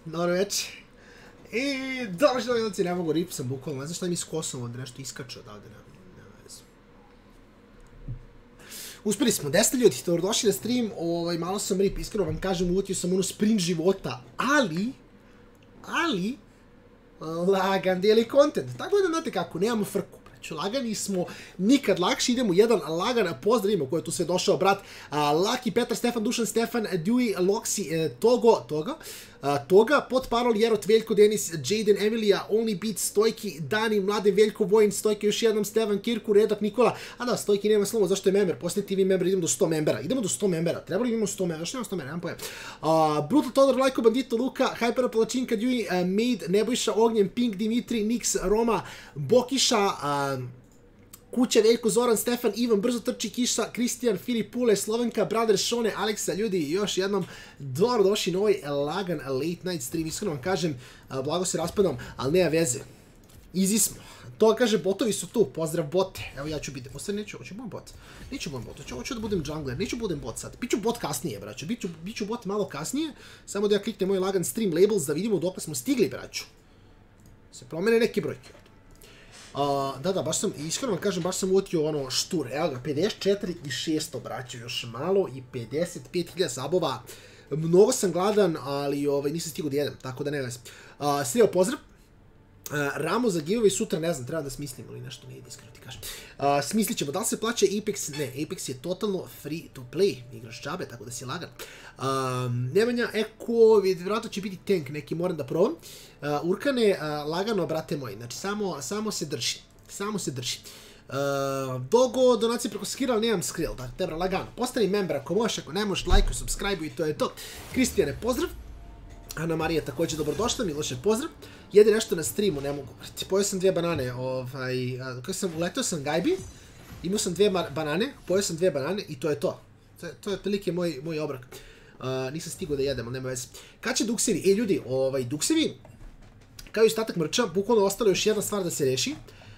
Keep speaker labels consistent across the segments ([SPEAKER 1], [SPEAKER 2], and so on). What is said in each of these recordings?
[SPEAKER 1] Dobro večer. I dobro što gledalci, ne mogu, rip sam bukvalno, ne znam šta mi s kosom ovdje nešto iskače odavde, nema veze. Uspeli smo, 10 ljudi, dobrodošli na stream, malo sam rip, iskreno vam kažem, uvotio sam ono sprint života, ali, lagan dijeli content, tako da znate kako, nemamo frku. Lagani smo, nikad lakši, idemo jedan lagan pozdrav, ko je tu sve došao, brat, Laki, Petar, Stefan, Dušan, Stefan, Dewey, Loxi, Toga, pod parol, Jerot, Veljko, Denis, Jaden, Emilija, Only Beat, Stojki, Dani, Mladen, Veljko, Vojin, Stojki, još jednom, Stevan, Kirku, Redak, Nikola, a da, Stojki nema slovo, zašto je member, poslije TV member, idemo do 100 membera, trebali imamo 100 membera, još nemamo 100 membera, nemam pojem. Brutal Todor, Lajko, Bandito, Luka, Hypera, Palačinka, Dewey, Made, Nebojša, Ognjen, Pink, Dimitri, Nix, Roma, Bokiša, Kuća, Veljko, Zoran, Stefan, Ivan, Brzo trči, Kiša, Kristijan, Filip, Pule, Slovenka, Brother, Šone, Aleksa, ljudi, još jednom dobrodošli na ovaj lagan late night stream, iskreno vam kažem, blago se raspadam, ali nema veze, easy smo. To kaže, botovi su tu, pozdrav bote, evo ja ću biti, ostaje neću budem bot, hoću da budem jungler, neću budem bot sad, bit ću bot kasnije, braću, bit ću bot malo kasnije, samo da ja kliknem moj lagan stream labels da vidimo dok smo stigli, braću, se promene neke brojke. Da, baš sam, iskreno vam kažem, baš sam uvotio ono štur, evo ga, 54 i 600, braću, još malo i 55.000 sabova, mnogo sam gladan, ali nisam stigao da jedem, tako da ne veze. Sreo pozdrav, Ramo za giveaway sutra, ne znam, treba da smislim ili nešto, nije iskreno ti kažem. Smislit ćemo, da li se plaća Apex? Ne, Apex je totalno free to play, igraš džabe, tako da si lagan. Nemanja, Eko, vjerojatno će biti tank, neki moram da probam. Urkane, lagano, brate moji, znači samo se drži. Dogo, donacije preko Skrill, ali nemam Skrill, da, tebra, lagano. Postani member ako možeš, ako ne možeš, lajkuj, subscribe i to je to. Kristijane, pozdrav. Ana Marija također dobrodošla, Miloše, pozdrav. Jede nešto na streamu, ne mogu, brate. Pojeo sam 2 banane, uletao sam gajbi, imao sam 2 banane, pojeo sam 2 banane i to je to. To je otprilike moj obrok. Nisam stigao da jedem, ali nema veze. Kad će duksevi? Ljudi, duksevi, kao i ostatak mrča, bukvalno ostalo još jedna stvar da se reši.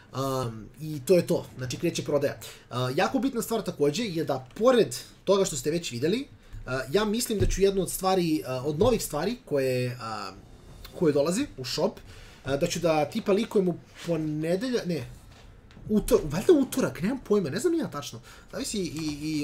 [SPEAKER 1] I to je to, znači kreće prodaja. Jako bitna stvar također je da, pored toga što ste već vidjeli, ja mislim da ću jednu od stvari, od novih stvari koje dolaze u shop, da ću da tipa likujem u ponedelja, ne, valjda utorak, nemam pojma, ne znam ja tačno. Zavisi i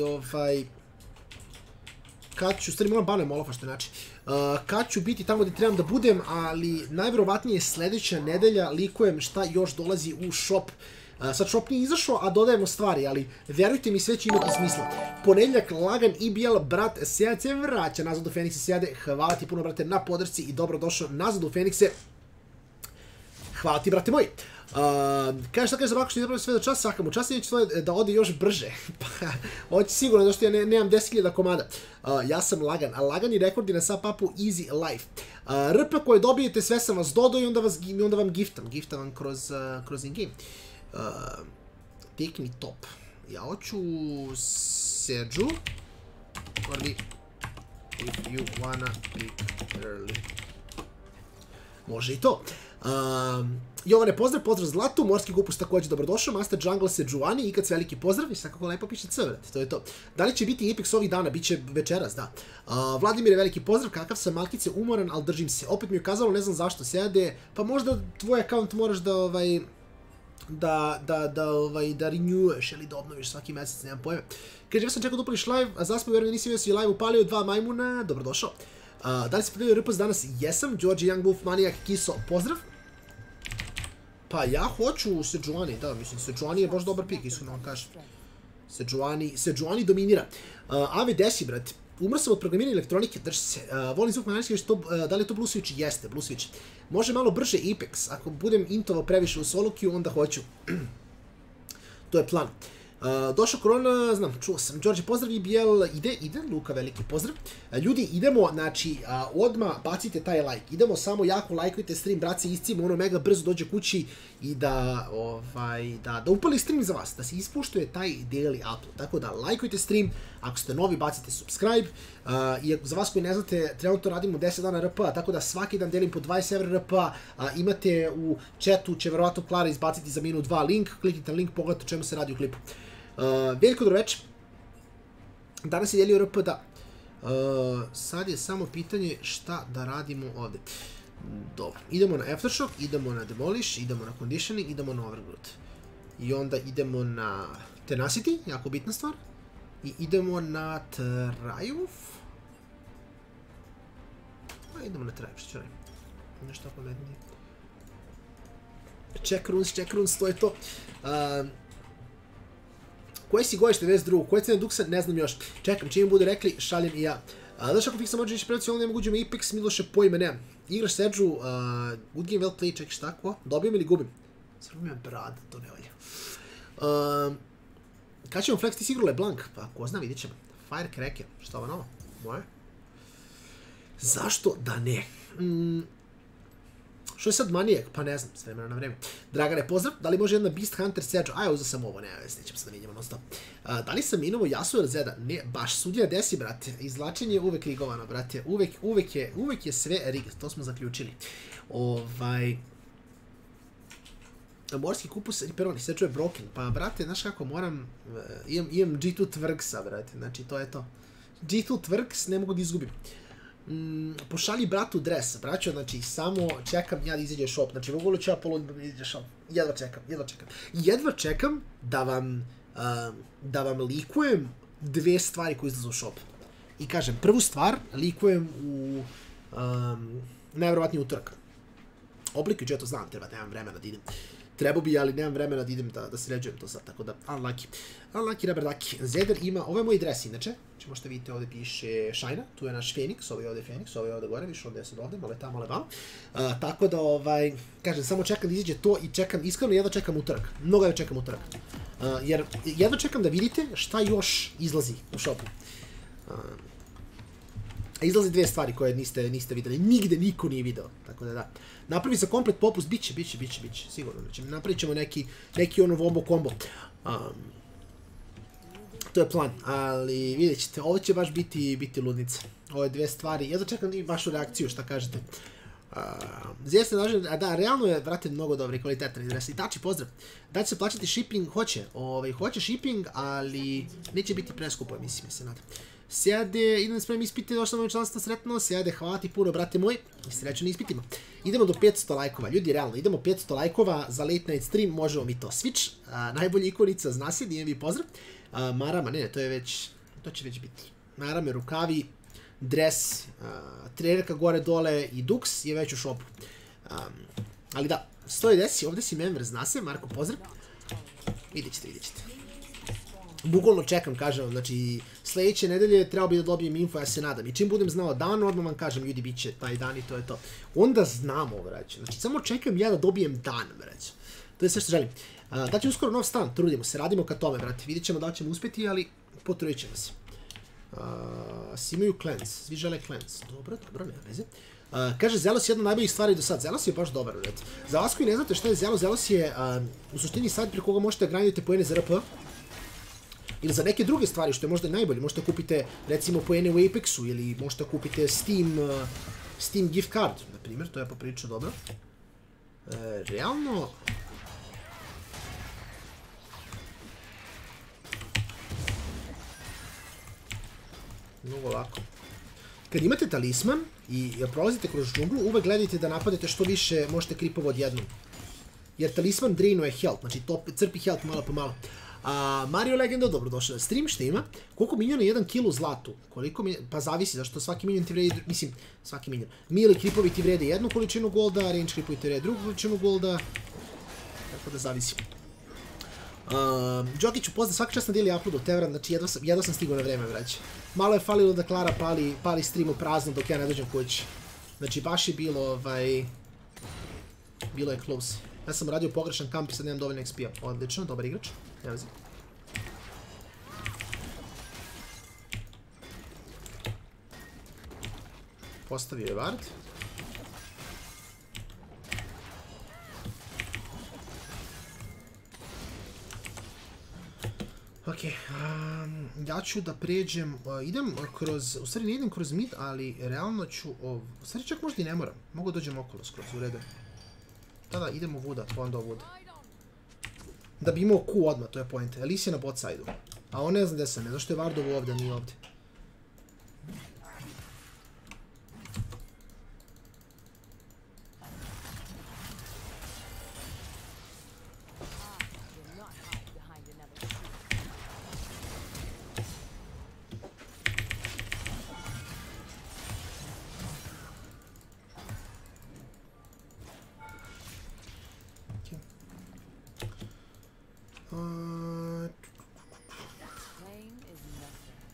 [SPEAKER 1] kad ću, stvari moram banujem Olafa što znači, kad ću biti tamo gdje trebam da budem, ali najvjerovatnije sljedeća nedelja likujem šta još dolazi u shop. Sad shop nije izašao, a dodajemo stvari, ali verujte mi, sve će imati smisla. Ponedjeljak, lagan IBL, brat, Sejad se vraća nazad u Fenikse, Sejade, hvala ti puno, brate, na podršci i dobrodošao nazad u Fenikse. Hvala ti, brate moji. Kaže šta kaže za ovako što je napravio sve do časa, sakam u časa će da ode još brže. Ovo će sigurno, zato što ja nemam 10.000 komada. Ja sam lagan, a lagani rekordi na sad papu Easy Life. RP koje dobijete, sve sam vas dodao i onda vam giftam vam kroz in-game. Take me top. Ja hoću Seju. Early. If you wanna pick early. Može i to. Jovane, pozdrav Zlatu, Morski Gupus također dobrodošao, Master Jungle Sejuani, ikad veliki pozdrav i sad kako lepo piše C, vrati, to je to. Da li će biti Apex ovih dana? Biće večeras, da. Vladimir je veliki pozdrav, kakav sam malkice umoran, ali držim se. Opet mi je ukazalo, ne znam zašto, Sejade, pa možda tvoj account moraš da renewuješ ili da obnoviš svaki mjesec, nemam pojme. Kaže, ja sam čekao da upališ live, a zaspao vjerujem da nisi vidio si live upalio 2 majmuna, dobrodošao. Da li se podijelio RPS danas? Jesam, George Young Wolf, Manijak, Kiso, pozdrav. Pa ja hoću Sejuani, da, mislim, Sejuani je baš dobar pik, iskreno vam kažem. Sejuani dominira. Ave desi, brate, umro sam od programiranja elektronike, drži se. Volim zvuk manjski, da li je to Blue Switch? Jeste, Blue Switch. Može malo brže Apex, ako budem intovo previše u solo queue, onda hoću. To je plan. Došao korona, znam, čuo sam. Đorđe, pozdrav, IBL, ide, Luka, veliki pozdrav. Ljudi, idemo, znači, odmah bacite taj like. Idemo, samo jako lajkujte stream, braci, iscimo, ono mega brzo dođe kući i da upali stream za vas, da se ispuštuje taj daily upload. Tako da, lajkujte stream, ako ste novi, bacite subscribe. I za vas koji ne znate, trenutno radimo 10 dana RP-a, tako da svaki dan delim po 20 evra RP-a. Imate u chatu, će verovatno Klara izbaciti za minut 2 link, kliknite na link, pogledajte o čemu se radi u klipu. Veljko dobroveče. Danas je dijelio RP, da. Sad je samo pitanje šta da radimo ovdje. Dobro, idemo na Aftershock, idemo na Demolish, idemo na Conditioning, idemo na Overgrowth. I onda idemo na Tenacity, jako bitna stvar. I idemo na Triumph. A idemo na Triumph, što ću radim. Nešto pametnije. Check runes, to je to. Koje si godište 92. Koje cene Duxa, ne znam još. Čekam, čim mi bude rekli, šaljem i ja. Znaš ako Fixa može ići predstavljati, ali ne mogu uđem Apex, Miloše, pojme, nemam. Igraš Sedžu, good game, well play, čekaj šta, ko? Dobijem ili gubim? Srbim imam brad, to ne valja. Kad ćemo Flex, ti si igrao LeBlanc? Pa ko zna, vidit ćemo. Firecracker, šta ovo novo? Moje? Zašto da ne? Što je sad Manijak? Pa ne znam, s vremena na vreme. Dragane, pozdrav, da li može jedna Beast Hunter Sedžu? Aj, uzao sam ovo, nećemo se da vidimo non stop. Da li sam minovo Yasuo ili Zeda? Ne, baš sudija desi, brate. Izvlačenje je uvek rigovano, brate. Uvek je sve rig, to smo zaključili. Morski kupus Riperoni, Sedžu je broken. Pa, brate, znaš kako, moram... Imam G2 Tvrksa, brate, znači to je to. G2 Tvrks, ne mogu da izgubim. Pošalji bratu dres, braćo, znači samo čekam ja da izađe shop, znači mogu ću ja poludim da izađe shop, jedva čekam da vam likujem dve stvari koje izlaze u shop. I kažem, prvu stvar likujem u najverovatniji utorak. Oblikujući, ja to znam, nemam vremena da idem. Trebao bi, ali nemam vremena da idem da sređujem to sad, tako da, unlucky, rubber ducky. Zeder ima, ovo je moj dres inače, znači možete vidite ovdje piše Shina, tu je naš Phoenix, ovo je ovdje Phoenix, ovo je ovdje gore, više ovdje je sad ovdje, malo je tamo, malo je vamo. Tako da, kažem, samo čekam da izađe to i čekam, iskreno jedva čekam utorak, mnogo jedva čekam utorak. Jer jedva čekam da vidite šta još izlazi u shopu. Izlaze dve stvari koje niste videli, nigde niko nije video, tako da. Napravi se komplet popust, biće, sigurno. Znači, napravit ćemo neki ono wombo combo. To je plan, ali vidjet ćete, ovo će baš biti ludnica. Ove dve stvari, ja čekam i vašu reakciju, šta kažete. Zvijeste nažem, da, realno je, vrate, mnogo dobri, kvalitetan adres. I Tači, pozdrav. Da će se plaćati shipping, hoće shipping, ali neće biti preskupo, mislim, se nadam. Sjede, idem da spremim ispite, došla sam moj članstva sretno, sjede, hvala ti puno, brate moj, i sreću na ispitima. Idemo do 500 lajkova, ljudi, realno, idemo 500 lajkova za late night stream, možemo mi to. Switch, najbolja ikonica, zna se, nije mi pozdrav. Marama, ne, to će već biti. Marame, rukavi, dres, trenerka gore dole i Dux je već u shopu. Ali da, 110, ovdje si member, zna se, Marko, pozdrav. Vidjet ćete. Bukvalno čekam, kažem vam, znači sljedeće nedelje trebao bi da dobijem info, ja se nadam. I čim budem znao dan, odmah vam kažem, ljudi, bit će taj dan i to je to. Onda znamo, vraću. Znači, samo čekam ja da dobijem dan, vraću. To je sve što želim. Da će uskoro nov stan, trudimo se, radimo ka tome, vrati. Vidjet ćemo da ćemo uspjeti, ali potrudit ćemo se. Svi imaju cleanse, svi žele cleanse. Dobro, nema veze. Kaže, Zelos je jedna od najboljih stvari do sad. Zelos je baš dobar, vrati. Za vas koji ne znate šta je Zelos, Zelos je u suštini sad preko koga možete grinditi poene za RP. Ili za neke druge stvari što je možda najbolje. Možete kupite, recimo, poene u Apexu ili možete kupite Steam gift card, na primjer. To je poprilično dobro. Realno... Mnogo lako. Kad imate talisman i prolazite kroz džunglu, uvek gledajte da napadete što više možete kripova odjednom. Jer talisman drainuje health, znači to crpi health malo po malo. Mario Legenda, dobrodošao na stream, što ima? Koliko milijona je 1 kilo zlatu? Pa zavisi, zašto svaki miljon ti vredi, mislim, svaki miljon. Mili kripovi ti vrede jednu količinu golda, range kripovi ti vrede drugu količinu golda. Tako da zavisi. Džokiću, pozdrav, svaka čast na dijeli uploadu, Tevran, znači jedva sam stigao na vreme, vraći. Malo je falilo da Klara pali stream u prazno dok ja ne dođem kući. Znači, baš je bilo, bilo je close. Ja sam radio pogrešan kamp i sad nemam dovoljno XP-a. Odlično, dobar igrač. Ne vezi. Postavio je ward. Ok, ja ću da pređem, idem kroz, u stvari ne idem kroz mid, ali realno ću, u stvari čak možda i ne moram, mogu dođem okolo skroz, u redu. Da, idemo Vuda, pa onda Vuda. Da bi imao Q odmah, to je point. Elise je na bot side-u. A on ne zna gdje sam, ne zašto je Vardovo ovdje, nije ovdje.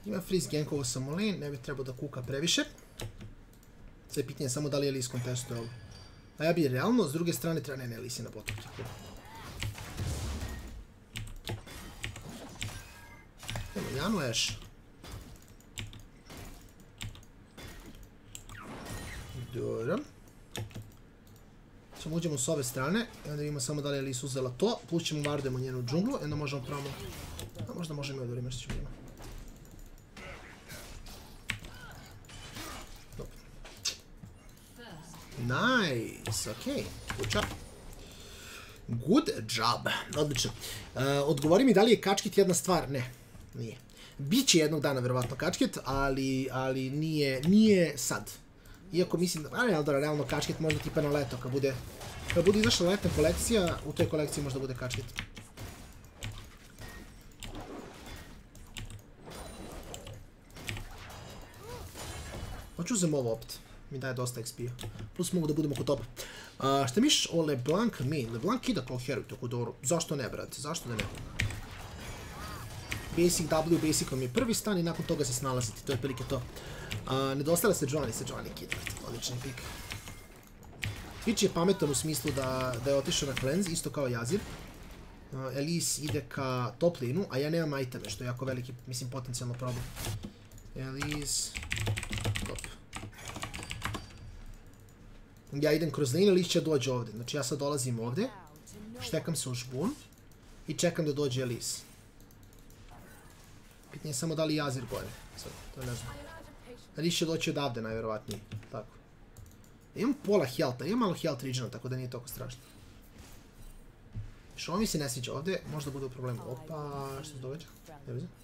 [SPEAKER 1] Ima freeze gankovo sam u lane, ne bi trebao da kuka previše. Sve je pitanje samo da li Elise kontestuje ovo. A ja bi realno, s druge strane treba ne Elise na botu kipu. Evo, Janu Ashe. Dobro. Samo uđemo s ove strane i onda vidimo samo da li je Elise uzela to. Plus ćemo vardujemo njenu džunglu i onda možemo pravimo... A možda možemo i odvorimo što ćemo imati. Nice, okej, good job. Good job, odlično. Odgovori mi da li je kačkit jedna stvar? Ne, nije. Biće jednog dana verovatno kačkit, ali nije sad. Iako mislim da, realno kačkit možda tipa na leto, kad bude izašla letna kolekcija, u toj kolekciji možda bude kačkit. Hoću uzem ovo opet. Mi daje dosta XP-a. Plus mogu da budemo kod topa. Šta misliš o LeBlanc main? LeBlanc kida kao heroj tako dobro. Zašto ne, brate? Zašto da ne? Basic W, basic vam je prvi stan i nakon toga se snalaziti. To je prilike to. Nedostala se Johnny kid. Odlični pik. Twitch je pametan u smislu da je otišao na cleanse, isto kao Jazir. Elise ide ka top lane-u, a ja nemam iteme, što je jako veliki, mislim, potencijalno problem. Elise... Top. Ja idem kroz lane, Elise će dođe ovdje. Znači ja sad dolazim ovdje, štekam se u žbun i čekam da dođe Elise. Pitanje je samo da li Jazir gore. Sad, to ne znam. Elise će doći odavde najvjerovatnije. Tako. Imam pola healtha, imam malo health regiona, tako da nije toliko strašno. Što mi se ne sviđa ovdje, možda bude u problemu. Opa, što se događa? Ne vidim.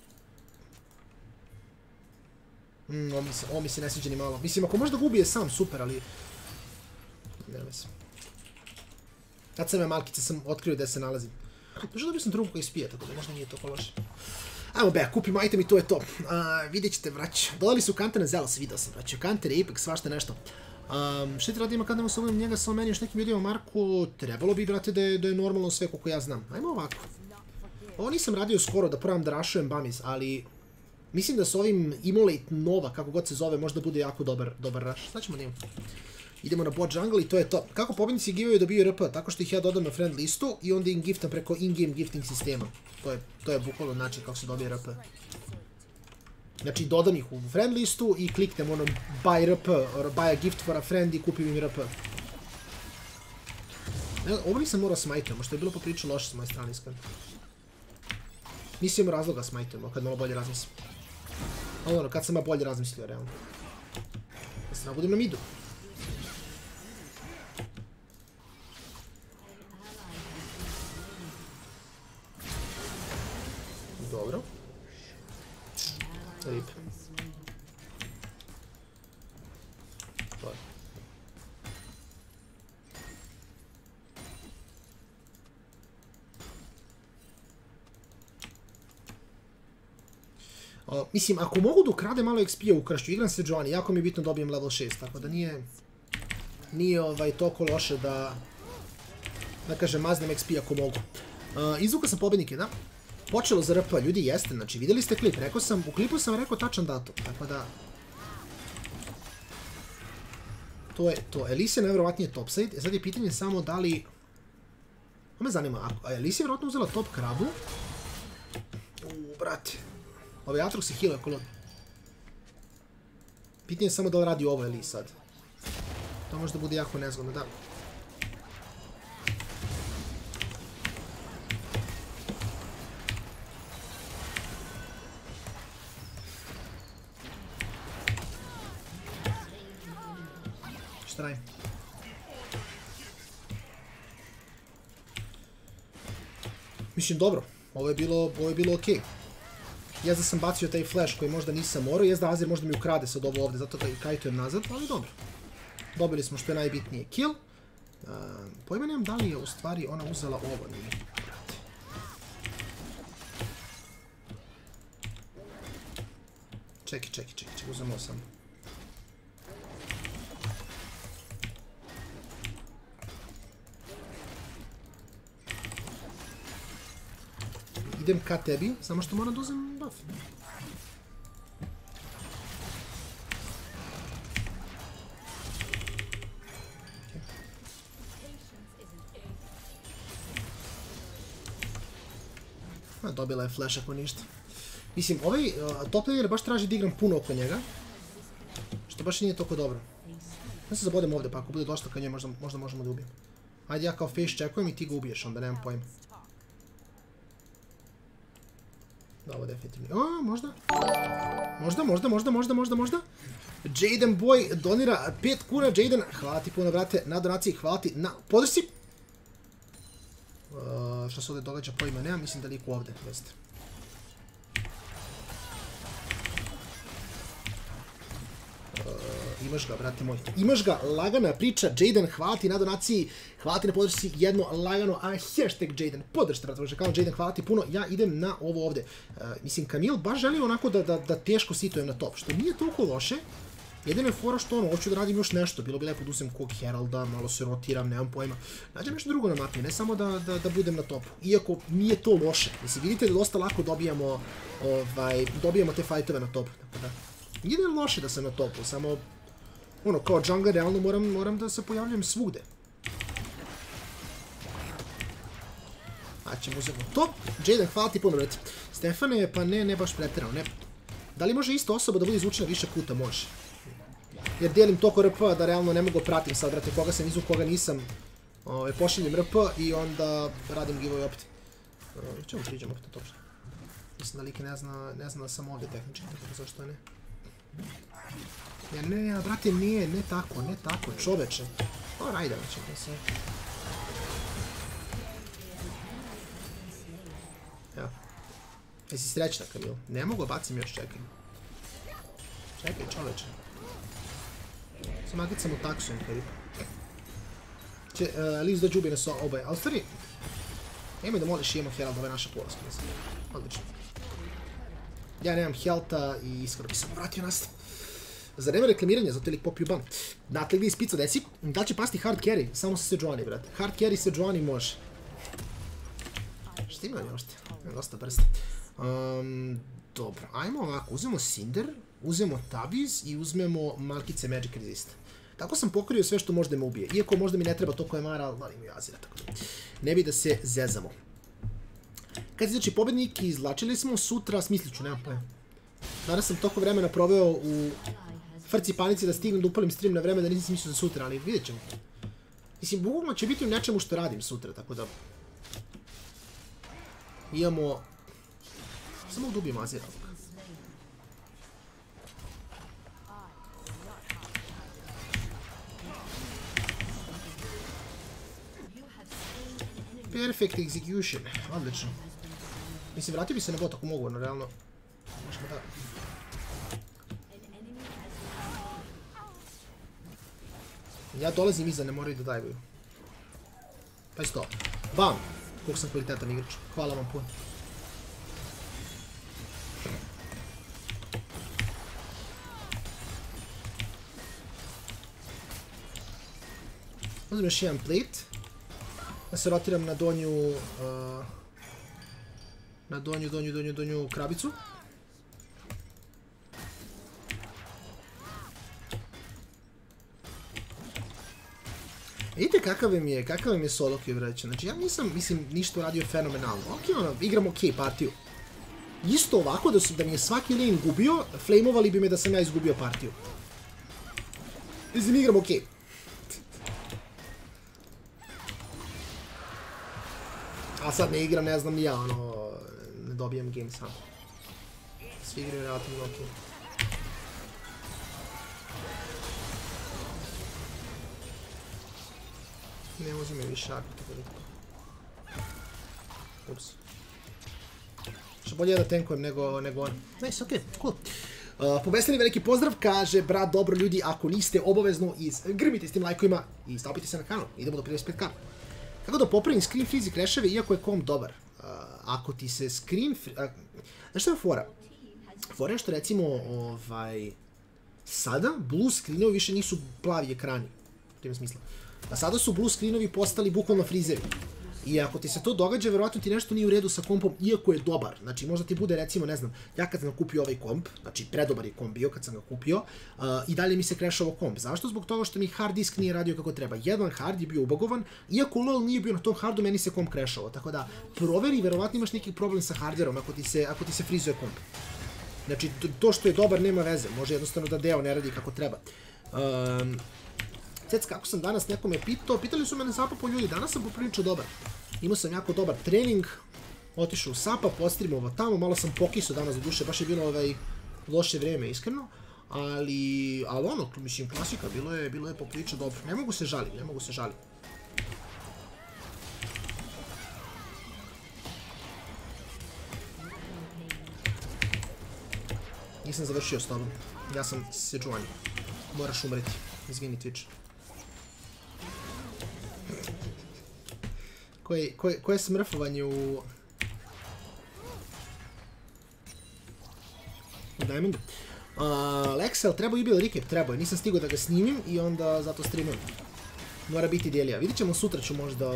[SPEAKER 1] Ovo mi se ne sviđa ni malo. Mislim, ako možda gubi je sam, super, ali... Ne mislim. Kad sam ja malkice, sam otkrio gdje se nalazim. Možda dobio sam drugu koji spije, tako da možda nije to loše. Ajmo be, kupimo item i to je to. Vidjet ćete, vrać. Dodali su Kantana Zelos, vidio sam, vrać. Kanter, Apex, svašta nešto. Šta ti radimo kada se njega sa meni još nekim videoma, Marko? Trebalo bi, brate, da je normalno sve koliko ja znam. Ajmo ovako. Ovo nisam radio skoro da probam da rašujem Bamiz, ali... Mislim da s ovim Immolate Nova, kako god se zove, možda bude jako dobar rush. Sad ćemo da imamo. Idemo na bot jungle i to je to. Kako pobjednici giveaway dobiju RP? Tako što ih ja dodam na friend listu i onda im giftam preko in-game gifting sistema. To je bukvalno način kako se dobije RP. Znači dodam ih u friend listu i kliknem ono buy RP, or buy a gift for a friend i kupim im RP. Ovo nisam morao smajtujemo, što je bilo popriča loše s moje strane iskreno. Nisam imao razloga smajtujemo, kad malo bolje razmislim. Ali ono, kad sam ja bolje razmislio, realno. Da se nabudim na midu. Dobro. Rip. Dobro. Mislim, ako mogu da ukrade malo XP-a ukrašću, igram se Johnny, jako mi je bitno dobijem level 6, tako da nije toliko loše da kažem, maznem XP ako mogu. Izvukao sam pobjednike, da? Počelo za RP, ljudi jeste, znači vidjeli ste klip, u klipu sam rekao tačan datum, tako da... To je to, Elise je najvjerovatnije topside, sad je pitanje samo da li... To me zanima, a Elise je vjerojatno uzela top krabu? Brate. Ovaj Atrox se healuje kolo... Pitanje je samo da li radi ovo Elise sad. To možda bude jako nezgodno, da. Šta radim? Mislim, dobro. Ovo je bilo okej. Jezda sam bacio taj flash koji možda nisam morao, jezda Azir možda mi ukrade sad ovo ovdje, zato da i kajtujem nazad, ali dobro. Dobili smo što je najbitnije kill. Pojma nemam da li je u stvari ona uzela ovo, nije. Čekaj, uzem ovo sam. Idem ka tebi, samo što moram da uzem buff. dobila je flash ako ništa. Mislim, ovaj top laner baš traži da igram puno oko njega. Što baš nije toliko dobro. Ja se zabodem ovdje, pa ako bude dosta ka njoj možda možemo da ubijem. Ajde ja kao face checkujem i ti ga ubiješ, onda nemam pojma. Da, ovo definitivno. O, možda. Možda. Jaden Boy donira 5 kuna. Jaden, hvala ti puno, brate, na donaciji, hvala ti na podršci. Šta se ovdje događa, pojma nema, mislim da liku ovdje, jeste. Imaš ga, brate moj. Imaš ga, lagana priča. Jaden, hvala ti na donaciji, hvala ti na podršci, jedno lagano, a hashtag Jaden, podržite, brate, kao Jaden, hvala ti puno. Ja idem na ovo ovdje. Mislim, Camille baš želi onako da teško situjem na top, što nije toliko loše. Jedino je fora što hoću da radim još nešto, bilo bi lepo da uzem kog Heralda, malo se rotiram, nemam pojma. Nađem nešto drugo na mapi, ne samo da budem na topu. Iako nije to loše, mislim, vidite da dosta lako dobijamo te fightove na topu, tako da. Nije loše da sam na topu, samo ono, kao jungler realno moram da se pojavljam svugde. A ćemo uzeti top. Jaden, hvala ti puno, brate. Stefane, pa ne baš pretjerano, ne. Da li može ista osoba da bude izvučena više puta? Može. Jer dijelim toliko RP da realno ne mogu pratim sad, brate, koga sam izvuk, koga nisam. Pošaljem RP i onda radim giveaway opet. Čemu priđem opet na top? Mislim da Liki ne zna da sam ovdje tehnički, tako da zašto ne. Ja ne, brate, ne tako, čoveče. Ajde, čekaj se. Evo. Jesi srećna, Camille? Ne mogu, bacim još, čekaj. Čekaj, čoveče. Samo agit sam u taksujem, kaj Liz dođe ubije nas oboje, ali stvari... Nemoj da moliš, imamo Herald, ovo je naša poraz, mislim. Odlično. Ja nemam healtha i skoro bi sam vratio nastav. Zar nema reklamiranja, zato je lik popio ban. Dakle, gdje ispica deci, da li će pasti hard carry? Samo sa Sejuani, brate. Hard carry Sejuani može. Šta ima još te? Dosta brsta. Dobro, ajmo ovako, uzmemo Cinder, uzmemo Tabiz i uzmemo Malkice Magic Resist. Tako sam pokrio sve što možda me ubije. Iako možda mi ne treba to koje mara, ali mi Azira, tako da. Ne bi da se zezamo. Kad se znači pobednik, izlačili smo, sutra smislit ću, nemam pojma. Danas sam toliko vremena proveo u frci panici da stignem da upalim stream na vreme da nisam mislio za sutra, ali vidjet ćemo. Mislim, bukvalno će biti u nečemu što radim sutra, tako da... Imamo... Samo da ubijem Azira. Perfect execution, odlično. Mislim, vratio bi se na bot ako mogu, no realno... Možemo da... Ja dolazim iza, ne moraju da dajvaju. Pa isto. Bam! Koliko sam kvalitetan igrač. Hvala vam puno. Uzmem još jedan plate. Ja se rotiram na donju... Na donju krabicu. Vidite kakav im je solo queue vreće. Znači ja nisam, mislim, ništa uradio fenomenalno. Ok, ono, igram ok partiju. Isto ovako, da mi je svaki lane gubio, flameovali bi me da sam ja izgubio partiju. Mislim, igram ok. A sad ne igram, ne znam ni ja, ono, ne dobijem game sam. Svi igraju relativno ok. Ne uzime više ako tako da... Ups. Što bolje da tankujem nego on. Nice, okej, cool. Pobesljeni veliki pozdrav, kaže brat, dobro ljudi, ako niste obavezno grmite s tim lajkovima i stavite se na kanal. Idemo do 55k. Kako da popravim screen freeze i crasheve iako je kom dobar? Ako ti se screen freeze... Znaš što je fora? Fora je što recimo, sada blue screenovi više nisu plavi ekrani. U tim smislu. A sada su blue screenovi postali bukvalno frizevi. I ako ti se to događa, verovatno ti nešto nije u redu sa kompom, iako je dobar. Znači, možda ti bude, recimo, ne znam, ja kad sam kupio ovaj komp, znači, predobar je komp bio kad sam ga kupio, i dalje mi se crashao komp. Zašto? Zbog toga što mi hard disk nije radio kako treba. Jedan hard je bio ubagovan, iako LOL nije bio na tom hardu, meni se komp crashao. Tako da, proveri, verovatno imaš neki problem sa hardverom ako ti se frizuje komp. Znači, to što je dobar nema veze, može jednostavno da deo ne radi kako treba. Cec, kako sam danas nekome pitao, pitali su me na Sapapu ljudi, danas sam poprilično dobar. Imao sam jako dobar trening, otišao u Sapap, postreamovao tamo, malo sam pokisao danas do duše, baš je bilo loše vreme, iskreno. Ali ono, mislim, klasika, bilo je poprilično dobro. Ne mogu se žalim. Nisam završio s tobom, ja sam Sejuani. Moraš umreti, izvini Twitch. Koje smrfovanje u Diamondu? Lexel, trebao je bio recap, trebao je, nisam stigao da ga snimim i onda zato streamujem. Mora biti dijelija, vidit ćemo sutra ću možda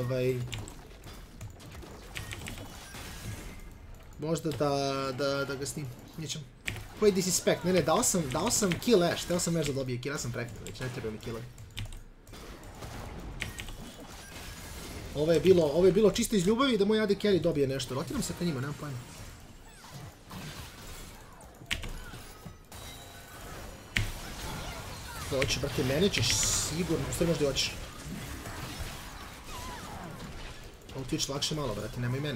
[SPEAKER 1] možda da ga snimim, vidjet ćemo. Koji disrespect, ne, dao sam kill Ash, teo sam Ash da dobije kill, ja sam prekrenuo, već ne treba mi killovi. Ovo je bilo čisto iz ljubavi da moj AD carry dobije nešto. Rotiram se ka njima, nemam pojma. To hoćeš, brate, mene ćeš sigurno, sve možda i hoćeš. Ovo Twitch lakše malo, brate, nemoj mene.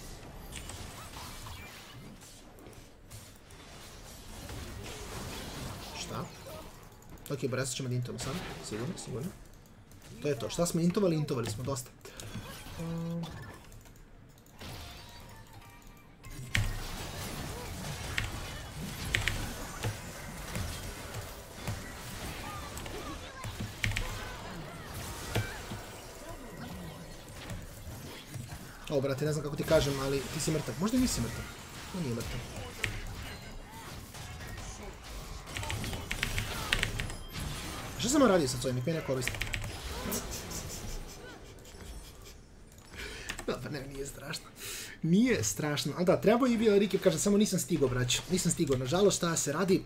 [SPEAKER 1] Šta? Ok, brzo ćemo da intovamo sam, sigurno. To je to, šta smo intovali, intovali smo dosta. O, brate, ne znam kako ti kažem, ali ti si mrtav. Možda i nisi mrtav. On nije mrtav. Šta sam radio sad s ovim? Nek me ne koristi. Dobar, ne, nije strašno. Nije strašno. A da, trebao je bio recap, kažem, samo nisam stigao, braću. Nisam stigao, nažalost, šta se radi.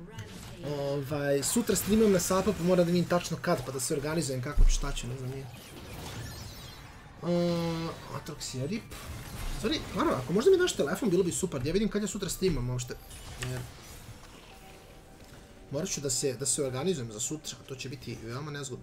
[SPEAKER 1] Sutra streamujem na Sapapu, moram da vidim tačno kad, pa da se organizujem kako ću, šta ću, ne znam nije. Atrox je rip. Sorry, stvarno, ako možda mi daš telefon, bilo bi super, da ja vidim kad ja sutra streamam, uopšte. Morat ću da se organizujem za sutra, to će biti veoma nezgodno.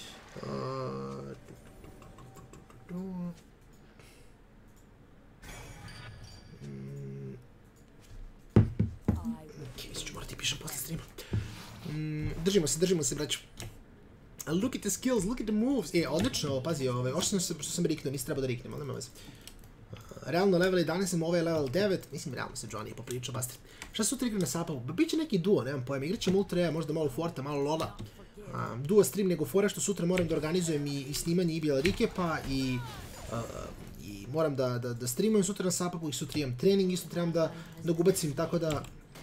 [SPEAKER 1] Ok, ću morati pišem posle streama. Držimo se, braću. Look at the skills, look at the moves. Odlično, pazi, ošto što sam riknuo, nisi trebao da riknem, ali nema veze. Realno level 11, ovo je level 9, mislim, realno se Johnny je popriličao bastard. Šta sutra igram na Sapavu? Biće neki duo, nemam pojma, igrat ćemo Ultra, možda malo Forta, malo Lola. Duo stream nego fora što sutra moram da organizujem i snimanje IBL recapa i moram da streamujem sutra na Sapavu i sutra imam trening, isto trebam da ga ubacim, tako da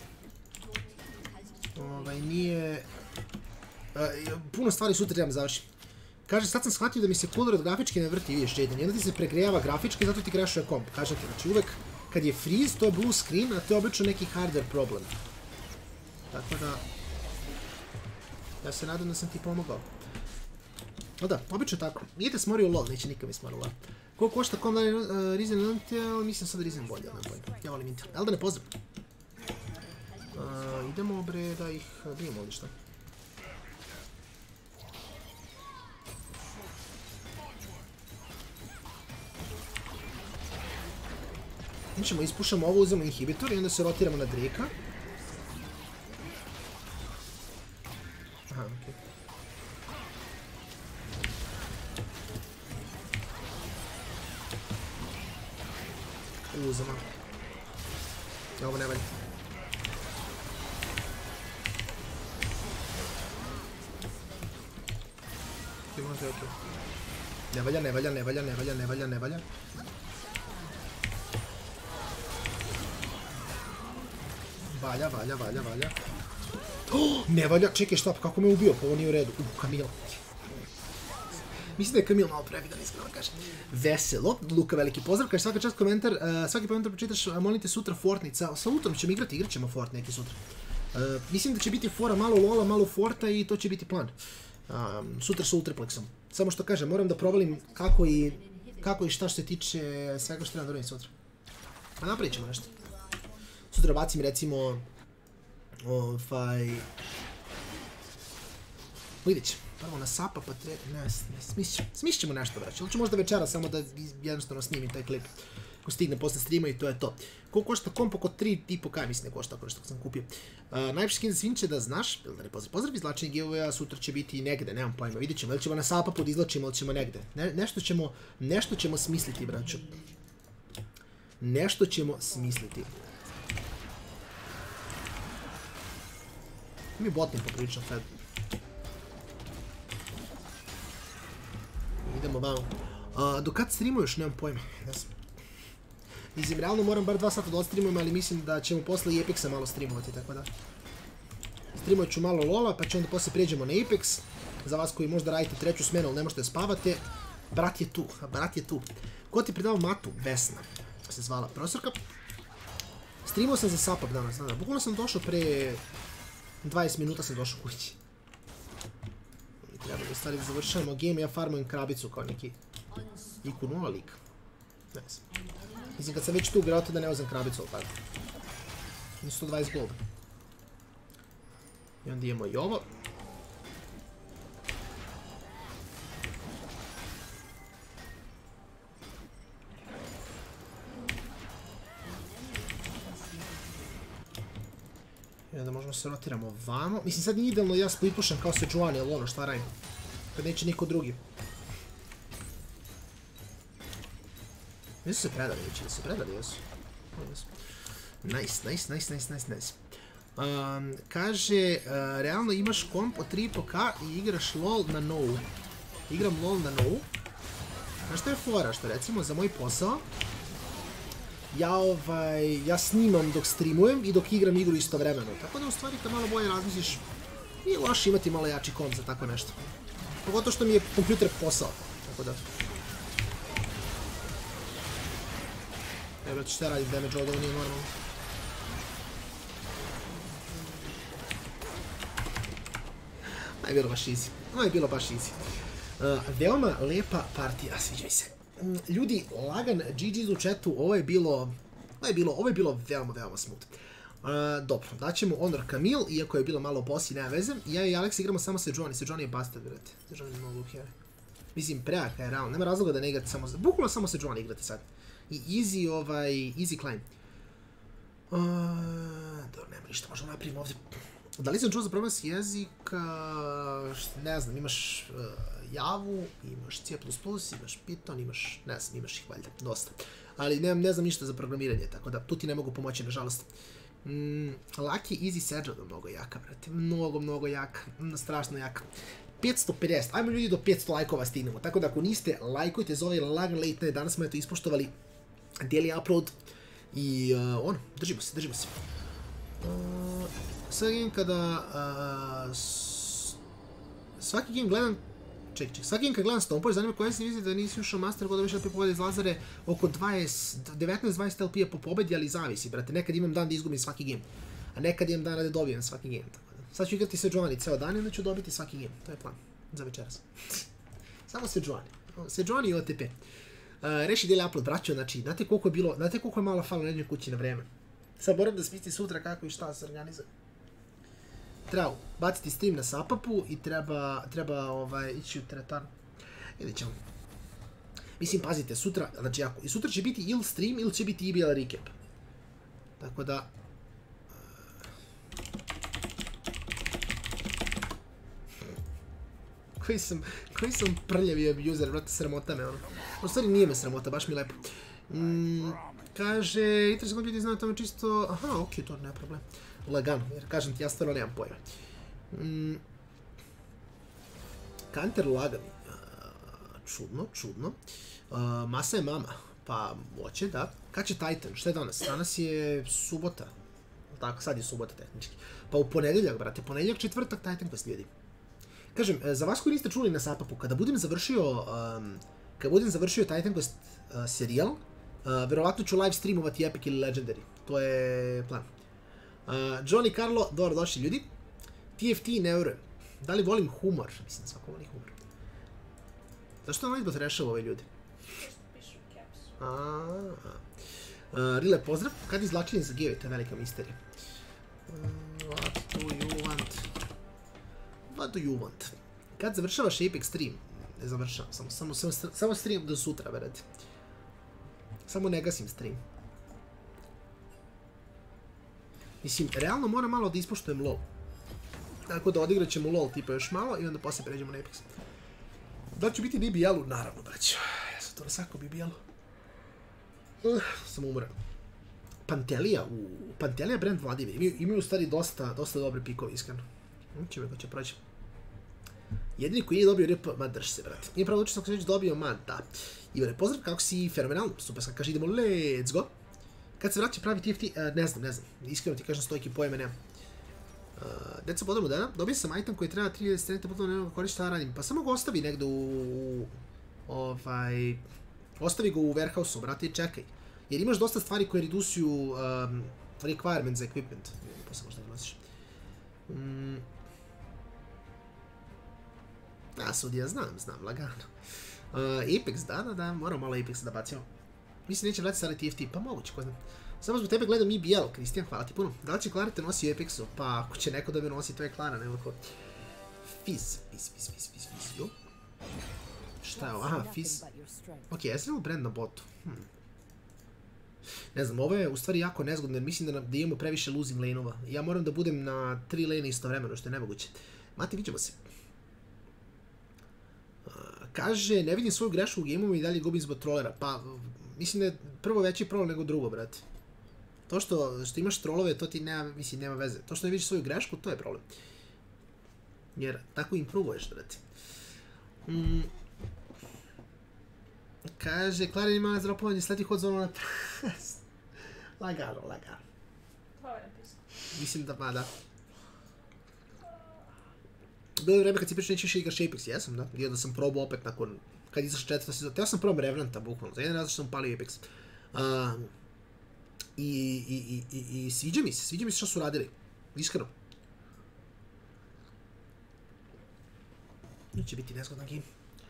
[SPEAKER 1] nije... Puno stvari sutra trebam završiti. Kaže, sad sam shvatio da mi se cooler od grafičke ne vrti, vidiš, Jaden, jedna ti se pregrejava grafička i zato ti crashuje komp, kažem ti, znači uvek kad je freeze, to je blue screen, a to je obično neki hardware problem. Tako da, ja se nadam da sam ti pomogao. No da, obično tako, nije te smorio LOL, neće nikad mi smorio LOL. Koliko košta kom dalje Ryzen Intel, mislim sad Ryzen bolje, ja volim Intel. Eldane, pozdrav. Idemo bre da ih vidimo ovdje šta. Mi ćemo ispušamo ovo, uzemo inhibitor i onda se rotiramo na Drake-a. Aha, okej. Uzemo. Ovo ne valja. Možda je okej. Ne valja. Valja. Ne valja, čekaj, šta, kako me ubio, pa ovo nije u redu. Kamila. Mislim da je Kamil malo previdan, iskreno kažem. Veselo, Luka, veliki pozdrav, kaže svaka čast komentar, svaki komentar pročitaš, molim te sutra Fortnite, sa utrom ćemo igrati, igrat ćemo Fortnite neki sutra. Mislim da će biti fora malo Lola, malo Forta i to će biti plan. Sutra sa Ultraplexom. Samo što kažem, moram da provalim kako i šta što se tiče svega što treba da uradim sutra. Pa napravit ćemo nešto. Sutra bacim recimo vidjet ćemo. Prvo na sapa pa treba, ne, smislit ćemo nešto brać. Ali ću možda večera samo da jednostavno snimim taj klip. Ko stigne posle streama i to je to. Koliko košta komp oko 3,5K, mislim ne košta ako nešto sam kupio. Najviše skin za Svinče da znaš, pozdrav, izlačenje giveawaya, sutra će biti negde, nemam pojma, vidjet ćemo, ili ćemo na sapa pod izlačimo, ili ćemo negde. Nešto ćemo smisliti, braćo. Nešto ćemo smisliti. Mi botnim poprilično fed. Idemo vamo. Do kad streamuješ, nemam pojma. Mislim, realno moram bar 2 sata da odstreamujem, ali mislim da ćemo posle i Apexa malo streamovati, tako da. Streamovat ću malo Lola, pa će onda posle pređemo na Apex. Za vas koji možda radite treću smenu, ali ne možete da spavate. Brat je tu, brat je tu. Ko ti predao matu? Vesna. Se zvala profesorka. Streamao sam za Sapap danas, da. Bukvalno sam došao pre 20 minuta sam došao kući. Treba da stvari da završavamo game, ja farmujem krabicu kao neki IQ 0 lik. Ne znam. Mislim, kad sam već tu igrao, da ne uzem krabicu, ali tako. 120 gold. I onda imamo i ovo. I onda možemo se rotiramo ovamo. Mislim, sad nije idealno ja splitpušam kao Sejuani, ali ono šta radim. Kad neće niko drugi. Jesu se predali već, jesu se predali, jesu. Nice. Kaže, realno imaš komp od 3,5K i igraš LOL na no. Igram LOL na no. Znaš što je fora, što recimo za moj posao, ja snimam dok streamujem i dok igram igru istovremeno. Tako da u stvari kad malo bolje razmisliš, nije loše imati malo jači komp za tako nešto. Pogotovo što mi je kompjuter posao, tako da. Evo brate, šta radim damage ovdje, ovo nije normalno. Ovo je bilo baš easy. Ovo je bilo baš easy. Veoma lepa partija, sviđa mi se. Ljudi, lagan GG's u chatu, ovo je bilo veoma smooth. Dobro, daćemo honor Kamil, iako je bilo malo boss i nema veze. Ja i Alex igramo samo Sejuani, Sejuani je bastard, brate. Sejuani je mnogo lukjeve. Mislim, prejaka je realno, nema razloga da ne igrate samo, bukvalno samo Sejuani igrate sad. I easy climb. Dobro, nema ništa, možemo napravimo ovdje. Da li sam čuo za prenos jezika, ne znam, imaš Javu, imaš C++, imaš Python, imaš, ne znam, imaš ih valjda, dosta. Ali ne znam ništa za programiranje, tako da tu ti ne mogu pomoći, nažalost. Lucky Easy Sejuani, mnogo jaka, brate, mnogo jaka, strašno jaka. 550, ajmo ljudi do 500 lajkova stignemo, tako da ako niste, lajkujte za ovaj lagan late night, danas smo eto ispoštovali daily upload i držimo se. Svaki game kada, svaki game gledam, svaki game kad gledam Stompoj, zanima koja si misli da nisi ušao master, kod da više LP pobjede iz Lazare, oko 19-20 LP po pobjedi, ali zavisi, brate, nekad imam dan da izgubim svaki game, a nekad imam dan da dobijem svaki game, tako da. Sad ću igrati Sejuani ceo dan i onda ću dobiti svaki game, to je plan, za večeras. Samo Sejuani i OTP. Reši daily upload, braćo, znači, znate koliko je mala fala na jednoj kući na vreme. Sad moram da smislim sutra kako i šta se organizuje. Treba baciti stream na Sapapu i treba ići u teretarnu. Vidjet ćemo. Mislim, pazite, sutra, znači i sutra će biti ili stream ili će biti EBL recap. Tako da... Koji sam prljavi abuser, brate, sramota me ono. U stvari nije me sramota, baš mi lepo. Kaže, interesantno ljudi znaju tome čisto... Aha, okej, to nema problem. Lagano, jer kažem ti, ja stvarno nemam pojma. Kanter lagan. Čudno. Masa je mama. Pa, moće, da. Kad će Titan? Šta je danas? Danas je subota. Tako, sad je subota tehnički. Pa u ponedeljak, brate, ponedeljak, četvrtak, Titan Quest ljudi. Kažem, za vas koji niste čuli na Sapapu, kada budem završio Titan Quest serijal, verovatno ću live streamovati Epic ili Legendary. To je plan. Johnny Carlo, dobro došli ljudi. TFT ne verujem. Da li volim humor? Mislim, svako voli humor. Zašto nam Nightbot rešava ove ljudi? Rile, pozdrav. Kad je izlačenje za Geo, to je velika misterija. What do you want? Kad završavaš Apex stream? Ne završavam, samo stream do sutra, verete. Samo ne gasim stream. Mislim, realno moram malo da ispoštujem LoL. Tako da odigrat ćemo LoL tipa još malo i onda poslije pređemo na Apex. Da ću biti na BBL-u? Naravno, braćo. Ja sam to na svakom BBL-u. Sam umoran. Pantelija brand Vladimir. Imaju u stvari dosta dobre pikove, iskreno. Čime ko će proći. Jedini koji je dobio RP, ma drži se, brate. Nije pravo učin sam već dobio, ma da. Ivane, pozdrav, kako si fenomenalno. Super, sad kaže idemo, let's go. Kad se vraća pravi TFT, ne znam. Iskreno ti kažem, stojki pojme nema. Deca podamo dana, dobio sam item koji treba 3000 strelite, potom nema ga koristi, šta radim. Pa samo ga ostavi negdje ostavi ga u warehouse-u, brate, i čekaj. Jer imaš dosta stvari koje redusuju requirement za equipment. Posle možda ga nosiš. Sudija, znam, lagano. Apex, da, moram malo Apex da bacimo. Mislim, neće vratiti stari TFT, pa moguće, ko znam. Samo zbog tebe gledam EBL, Kristijan, hvala ti puno. Da li će Klara te nosi u Apexu? Pa ako će neko da me nosi, to je Klara, nema ko. Fizz, jo. Šta je ovo? Aha, Fizz. Ok, ja sam brand na botu. Ne znam, ovo je u stvari jako nezgodno, jer mislim da imamo previše losing lane-ova. Ja moram da budem na 3 lane istovremeno, što je nemoguće. Mati, vidimo se. Kaže, ne vidim svoju grešku u game-u i dalje gubim zbog trolera. Pa, mislim da je prvo veći problem nego drugo, brate. To što imaš trollove, to ti nema veze. To što ne vidiš svoju grešku, to je problem. Jer tako improvuješ, brate. Kaže, Klara ima zdropovanje, sleti hod za ono na prst. Lagano. Mislim da, da. Bilo je vreme kad si pričao nećeš igraš Apex, jesam, da. I onda sam probao opet nakon, kad izaš 4. sezona. Teo sam probam Revenanta, bukvalno. Za jedan različit sam palio Apex. I sviđa mi se što su radili. Iskreno. Neće biti nezgodan game.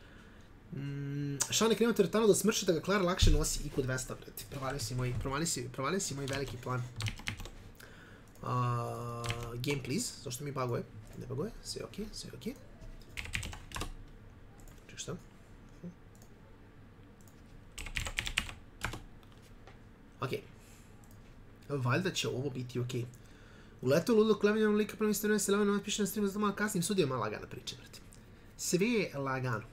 [SPEAKER 1] Šanek nema teretano da smrši da ga Klara lakše nosi i kod 200, brati. Provalio si moj veliki plan. Game please, zašto mi baguje? Ne baguje, sve je okej. Češ šta? Okej. Valjda će ovo biti okej. U letu ludo klevenjom lika prvom istrojeno se leveno piše na streamu, zato malo kasnim studio malo lagana priča, brati. Sve je lagano.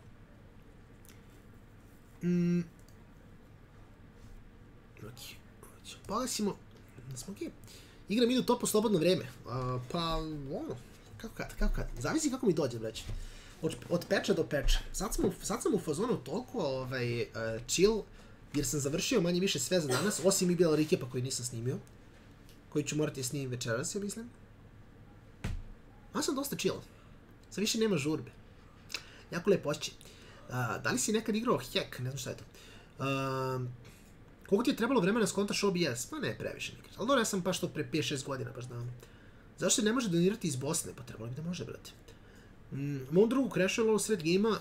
[SPEAKER 1] Pogasimo. Igram idu top u slobodno vreme. Pa, ono, kako kad. Zavisi kako mi dođe, breći. Od peča do peča. Sad sam u fazonu toliko chill, jer sam završio manje više sve za danas, osim i bila recapa koji nisam snimio. Koji ću morati snimiti večeras, ja mislim. Ja sam dosta chill. Sad više nema žurbe. Jako lepo ošće. Da li si nekad igrao hack? Ne znam šta je to. Koliko ti je trebalo vremena skontaš OBS? Pa ne, previše nikad. Ali dobro, ja sam baš to pre 5-6 godina, baš da... Zašto se ne može donirati iz Bosne? Pa trebalo bi da može, brate. Mom drugu crashuje LoL sred game-a,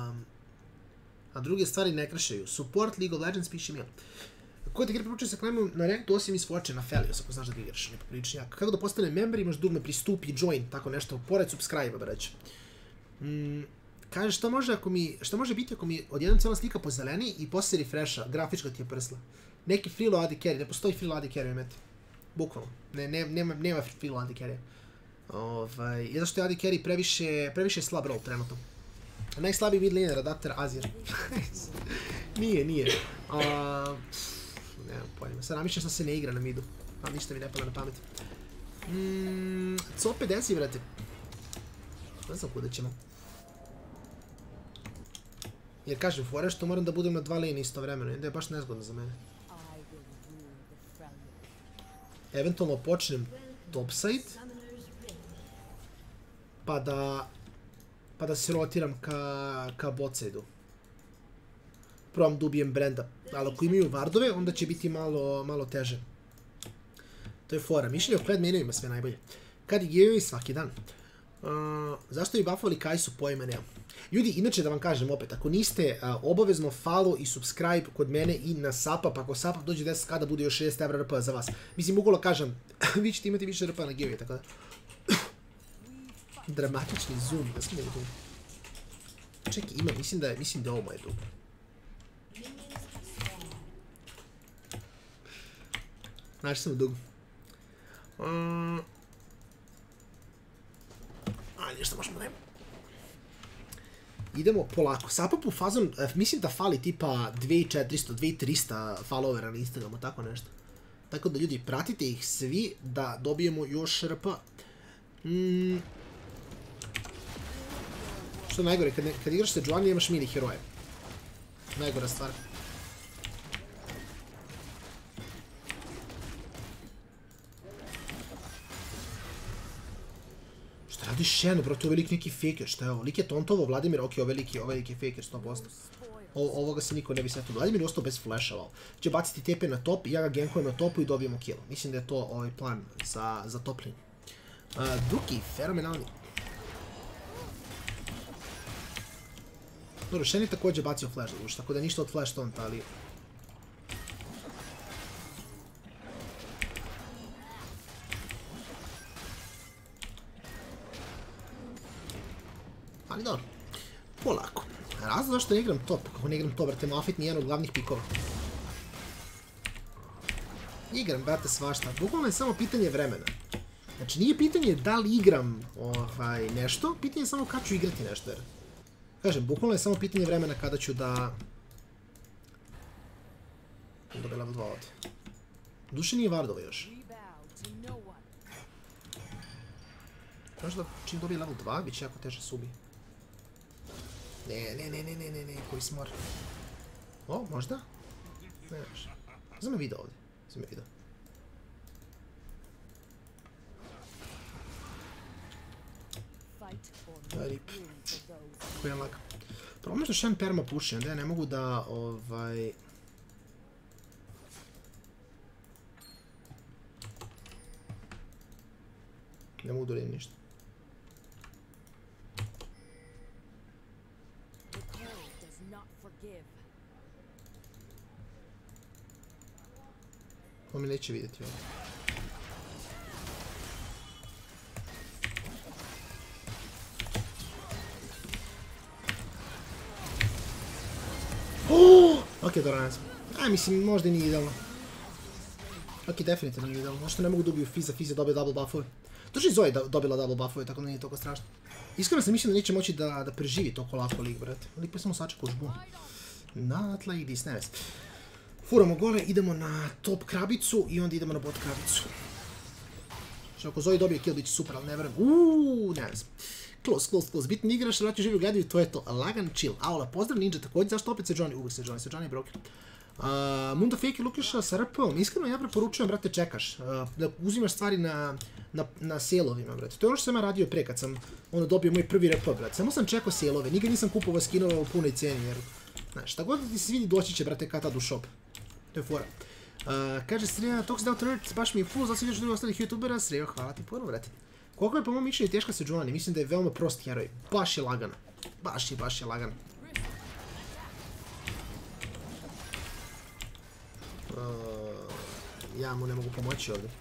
[SPEAKER 1] a druge stvari ne crashaju. Support League of Legends, piši mi. Ko ti igra preporučuje sa klemom na ranked osim iz Forče na Felios, ako znaš da ga igraš, ne poprilični jak. Kako da postane member, imaš dugme pristupi, join, tako nešto, pored subscribe-a, brać. Kaže, šta može biti ako mi odjednom cijela slika pozeleni i posle refresha, grafička ti je prsla. Neki free load carry, ne postoji free load carry u meti. Bukvalno, nema free load carry. Je zašto je AD carry previše slab roll trenutno. Najslabiji mid laner, adapter Azir. Nije. Nemam pojma, sad namišljam šta se ne igra na midu. A ništa mi ne pada na pamet. Co50, vrate. Ne znam kuda ćemo. Jer kažem, fora što moram da budem na 2 lane istovremeno, onda je baš nezgodno za mene. Eventualno počnem topside, pa da pa da se rotiram ka bot side-u. Probam da ubijem Brenda, ali ako imaju vardove, onda će biti malo teže. To je fora. Mišljenje o Kled menijima sve najbolje. Kad igraju svaki dan. Zašto bi buffovali Kai'Su, pojma nemam. Ljudi, inače da vam kažem opet, ako niste obavezno follow i subscribe kod mene i na Sapap, ako Sapap dođe 10 kada bude još 60 evra RP za vas. Mislim, mogu da kažem, vi ćete imati više RP na giveaway, tako da. Dramatični zoom, da sam ne vidim. Čekaj, ima, mislim da je ovo moje dug. Znači sam u dugu. Ništa možemo ne. Idemo polako. Sapapu fazon, mislim da fali tipa 2400, 2300 followera na Instagramu, tako nešto. Tako da ljudi, pratite ih svi da dobijemo još RP. Što najgore, kad igraš se Joanne imaš mini heroje. Najgora stvar. Radi Shen, bro, to je velik neki faker, šta je ovo? Lik je Tontovo, Vladimir, ok, ovo je veliki faker, 100%. Ovoga se niko ne bi svetu. Vladimir je ostao bez flasha, će baciti TP na top, ja ga gankujem na topu i dobijemo kill. Mislim da je to ovaj plan za top lane. Duki, fenomenalni. Dobro, Shen je također bacio flash, tako da ništa od flash tonta, ali... Ali dobro, polako. Razlog zašto ne igram top, kako ne igram top, brate, Malphite nije jedan od glavnih pikova. Igram, brate, svašta. Bukvalno je samo pitanje vremena. Znači, nije pitanje da li igram nešto, pitanje je samo kad ću igrati nešto, jer... Kažem, bukvalno je samo pitanje vremena kada ću da... Dobije level 2 ovdje. Duše nije Vardova još. Možda čim dobije level 2, bit će jako teže se ubije. Ne, koji smor. O, možda? Ne, još. Znam me video ovdje. Rip. Koji je lag. Problem je što Shen perma puši, onda ja ne mogu da, ne mogu da uradim ništa. Ovo mi neće vidjeti ovdje. Ok, dobro, ne znam. Mislim, možda i nije idealno. Ok, definitivno nije idealno. Možda ne mogu da ubiju Fizza je dobio double buffove. To je Zoe dobila double buffove, tako da nije toliko strašno. Iskreno sam mislio da neće moći da preživi toliko lako lig, brate. Lik pa samo sačeka u žbu. Not like this, ne vez. Furamo gole, idemo na top krabicu i onda idemo na bot krabicu. Znači, ako Zoe dobije kill, bit će super, ali ne verujem. Ne vez. Close. Bitno igraš, vrati živi gledaju, to je to. Lagan, chill. Aula, pozdrav Ninja također, zašto opet Sejuani? Uvijek Sejuani je broker. Mundo Fake Lukiša sa RP-om. Iskreno ja preporučujem, brate, čekaš. Da uzimaš stvari na sale-ovima, brate. To je ono što sam ja radio pre kad sam dobio moj prvi RP, brate. Samo sam čekao sale-ove, nikad nisam kupovao skinove u punoj cijeni, jer... Znaš, šta god da ti se vidi doći će, brate, kad tad u shop. To je fora. Kaže Sreja, Talks Down to Earth, baš mi je full, zato si vidiš drugih ostalih youtubera. Sreja, hvala ti puno, brate. Koliko je po mom mišljenju teška Sejuani? Mislim da je veoma prost heroj. Baš je lagana. Baš je lagana. Ja mu ne mogu pomoći ovdje.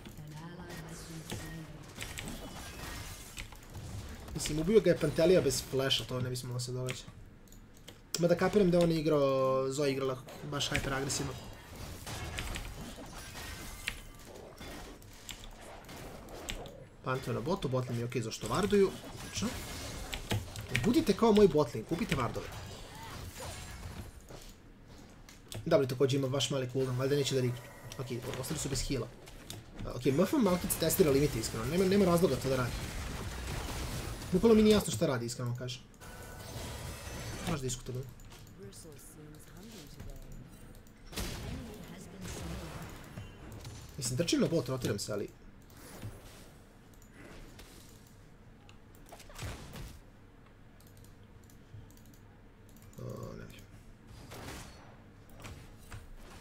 [SPEAKER 1] Mislim, ubio ga je Pantelija bez flasha, to ne bi smelo se događa. Mada kapiram da on je igrao, Zoe igrala baš hyper agresivno. Panteo na botu, botlane je okej zašto varduju. Odlično. Budite kao moj botlane, kupite vardove. Dobro, također ima baš mali cooldown, valjda neće da riknu. Ok, ostali su bez heala. Ok, MF Malkic testira limite iskreno, nema razloga to da radi. Bukvalno mi nije jasno šta radi, iskreno kažem. Možda diskutabilno. Mislim, trčim na bot, rotiram se, ali...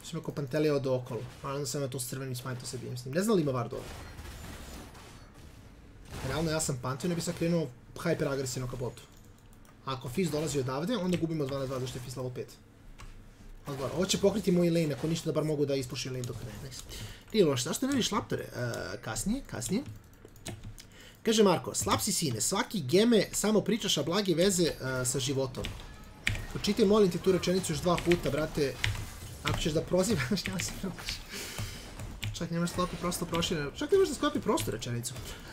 [SPEAKER 1] Mislim ako Pantelija od okolo. A onda sam ja to s crvenim smajtom se bijem s njim. Ne znam li ima Vard ovdje. Realno ja sam Pantheon, ne bi sad krenuo hyper agresivno ka botu. Ako Fizz dolazi odavde, onda gubimo 2 na 2, zašto je Fizz level 5. Ovo će pokriti moj lane, ako ništa da bar mogu da ispušim lane dok ne. Nije loš, zašto ne radiš laptore? Kasnije. Kaže Marko, slab si sine, svaki geme samo pričaš, a blage veze sa životom. Pročitaj, molim ti tu rečenicu još 2 puta, brate. Ako ćeš da prozivaš, nema se probaš. Čak nemaš sklopi prosto prošireno. Čak nemaš da sklopi prostu rečenicu.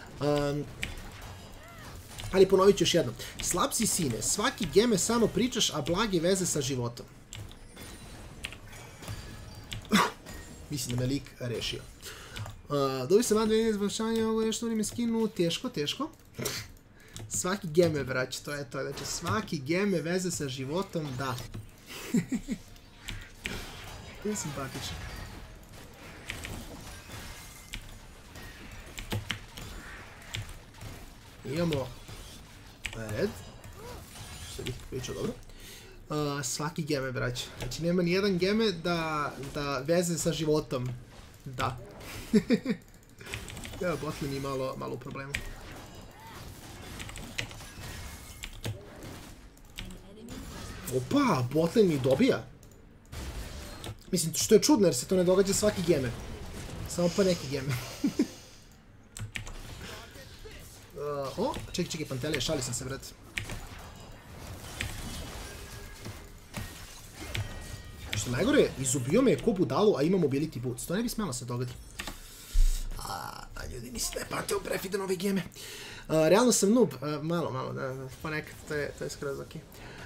[SPEAKER 1] Ali ponovit ću još jednom. Slab si sine, svaki geme samo pričaš, a blage veze sa životom. Mislim da me lik rešio. Dobio sam advenje izvršanja, ovo je nešto mi skinu, teško. Svaki geme, brać, to je to. Znači, svaki geme veze sa životom, da. To je simpatično. Imamo red. Što bih pričao dobro. Svaki geme, brać. Znači, nema nijedan geme da veze sa životom. Da. Evo, botlane je malo u problemu. Opa, botlane mi dobija. Mislim, što je čudno jer se to ne događa svaki geme. Samo pa neki geme. Čekaj, Pantelija, šali sam se, brate. Što najgore, izubio me ko budalu, a ima mobility boots. To ne bi smjelo se dogoditi. A ljudi, mislim da je Pantheon prefidan ove geme. Realno sam noob, malo, da, ponekad, to je skroz ok.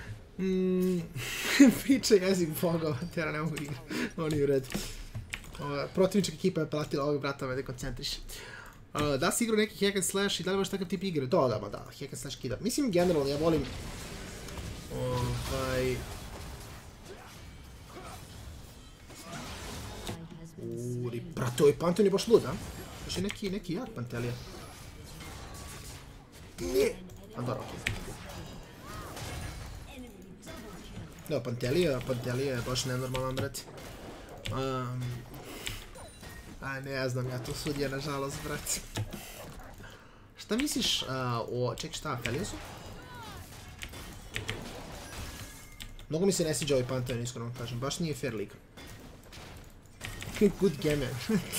[SPEAKER 1] Piče jezik bogova, tjera ne mogu igrati. Oni je u redu. Protivnička ekipa je platila ovog brata me dekoncentriše. Da si igrao neki hack and slash i da li baš takav tip igre? Da, hack and slash kida. Mislim, generalno, ja volim... Brate, ovaj Pantheon je baš lud, a? Baš je neki jak Pantelija. Nije! A dobro, ok. Da, Pantelija je baš nenormalan, brate. Ne znam, ja to sudija, nažalost, brate. Šta misliš o... Čekaj, šta, Feliosu? Mnogo mi se ne sviđa ovaj Pantheon, iskreno kažem, baš nije fair league. Good gamer.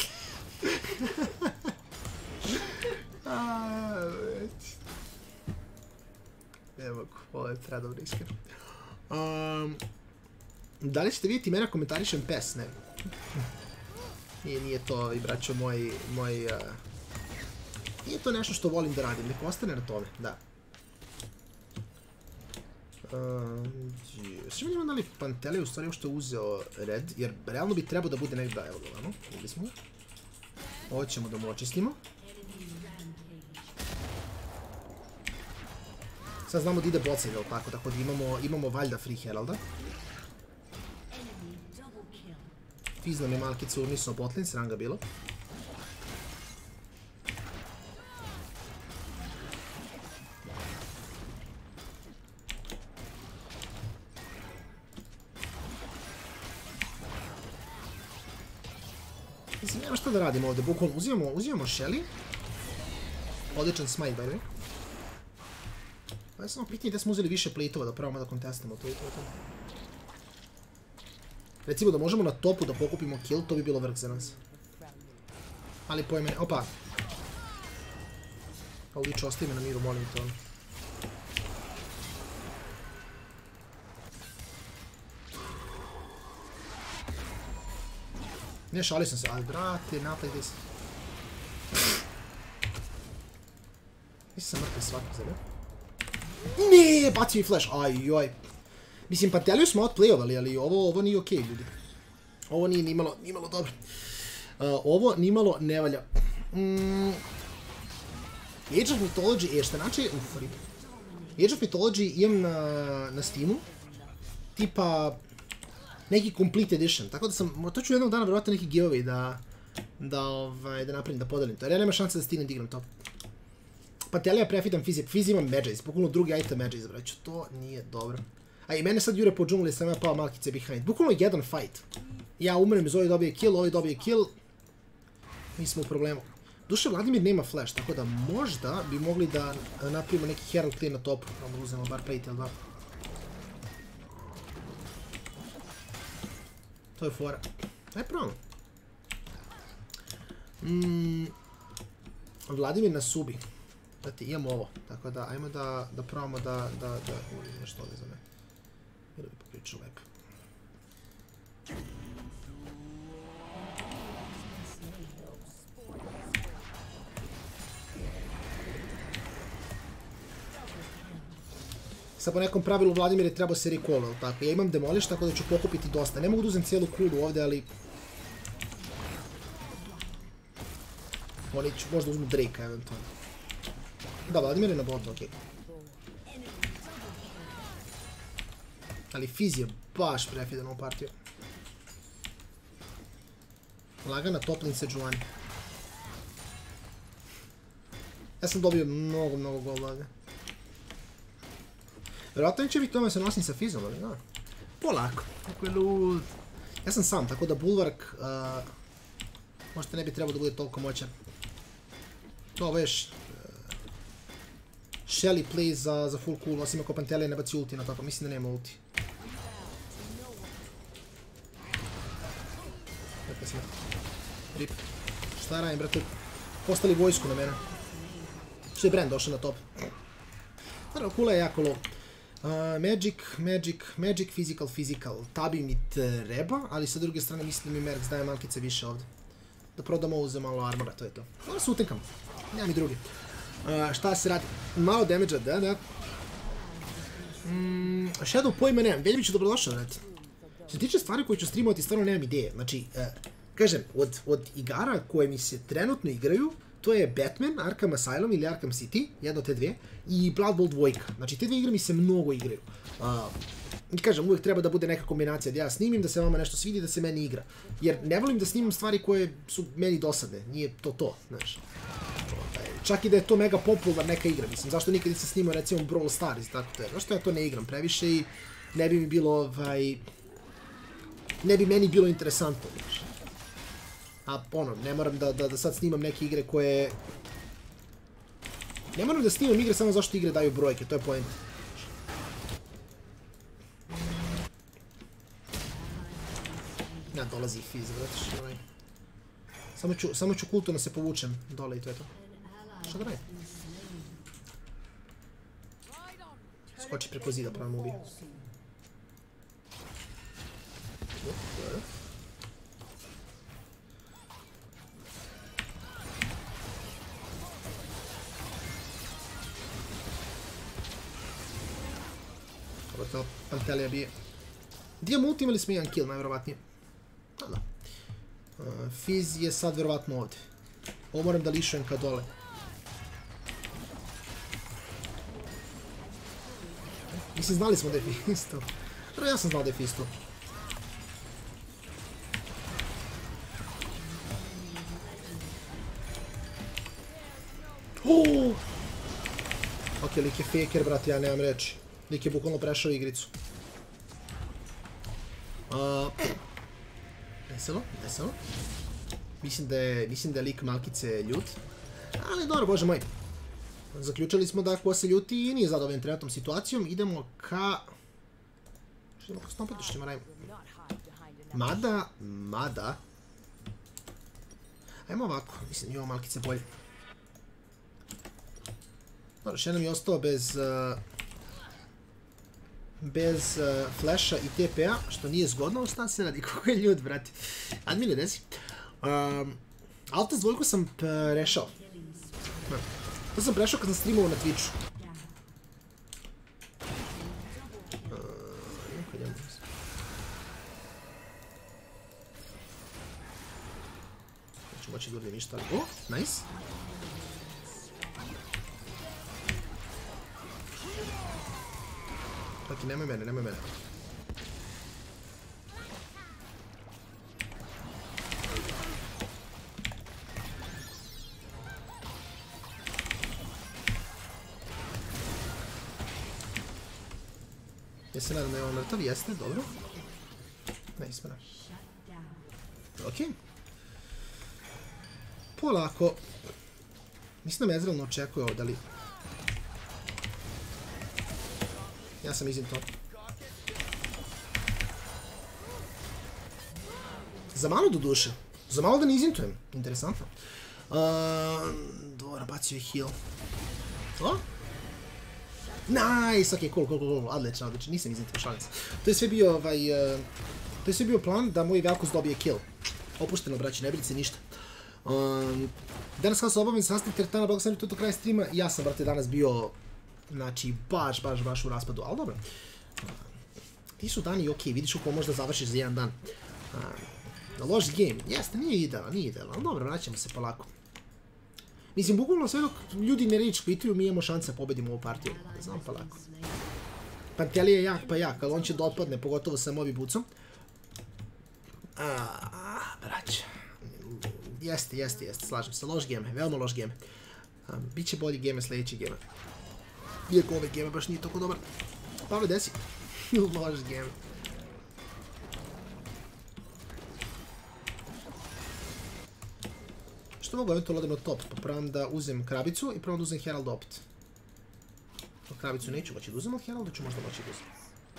[SPEAKER 1] Ne mogu, ovo je predobro iskreno. Da li ćete vidjeti mene komentarišem PES? Ne. Nije to, i braćo, moj... Nije to nešto što volim da radim, nek ostane na tome, da. Sve vidimo da li Pantelija u stvari uopšte uzeo red, jer realno bi trebao da bude negdje, evo ga vamo, vidjeli smo ga. Ovo ćemo da mu očistimo. Sad znamo da ide bot side, tako da imamo valjda Free Heralda. Fizz nam je malkicu urnisno botlane, sram ga bilo. Mislim, nema šta da radimo ovdje, bukvalno uzimamo Shelly. Odličan smite, by the way. Pa je samo pitanje da smo uzeli više plate-ova da probamo da kontestamo to i to. Recimo da možemo na topu da pokupimo kill, to bi bilo vrh za nas. Ali pojme... Opa! Pa Lič, ostavi me na miru, molim to. Ne, šalio sam se, ali brate, naplay this. Mislim sam mrtvi svakog za ne. Ne, baci mi flash, ajoj. Mislim, Panteliju smo outplayovali, ali ovo nije okej, ljudi. Ovo nije nimalo dobro. Ovo nimalo ne valja. Age of Mythology, šta znači? Age of Mythology imam na Steamu. Tipa... neki complete edition, tako da sam... To ću jednog dana vjerovatno neki giveaway da napravim, da podelim to. Jer ja nema šanse da stignem da igram to. Pantelija prefitam Fizz ima Magic, pokuljno drugi item Magic, braću. To nije dobro. A i mene sad jure po džungli, sam ja pao malkice behind. Bukvalno jedan fight. Ja umrem, Zoe dobije kill, ovaj dobije kill. Mi smo u problemu. Duše, Vladimir nema flash, tako da možda bi mogli da napravimo neki Herald clear na topu. Probamo uzemo bar plate ili dva. To je fora. Aj probamo. Vladimir nas ubi. Znate, imamo ovo. Tako da, ajmo da probamo da... Nešto ovdje za me. Ili bi popričao lepo. Sad po nekom pravilu Vladimir je trebao se recall, ali tako. Ja imam demolish, tako da ću pokupiti dosta. Ne mogu da uzem cijelu kulu ovdje, ali... Oni ću možda uzmu Drake-a eventualno. Da, Vladimir je na botu, okej. Ali Fizz je baš prefidan u partiju. Lagana top lane Sejuani. Ja sam dobio mnogo gola ovdje. Vjerojatno neće biti tome se nosim sa Fizzom, ali da. Polako. Tako je lud. Ja sam sam, tako da Bulwark možda ne bi trebao da bude toliko moćan. To veš Shelly plays za full cool, osim ako Pantelija ne baci ulti na tako, mislim da nema ulti. Dakle sam. Rip. Šta radim, brate? Postali vojsku na mene. Što je Brand došao na top. Naravno, kula je jako low. Magic, physical. Tabi mi treba, ali sa druge strane mislim da mi Mercs daje malkice više ovdje. Da prodamo uzem malo armora, to je to. Onda se utenkam. Nema mi drugi. Šta se radi? Malo damage-a, da. Shadow pojma nemam. Veljević je dobrodošao, vrati. Što se tiče stvari koje ću streamovati, stvarno nemam ideje. Znači, kažem, od igara koje mi se trenutno igraju, to je Batman, Arkham Asylum ili Arkham City, jedna od te dvije, i Blood Bowl 2. Znači, te dvije igre mi se mnogo igraju. I kažem, uvijek treba da bude neka kombinacija, da ja snimim, da se vama nešto svidi, da se meni igra. Jer ne volim da snimam stvari koje su meni dosadne, nije to, znaš. Čak i da je to mega popular neka igra, mislim, zašto nikad nisam snimao recimo Brawl Stars i tako to je. Zašto ja to ne igram previše i ne bi mi bilo, ne bi meni bilo interesantno, znaš. A ono, ne moram da sad snimam neke igre koje... Ne moram da snimam igre samo zašto igre daju brojke, to je point. Ja, dolazi Fizz, vratiš, samo ću kulturno se povučem dole i to je to. Šta da radim? Skoči preko zida, pravno ubije. Dobro, Pantelija bije. Gdje imam ulti, imali smo jedan kill, najvjerovatnije. Da. Fizz je sad vjerovatno ovdje. Ovo moram da lišujem ka dole. Mislim, znali smo da je Fizz to. Ja sam znao da je Fizz to. Ok, lik je faker, brat, ja nemam reći. Lik je bukvalno prešao igricu. Veselo. Mislim da je lik malkice ljut. Ali dobro, bože moj. Zaključili smo da ko se ljuti i nije zadovoljan trenutnom situacijom. Idemo ka... Što idemo ka stompatu, što ćemo radimo? Mada... Ajmo ovako, mislim imamo malkice bolje. Dobro, še nam je ostao bez flasha i TP-a, što nije zgodno, šta se radi, kako je ljud, brati. Admine, desi. Altas dvojku sam prešao. To sam prešao kad sam streamovao na Twitchu. Neću moći da uradim ništa. O, nice. Taki, nemoj mene. Ja se nadam da je on mrtav, jeste, dobro. Nice, bra. Okej. Polako. Mislim da me Ezreal ne očekuje ovdje, ali... Ja sam izim to. Za malo do duše. Za malo da ne izintujem. Interesantno. Dobro, bacio je heal. O? Nice, ok, cool. Odlično. Nisam izintuo, šalim se. To je sve bio to je sve bio plan da moj Velkos dobije kill. Opušteno, braći, ne brinite ništa. Danas kada se obavim sastav teretana, blago sam do kraja streama, ja sam, brate, danas bio, znači, baš u raspadu, ali dobro. Ti su dani okej, vidiš ukoliko možda završiš za jedan dan. Loš game, jeste, nije idealan, ali dobro, vraćamo se polako. Mislim, bukvalno sve dok ljudi ne rage quituju, mi imamo šanse da pobedimo ovu partiju. Ne znam, polako. Pantelija je jak, pa jak, ali on će da otpadne, pogotovo sa mobi bucom. Braća. Jeste, slažem se, loš game, veoma loš game. Biće bolji game sljedeći game. Iako ovaj game baš nije toliko dobar. Pavle, desi. Loš game. Što mogu eventualno odem na top? Pa pravam da uzem krabicu i pravam da uzem Herald opet. Krabicu neću moći da uzem, ali Heralda ću možda moći da uzem.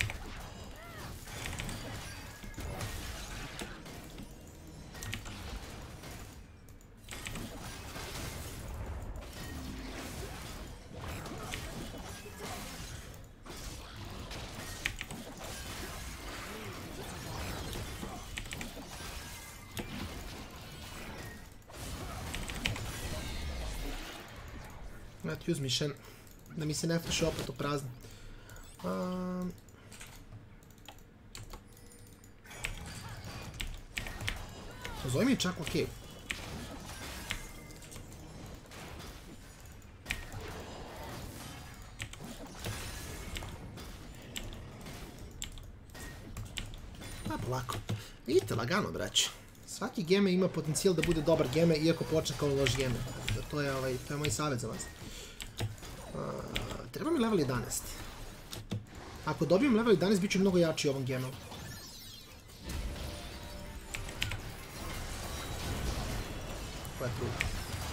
[SPEAKER 1] Use mission, da mi se ne flaše opet u prazno. Zove mi je čak okej. Polako. Vidite, lagano, braći. Svaki geme ima potencijal da bude dobar geme, iako počne kao loš geme. To je moj savjet za vas. Treba mi level 11. Ako dobijem level 11, bit ću mnogo jači u ovom gameu. Koja je truda?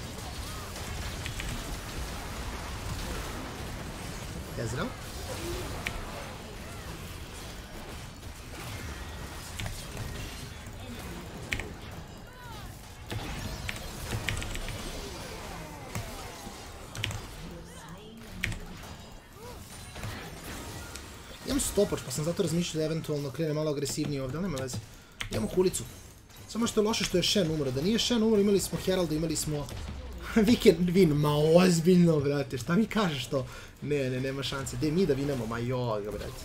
[SPEAKER 1] Ezreal. Imam stopač, pa sam zato razmišljao da eventualno krene malo agresivnije ovdje, ali nema veze. Imamo kulicu. Samo što je loše što je Shen umro. Da nije Shen umro, imali smo Heralda, imali smo... Weekend win, ma ozbiljno, brate. Šta mi kažeš to? Ne, nema šanse. Gdje mi da vinamo, ma joga, brate.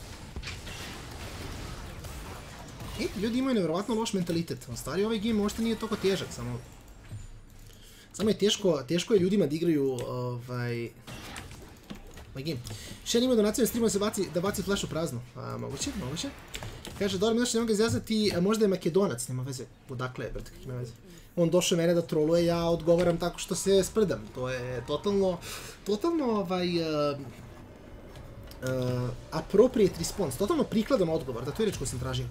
[SPEAKER 1] Ljudi imaju nevjerovatno loš mentalitet. U stvari, ovaj game možda nije toliko težak, samo je teško je ljudima da igraju, game. Shen ima donaciju na streamu da baci flash u prazno. Moguće. Kaže, dobro, mi ne mogu izjazati, možda je Makedonac, nema veze. Odakle je, brate, kakve nema veze. On došao mene da troluje, ja odgovaram tako što se sprdam. To je totalno, appropriate response, totalno prikladan odgovor, da to je reč koju sam tražio.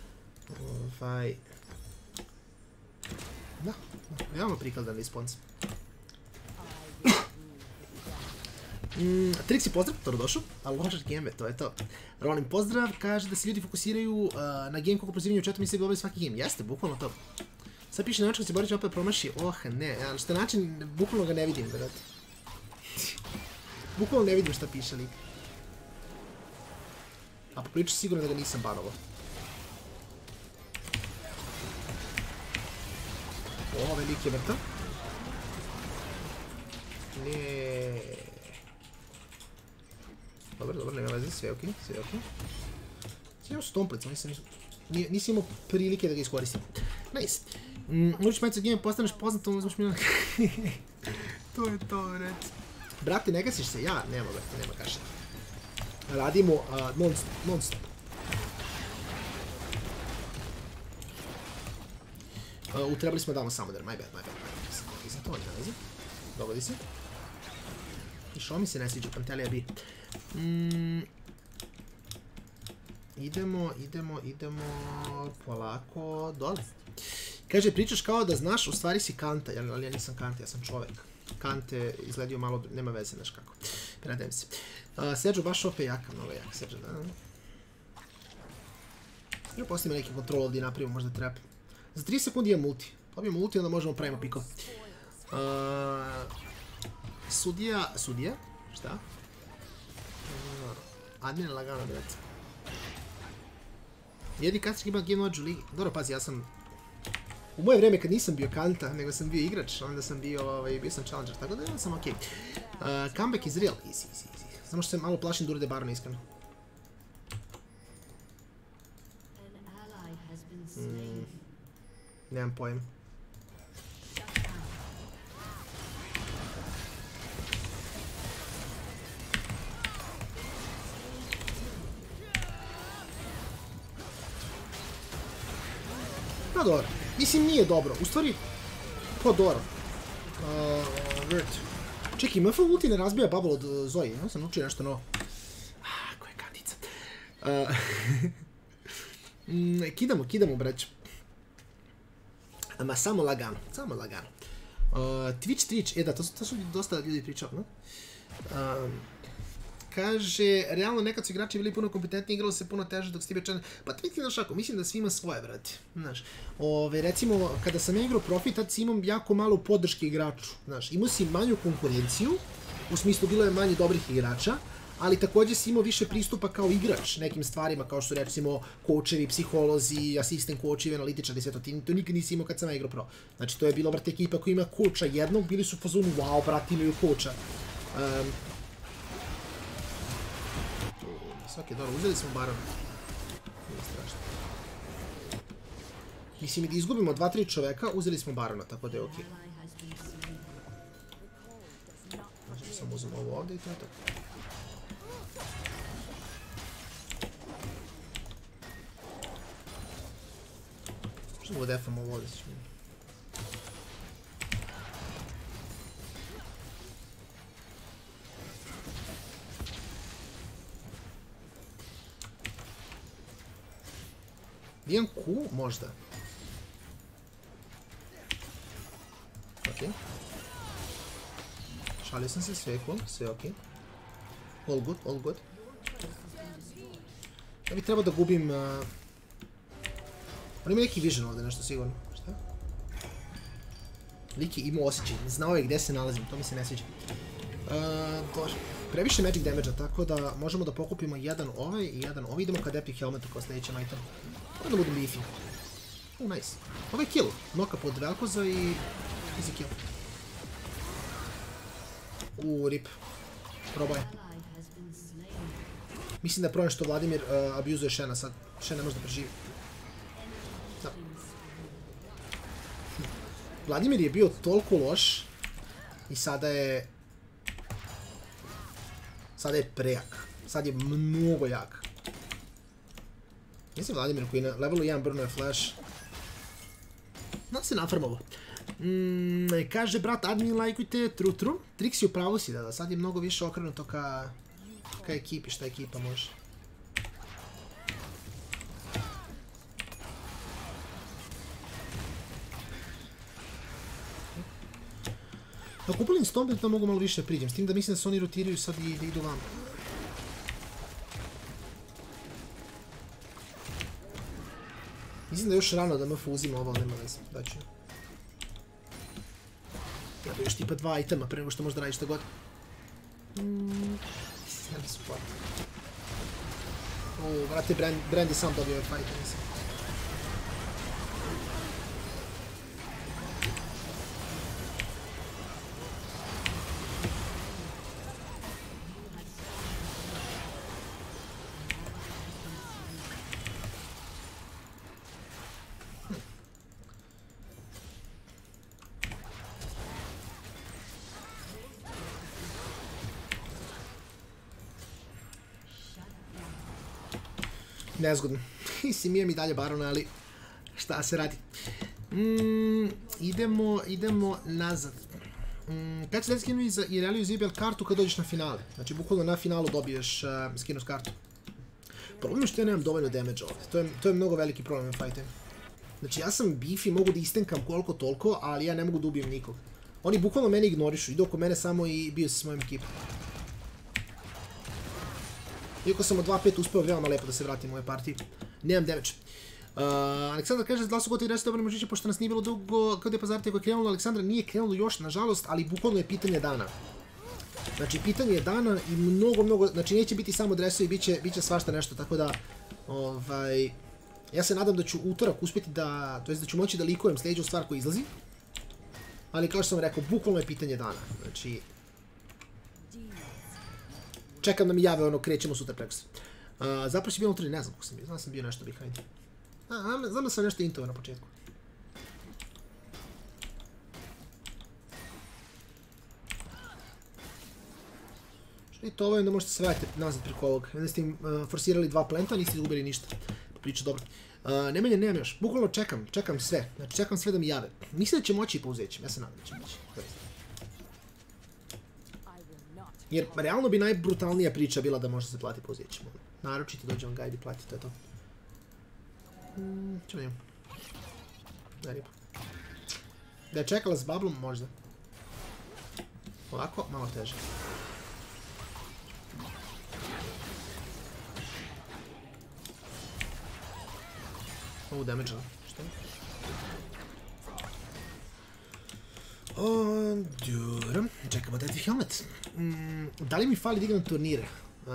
[SPEAKER 1] Da, veoma prikladan response. Trixie, pozdrav, dobrodošao, ali ložaš game, to je to. Rolim pozdrav, kaže da se ljudi fokusiraju na game koliko prozivanje u chatu, mi se bi svaki game. Jeste, bukvalno to. Sad piše na način da se Borić opet promaši, ne, ali što je način, bukvalno ga ne vidim, brate. Bukvalno ne vidim šta piše lik. A popriču sigurno da ga nisam banovao. Ovaj lik je mrtav. Dobro, nema veze, sve okej. Imam stomplicu, nisam imao prilike da ga iskoristim. Nice. Učiš majicu game, postaneš poznatom, uzmaš milion... To je to, reci. Brate, ne gasiš se, ja nema, brate, nema kaša. Radimo non-stop. Trebali smo damo samo der, my bad. Za to nema veze. Dogodi se. I što mi se ne sviđa, Pantelija bi. Idemo polako dole. Kaže, pričaš kao da znaš, u stvari si Kanta, ali ja nisam Kanta, ja sam čovek. Kante izgledio malo, nema veze, znaš kako. Predajem se. Seđo baš opet jaka, mnogo jaka Seđo, da. Još postavimo neki kontrol ovdje i napravimo možda trap. Za 3 sekundi imam ulti. Dobijemo ulti, onda možemo pravimo piko. Sudija, šta? Admin je lagano, brate. Jedi Kastrić ima Game Watch u ligi. Dobro, pazi, ja sam... U moje vrijeme kad nisam bio Kanta, nego sam bio igrač, onda sam bio sam challenger, tako da sam okej. Comeback is real, easy. Samo što se malo plašim da urade Barona, iskreno. Nemam pojem. Pa dobro. Mislim, nije dobro. U stvari, pa dobro. Čekaj, MF ulti ne razbija bubble od Zoe. Ja sam naučio nešto novo. Koja je kandica. Kidamo, brać. Ma samo lagano. Twitch, da, to su dosta ljudi pričali, no? Kaže, realno nekad su igrači bili puno kompetentni, igralo se puno teže dok si bio čan... Pa ti znaš ako, mislim da svi ima svoje, brate. Znaš, recimo, kada sam ja igrao profi, tad si imam jako malo podrške igraču. Znaš, imao si manju konkurenciju, u smislu bilo je manje dobrih igrača, ali također si imao više pristupa kao igrač nekim stvarima, kao što recimo coachevi, psiholozi, asistent coachevi, analitičari i sve to. To nikad nisi imao kad sam ja igrao pro. Znači, to je bilo, brate, ekipa koja ima coacha jednog, bili su u fazonu, wow, brate, imaju coacha. Ok, dobro, uzeli smo Barona. Nije strašno. Mislim, da izgubimo 2-3 čoveka, uzeli smo Barona, tako da je ok. Znači, samo uzemo ovo ovdje i to je to. Što ovo defamo ovo ovdje? Imam Q? Možda. Ok. Šalio sam se, sve je cool, sve je ok. All good. Ja bih trebao da gubim... On ima neki vision ovdje, nešto sigurno. Šta? Lik je imao osjećaj, znao je gdje se nalazim, to mi se ne sviđa. Dobro. Previše magic damage-a, tako da možemo da pokupimo jedan ovaj i jedan ovaj. Idemo ka Epic Helmetu kao sljedećem item. Onda budem beefy. Nice. Ovo je kill. Noka pod Velkoza i... easy kill. Rip. Probaj. Mislim da je problem što Vladimir abuzuje Shena sad. Shen ne može da preživi. Da. Vladimir je bio toliko loš i sada je prejak. Sad je mnogo jak. Mislim Vladimir koji na levelu 1 brno je flash. Da se nafarmovo. Kaže brat admin lajkujte, true. Trixi u pravu si da sad je mnogo više okrenuto ka ekipi, šta ekipa može. Ako upalim Stomp, to mogu malo više priđem, s tim da mislim da se oni rotiraju sad i da idu vamo. Mislim da je još rano da MF uzima ovo, ali nema veze, daću. Ja bi još tipa 2 itema pre nego što možda radiš šta god. Nema support. Vrate, Brandy sam dobio ovaj fight, mislim. Nezgodno. Mislim, imam i dalje Barona, ali šta se radi. Idemo nazad. Kad će da skinu i realizu IBL kartu kad dođeš na finale? Znači, bukvalno na finalu dobiješ skinus kartu. Problem je što ja nemam dovoljno damage ovdje. To je mnogo veliki problem u fightu. Znači ja sam beefy, mogu da istenkam koliko toliko, ali ja ne mogu da ubijem nikog. Oni bukvalno mene ignorišu, idu oko mene samo i bio se s mojim ekipom. Iako sam od 2-5 uspeo veoma lepo da se vratim u ove partije. Nemam damage. Aleksandar kaže da su gotovi 10 dobro možiće, pošto nas nije bilo dugo kada je Pazar teko je krenulo. Aleksandra nije krenulo još, nažalost, ali bukvalno je pitanje dana. Znači, pitanje je dana i mnogo, znači neće biti samo dresovi, bit će svašta nešto, tako da, ja se nadam da ću utorak uspjeti da, to jest da ću moći da likujem sljedeću stvar koja izlazi. Ali kao što sam rekao, bukvalno je pitanje dana, znači, čekam da mi jave ono, krećemo sutra preko se. Zapravo će bio unutra, ne znam kako sam bio, znam da sam bio nešto behind. Znam da sam nešto intovo na početku. I to ovo je da možete se vratiti nazad preko ovog. Onda ste im forsirali 2 plenta, niste izgubili ništa. Priča dobro. Nemanja nemam još. Bukvalno čekam sve. Znači čekam sve da mi jave. Mislim da će moći i pouzećem. Ja se nadam da će moći. Jer realno bi najbrutalnija priča bila da može se plati pouzećem. Naročito dođe vam guide i plati, to je to. Čemo njemu. Ne riba. Da je čekala s bablom, možda. Ovako, malo teže. Ovu damage-a, što? Čekamo Deadly Helmet. Da li mi fali da igram turnire?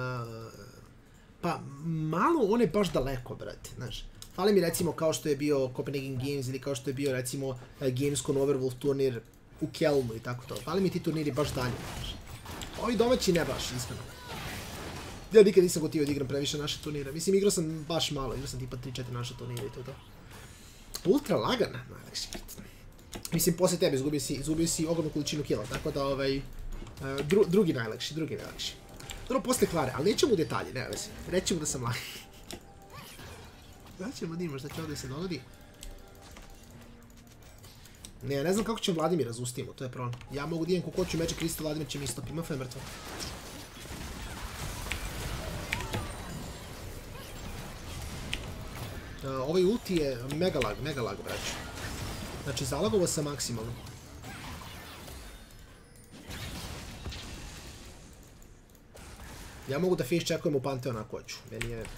[SPEAKER 1] Pa, malo on je baš daleko, brate, znaš. Fali mi recimo kao što je bio Copenhagen Games ili kao što je bio recimo Gamescom Overwolf turnir u Kelmu i tako to. Fali mi ti turniri baš dalje, znaš. Ovi domaći ne baš, iskreno. Ja nikad nisam gotivio da igram previše naše turnire. Mislim, igrao sam baš malo, igrao sam tipa 3-4 naše turnire i to je to. Ultra lagana, najlakši bit. Mislim, poslije tebe izgubio si ogromnu količinu kila, tako da drugi najlakši. Dobro, poslije Klare, ali nećemo u detalje, nema veze. Rećemo da sam lagan. Da ćemo da imamo šta će ovdje se dogodi. Ne znam kako će Vladimir razustimo, to je problem. Ja mogu da idem kako hoću meče Krista, Vladimir će mi istopiti, Mf je mrtvo. Ovaj ulti je mega lag, braću. Znači, zalagovao sam maksimalno. Ja mogu da face checkujem u Pantheon ako hoću. Meni je...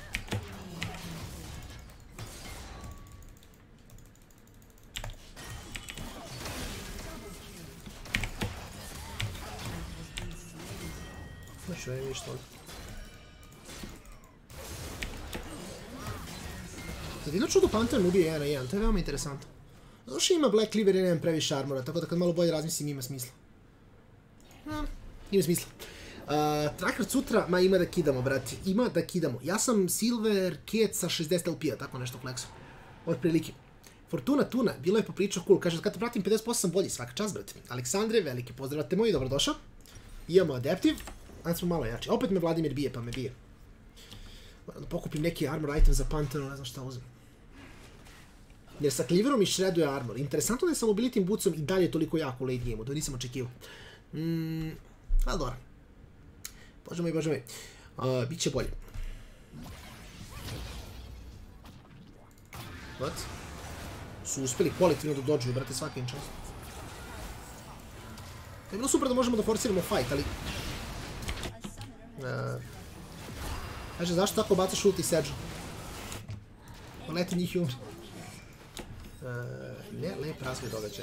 [SPEAKER 1] Znači, ne ništa ovdje. Sad jedno čudo Pantheon ubije 1 na 1, to je veoma interesantno. Zato što ima Black Cleaver i nemam previše armora, tako da kad malo bolje razmislim ima smisla. Ima smisla. Tracker sutra, ma ima da kidamo, brati. Ima da kidamo. Ja sam Silver Cat sa 60 LP-a, tako nešto flexu. Od prilike. Fortuna Tuna, bilo je popričao cool. Kaže, kad te pratim 50% sam bolji, svaka čast, brati. Aleksandre, veliki pozdravate moji, dobrodošao. Imamo Adaptive, a smo malo jači. Opet me Vladimir bije, pa me bije. Moram da pokupim neki armor item za Pantheon, ne znam šta uzem. Jer sa Cleaverom i shreduje armor. Interesantno da je sa mobilitim bootsom i dalje toliko jako u late game-u, to nisam očekivao. Ali dobro. Bože moj. Biće bolje. What? Su uspjeli kolektivno da dođu, brate, svaki čas. Je bilo super da možemo da forsiramo fight, ali... Kaže, zašto tako bacaš ulti Sedge? Poleti njih i umri. Ne, lep razvoj događaja.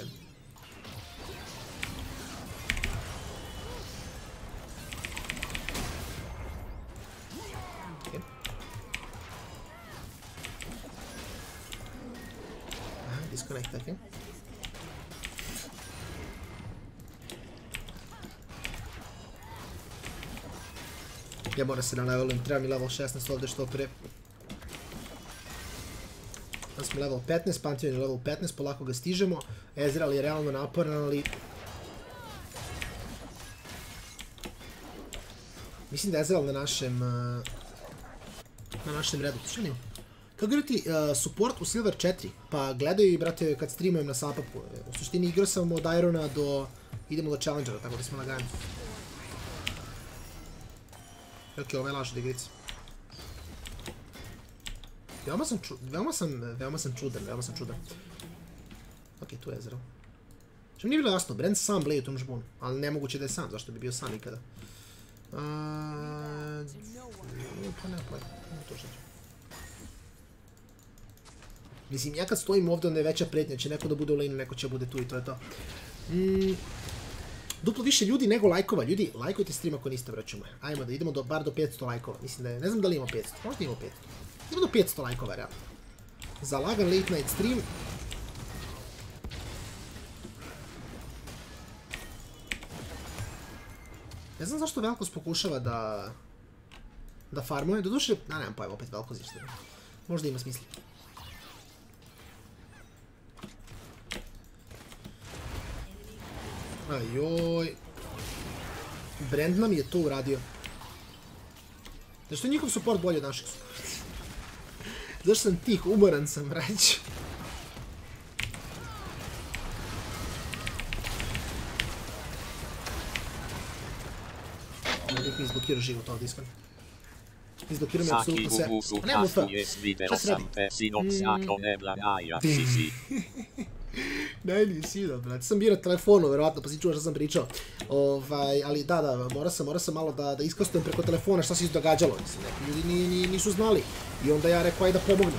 [SPEAKER 1] Disconnect, ok. Ja moram se na levelujem, treba mi level 16 ovdje što pre. Da smo level 15, Pantheon je level 15, polako ga stižemo. Ezreal je realno naporan, ali... Mislim da je Ezreal na našem redu. Što nima? Kako igrati support u Silver 4? Pa gledaju i, brate, kad streamujem na Sapapu. U suštini igrao sam od Irona do... Idemo do Challengera, tako da smo lagani. Ok, ovo je lažna igrica. Veoma sam čudan. Ok, tu je Ezreal. Što mi nije bilo jasno, Brand sam bleje u tom žbunu, ali nemoguće da je sam, zašto bi bio sam nikada. Pa ne, to što ću. Mislim, ja kad stojim ovdje, onda je veća pretnja, će neko da bude u lane, neko će bude tu i to je to. Duplo više ljudi nego lajkova. Ljudi, lajkujte stream ako niste, braćo moje. Ajmo da idemo bar do 500 lajkova. Mislim da je, ne znam da li ima 500, možda ima 500. Idemo do 500 lajkova, realno. Za lagan late night stream. Ne znam zašto Velkos pokušava da farmuje. Doduše, nemam pojma, opet Velkos isto. Možda ima smisla. Ajoj. Brand nam je to uradio. Zašto je njihov support bolji od našeg supporta? Zašto sam tih, umoran sam, vrać. Nek mi izblokirao život ovdje, iskreno. Izblokirao mi apsolutno sve. A nemam UF. Šta se radi? Ne, nisi vidio, brate. Sam bio na telefonu, verovatno, pa si čuo što sam pričao. Ali da, morao sam malo da iskostujem preko telefona šta se izdogađalo. Mislim, neki ljudi nisu znali. I onda ja rekao, ajde da pomognem.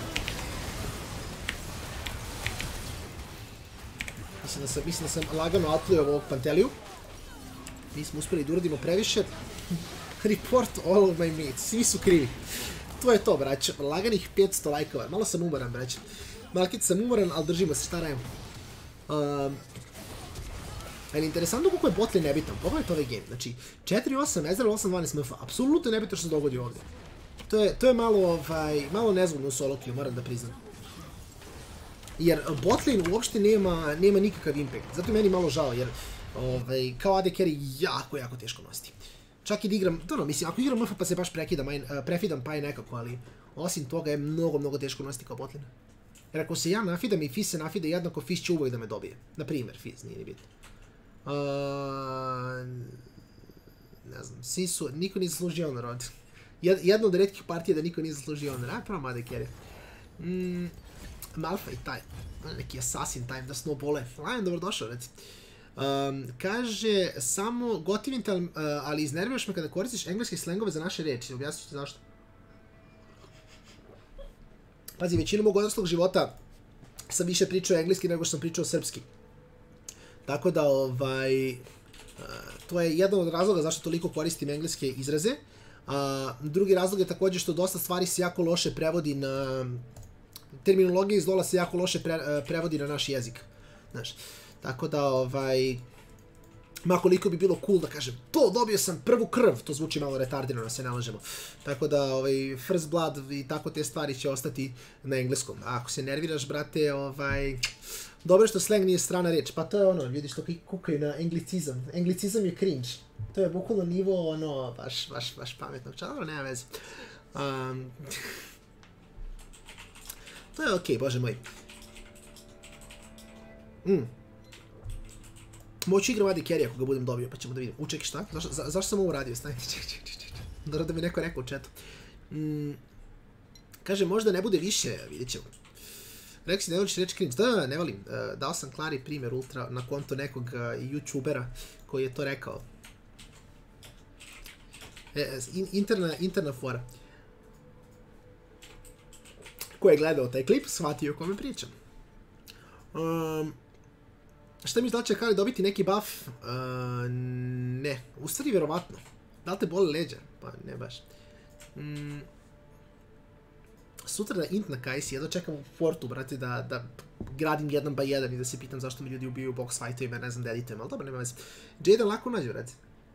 [SPEAKER 1] Mislim da sam lagano outlio ovog Panteliju. Nismo uspjeli da uradimo previše. Report all of my mates. Svi su krivi. To je to, braće. Laganih 500 lajkova. Malo sam umoran, braće. Malkice sam umoran, ali držimo se, šta rajem. Ali interesantno koliko je botlane nebitan. Pogledajte ovaj game. Znači, 4-8, Ezreal 8-12 MF. Apsolutno nebitno što se dogodi ovdje. To je malo nezgodno u solo queue, moram da priznam. Jer botlane uopšte nema nikakav impact. Zato je meni malo žao, jer kao AD carry jako teško nositi. Čak i da igram, mislim, ako igram MF pa se baš prefidam pa je nekako, ali osim toga je mnogo teško nositi kao botlane. Jer ako se ja nafidam i Fizz se nafide, jednako Fizz će uvijek da me dobije. Naprimjer, Fizz, nije ni bitno. Ne znam, svi su, niko nije zaslužio honor ovdje. Jedna od retkih partija da niko nije zaslužio honor. Ajde, pravo Made Carry. Malphite time. Neki assassin time da snowballe. Lion, dobrodošao, reci. Kaže, samo gotivim te, ali iznerviraš me kada koristiš engleske slengove za naše reči. Objasnit ću ti zašto. Pazi, većinu mog odraslog života sam više pričao engleski nego što sam pričao srpski. Tako da, to je jedan od razloga zašto toliko koristim engleske izraze. Drugi razlog je također što dosta stvari se jako loše prevodi na... Terminologija iz dola se jako loše prevodi na naš jezik. Znaš, tako da, ma koliko bi bilo cool da kažem, to, dobio sam prvu krv, to zvuči malo retardirano, se ne lažemo. Tako da, first blood i tako te stvari će ostati na engleskom. A ako se nerviraš, brate, dobro što slang nije strana reč, pa to je ono, ljudi što kukaju na anglicizam. Anglicizam je cringe. To je bukvalno nivo, ono, baš pametnog čala, nema veze. To je okej, bože moj. Moću igram AD carry ako ga budem dobio, pa ćemo da vidimo. Čekaj, šta? Zašto sam ovo uradio? Stani, čekaj. Da mi neko rekao u chatu. Kaže, možda ne bude više, vidjet ćemo. Rekao si, ne voliš reći cringe. Da, ne volim. Dao sam Klari primjer ultra na konto nekog youtubera koji je to rekao. Interna fora. Ko je gledao taj klip, shvatio o kome pričam. Šta mi znači Kali dobiti neki buff? Ne. U stvari vjerovatno. Da li te boli leđa? Pa ne baš. Sutra da int na Kajsi, jedno čekam u portu, brate, da gradim 1x1 i da se pitam zašto mi ljudi ubiju u box fightovima, ne znam da editujem, ali dobro, nema veze. Jaden lako nađe, brate.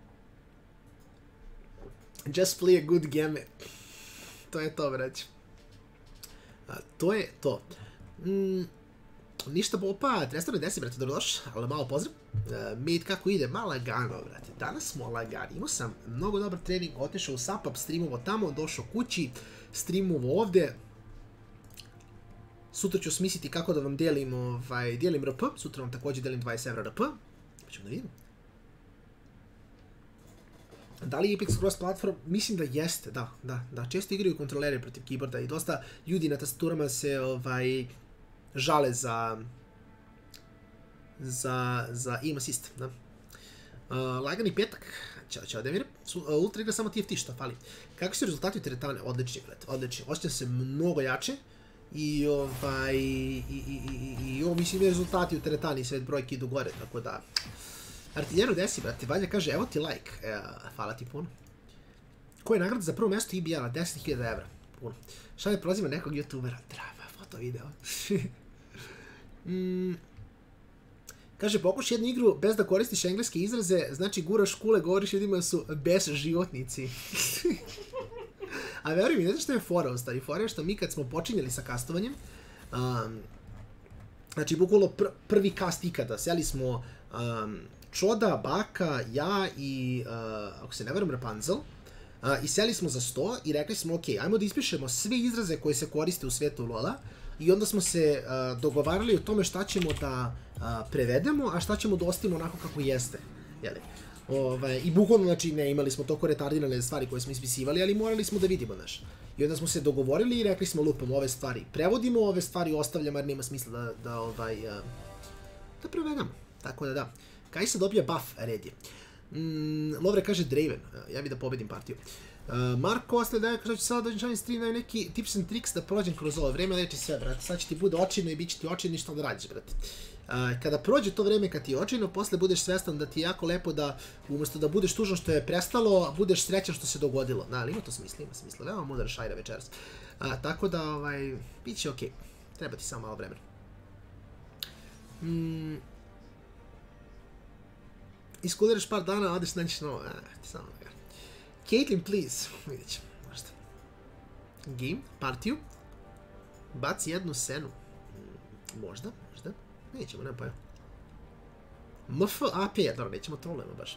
[SPEAKER 1] Just play a good game. To je to, brate. To je to. Ništa, opa, 310, brate, dobrodošli, ali malo pozdrav. Mate, kako ide? Malo lagano, brate, danas smo lagani. Imao sam mnogo dobar trening, otišao u SAPAP, streamovo tamo, došao kući, streamovo ovdje. Sutra ću smisliti kako da vam dijelim RP, sutra vam također dijelim 20 € RP. Pa ćemo da vidimo. Da li je Apex cross platform? Mislim da jeste, da. Često igraju kontrolere protiv keyboarda i dosta ljudi na tastaturama se žale za aim assist, da. Lagani petak. Ćao Demir. Ultra igra samo TFT, šta fali? Kako su rezultati u teretane? Odlični, brate, odlični. Osjećam se mnogo jače. I ovo mislim rezultati u teretani, sve brojke idu gore, tako da... Artiljeru desi, brate, Valja kaže, evo ti like. Hvala ti puno. Ko je nagrada za prvo mjesto IBL-a? 10.000 evra. Puno. Šta me proziva nekog youtubera? Treba, foto, video. Kaže, pokuši jednu igru bez da koristiš engleske izraze, znači guraš kule, govoriš ljudima da su bezživotnici. A veruj mi, ne znaš što je fora, ostari? Fora je što mi kad smo počinjeli sa kastovanjem, znači, bukvalno prvi kast ikada, sjeli smo Čoda, Baka, ja i, ako se ne verujem, Rapunzel, i sjeli smo za sto i rekli smo, ok, ajmo da ispišemo sve izraze koje se koriste u svetu LoL-a i onda smo se dogovarali o tome šta ćemo da prevedemo, a šta ćemo da ostavimo onako kako jeste, jeli? I bukvalno, znači, ne, imali smo toliko retardirane stvari koje smo ispisivali, ali morali smo da vidimo, znaš. I onda smo se dogovorili i rekli smo, lupamo ove stvari, prevodimo, ove stvari ostavljamo jer nema smisla da prevedemo. Tako da. Kaj se dobija buff, red je. Lovre kaže Draven, ja bi da pobedim partiju. Marko ostaje da kaže, ću sada dođem stream, daju neki tips and tricks da prođem kroz ovo vreme, leči sve, brate. Sad će ti bude očino i bit će ti očino i što da radiš, brate. Kada prođe to vreme kad ti je očino, posle budeš svestan da ti je jako lepo da, umjesto da budeš tužan što je prestalo, budeš srećan što se dogodilo. Da, ali ima to smisla, veoma mudar šajra večeras. Tako da, bit će okej. Treba ti samo malo vremena. Iskuliraš par dana, odeš nađeš novo. Samo ga. Caitlyn, please. Vidjet ćemo, možda. Game, partiju. Baci jednu senu. Možda. Nećemo, nema pojma. MF, AP, dobro, nećemo trolujemo baš.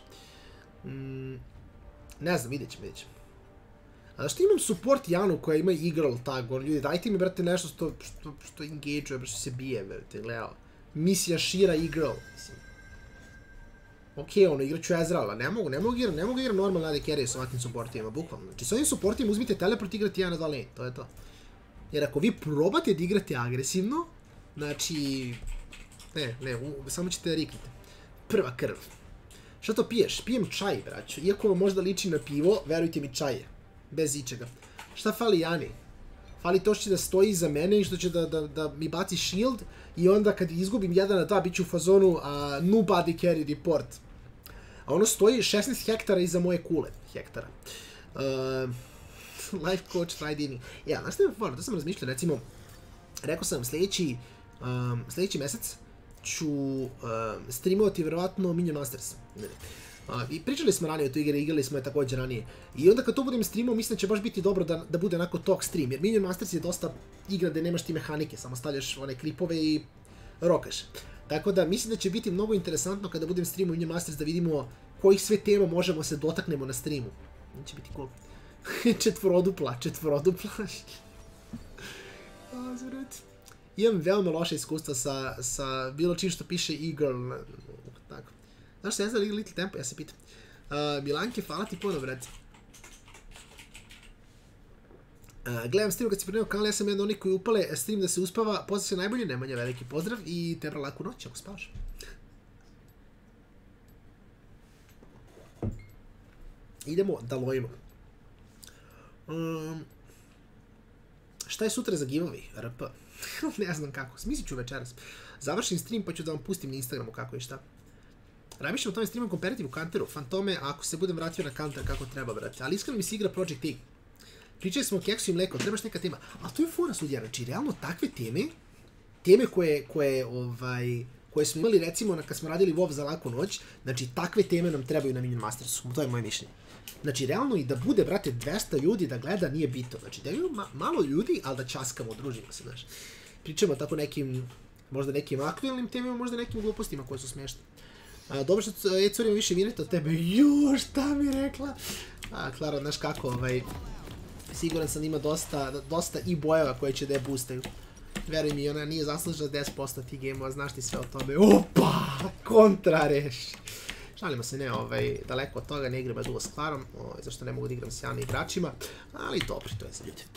[SPEAKER 1] Ne znam, vidjet ćemo. A zašto imam support Janu koja ima igral tag, ljudi, dajte mi, brate, nešto što engage-uje, što se bije, brate, gledao. Misija šira igral, mislim. Okej, igraću Ezreala, ne mogu igram normalno AD carry sa ovakvim supportivima, bukvalno. Znači, s ovim supportivima uzmite teleport i igrati 1 na 2 lane, to je to. Jer ako vi probate da igrate agresivno, znači... Ne, samo ćete da riknete. Prva krv. Šta to piješ? Pijem čaj, braću. Iako vam možda liči na pivo, verujte mi, čaj je. Bez ičega. Šta fali Jani? Fali to što će da stoji iza mene i što će da mi baci shield i onda kad izgubim 1 na 2 bit ću u fazonu nobody carry report. A ono stoji 16 hektara iza moje kule. Hektara. Life coach Friday. Ja, znaš što je fora? To sam razmišljao, recimo, rekao sam sljedeći mesec ću streamovati vjerovatno Minion Masters. I pričali smo ranije o toj igri, igrali smo je također ranije. I onda kad to budem streamao, mislim da će baš biti dobro da bude onako talk stream. Jer Minion Masters je dosta igra gde nemaš ti mehanike, samo stavljaš one klipove i rokaš. Tako da mislim da će biti mnogo interesantno kada budem streamao Minion Masters da vidimo kojih sve tema možemo se dotaknemo na streamu. Će biti cool. Četvorodupla. Imam veoma loše iskustva sa bilo čim što piše e-girl. Tako. Znaš što je za Little Tempo? Ja se pitam. Milanke, hvala ti puno, brad. Gledam stream kad si preneo kanal, ja sam jedan onih koji upale stream da se uspava. Pozdrav se najbolje, Nemanja, veliki pozdrav i tebra laku noć ako spavaš. Idemo da lojimo. Šta je sutra za giveaway? RP. Ne znam kako. Smislit ću večeras. Završim stream pa ću da vam pustim na Instagramu kako i šta. Razmišljam o tome streamam komperativ u Counteru, Fantome, ako se budem vratio na Counter kako treba, brate. Ali iskreno mi se igra Project League. Pričali smo o keksu i mleku, trebaš neka tema. Ali to je fora, sudija, znači realno takve teme koje smo imali recimo kad smo radili WoW za laku noć, znači takve teme nam trebaju na Minion Mastersu, to je moje mišljenje. Znači realno i da bude, brate, 200 ljudi da gleda nije bitno, znači da imaju malo ljudi, ali da časkamo, družimo se, znaš. Pričamo tako nekim, možda nekim aktualnim temima, možda nekim glupostima koje su smiješne. Dobro što je curima više mineta od tebe. Juuu, šta mi rekla? Klara, znaš kako, siguran sam da ima dosta i bojeva koje će da je boostaju. Veruj mi, ona nije zaslužila 10% tih gamova, znaš ti sve o tome. Opa, kontra reši. Šalimo se, ne, daleko od toga, ne igram duo s Klarom, zašto ne mogu da igram s javnim igračima, ali dobro, to je za ljudi.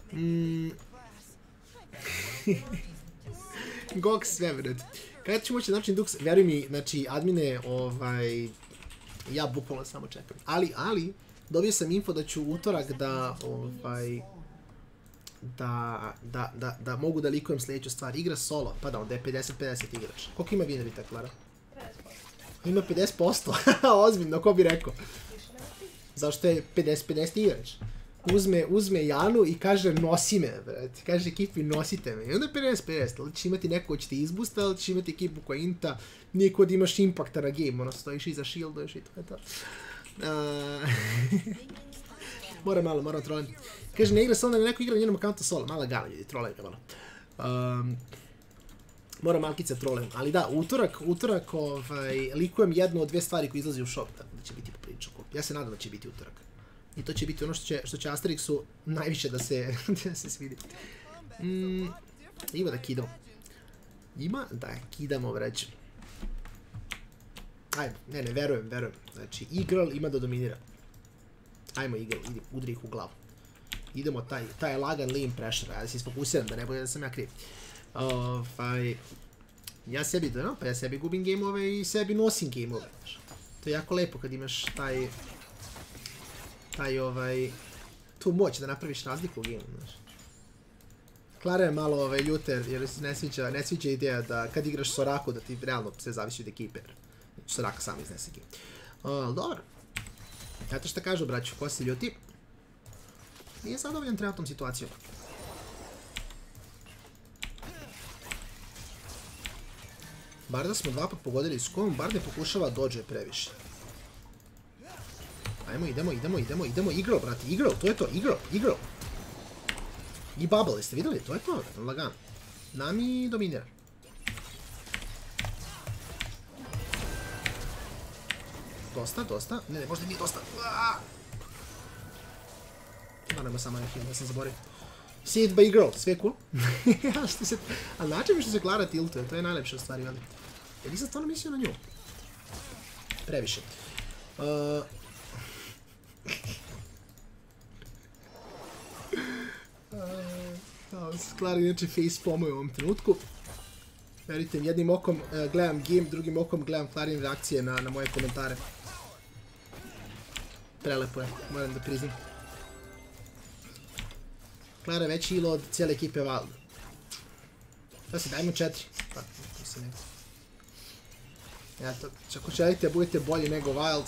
[SPEAKER 1] Gox, sve vrati. Kada ću moći način Dux, veruj mi, znači, admine, ja bukvalno samo čekam. Ali, dobio sam info da ću utorak da mogu da likujem sljedeću stvar. Igra solo, pa da, onda je 50-50 igrač. Koliko ima win rate, Klara? 50%. Ima 50%, ozbiljno, ko bi rekao? Zašto je 50-50 igrač? Uzme Janu i kaže nosi me, brate. Kaže ekipi nosite me. I onda je 50-50. Ali ćeš imati neko ko će ti izbusta, ali ćeš imati ekipu koja inta. Nije kod imaš impakta na game, ono stojiš iza shielduješ i to je to. Moram troliti. Kaže ne igra solo, da neko igra na njenom akauntu solo. Mala gala ljudi, trolaj ga malo. Moram malkice trolem. Ali da, utorak likujem jednu od dve stvari koje izlazi u shop. Tako da će biti poprilično cool. Ja se nadam da će biti utorak. I to će biti ono što će Asterixu najviše da se svidi. Ima da kidamo. Ima da kidamo, vreći. Ajde, ne, verujem. Znači, Eagle ima da dominira. Ajmo, Eagle, udri ih u glavu. Idemo taj lagan lean pressure, ja da se isfokusiram, da ne bude da sam ja kriv. Ja sebi gubim gameove i sebi nosim gameove. To je jako lepo kad imaš tu moć da napraviš razliku u gameu, znaš. Klara je malo ljuta jer se ne sviđa ideja da kad igraš Soraku da ti realno sve zavisi od ekipe. Soraka sam iznese game. Dobro. Znate šta kažu, braću, ko se ljuti? Nije zadovoljan trenutnom situacijom. Bar da smo 2 put pogodili s kom, bar ne pokušava dođe previše. Ajmo, idemo. Eagle, brate, Eagle, to je to, Eagle. I bubble, jeste vidjeli? To je to, lagano. Nami dominira. Dosta. Ne, možda nije dosta. Naravno samo je heal, ja sam zaboravio. Saved by Eagle, sve cool. Ali način mi što se Klara tiltuje, to je najlepša stvar, veli. Jer nisam stvarno mislio na nju. Previše. Klara inače facepalmuje u ovom trenutku. Verujte, jednim okom gledam game, drugim okom gledam Klarin reakcije na moje komentare. Prelepo je, moram da priznam. Klara je veći heal od cijele ekipe Wild. Da se, dajmo 4. Pa, to se ne... Eto, ako želite da budete bolji nego Wild,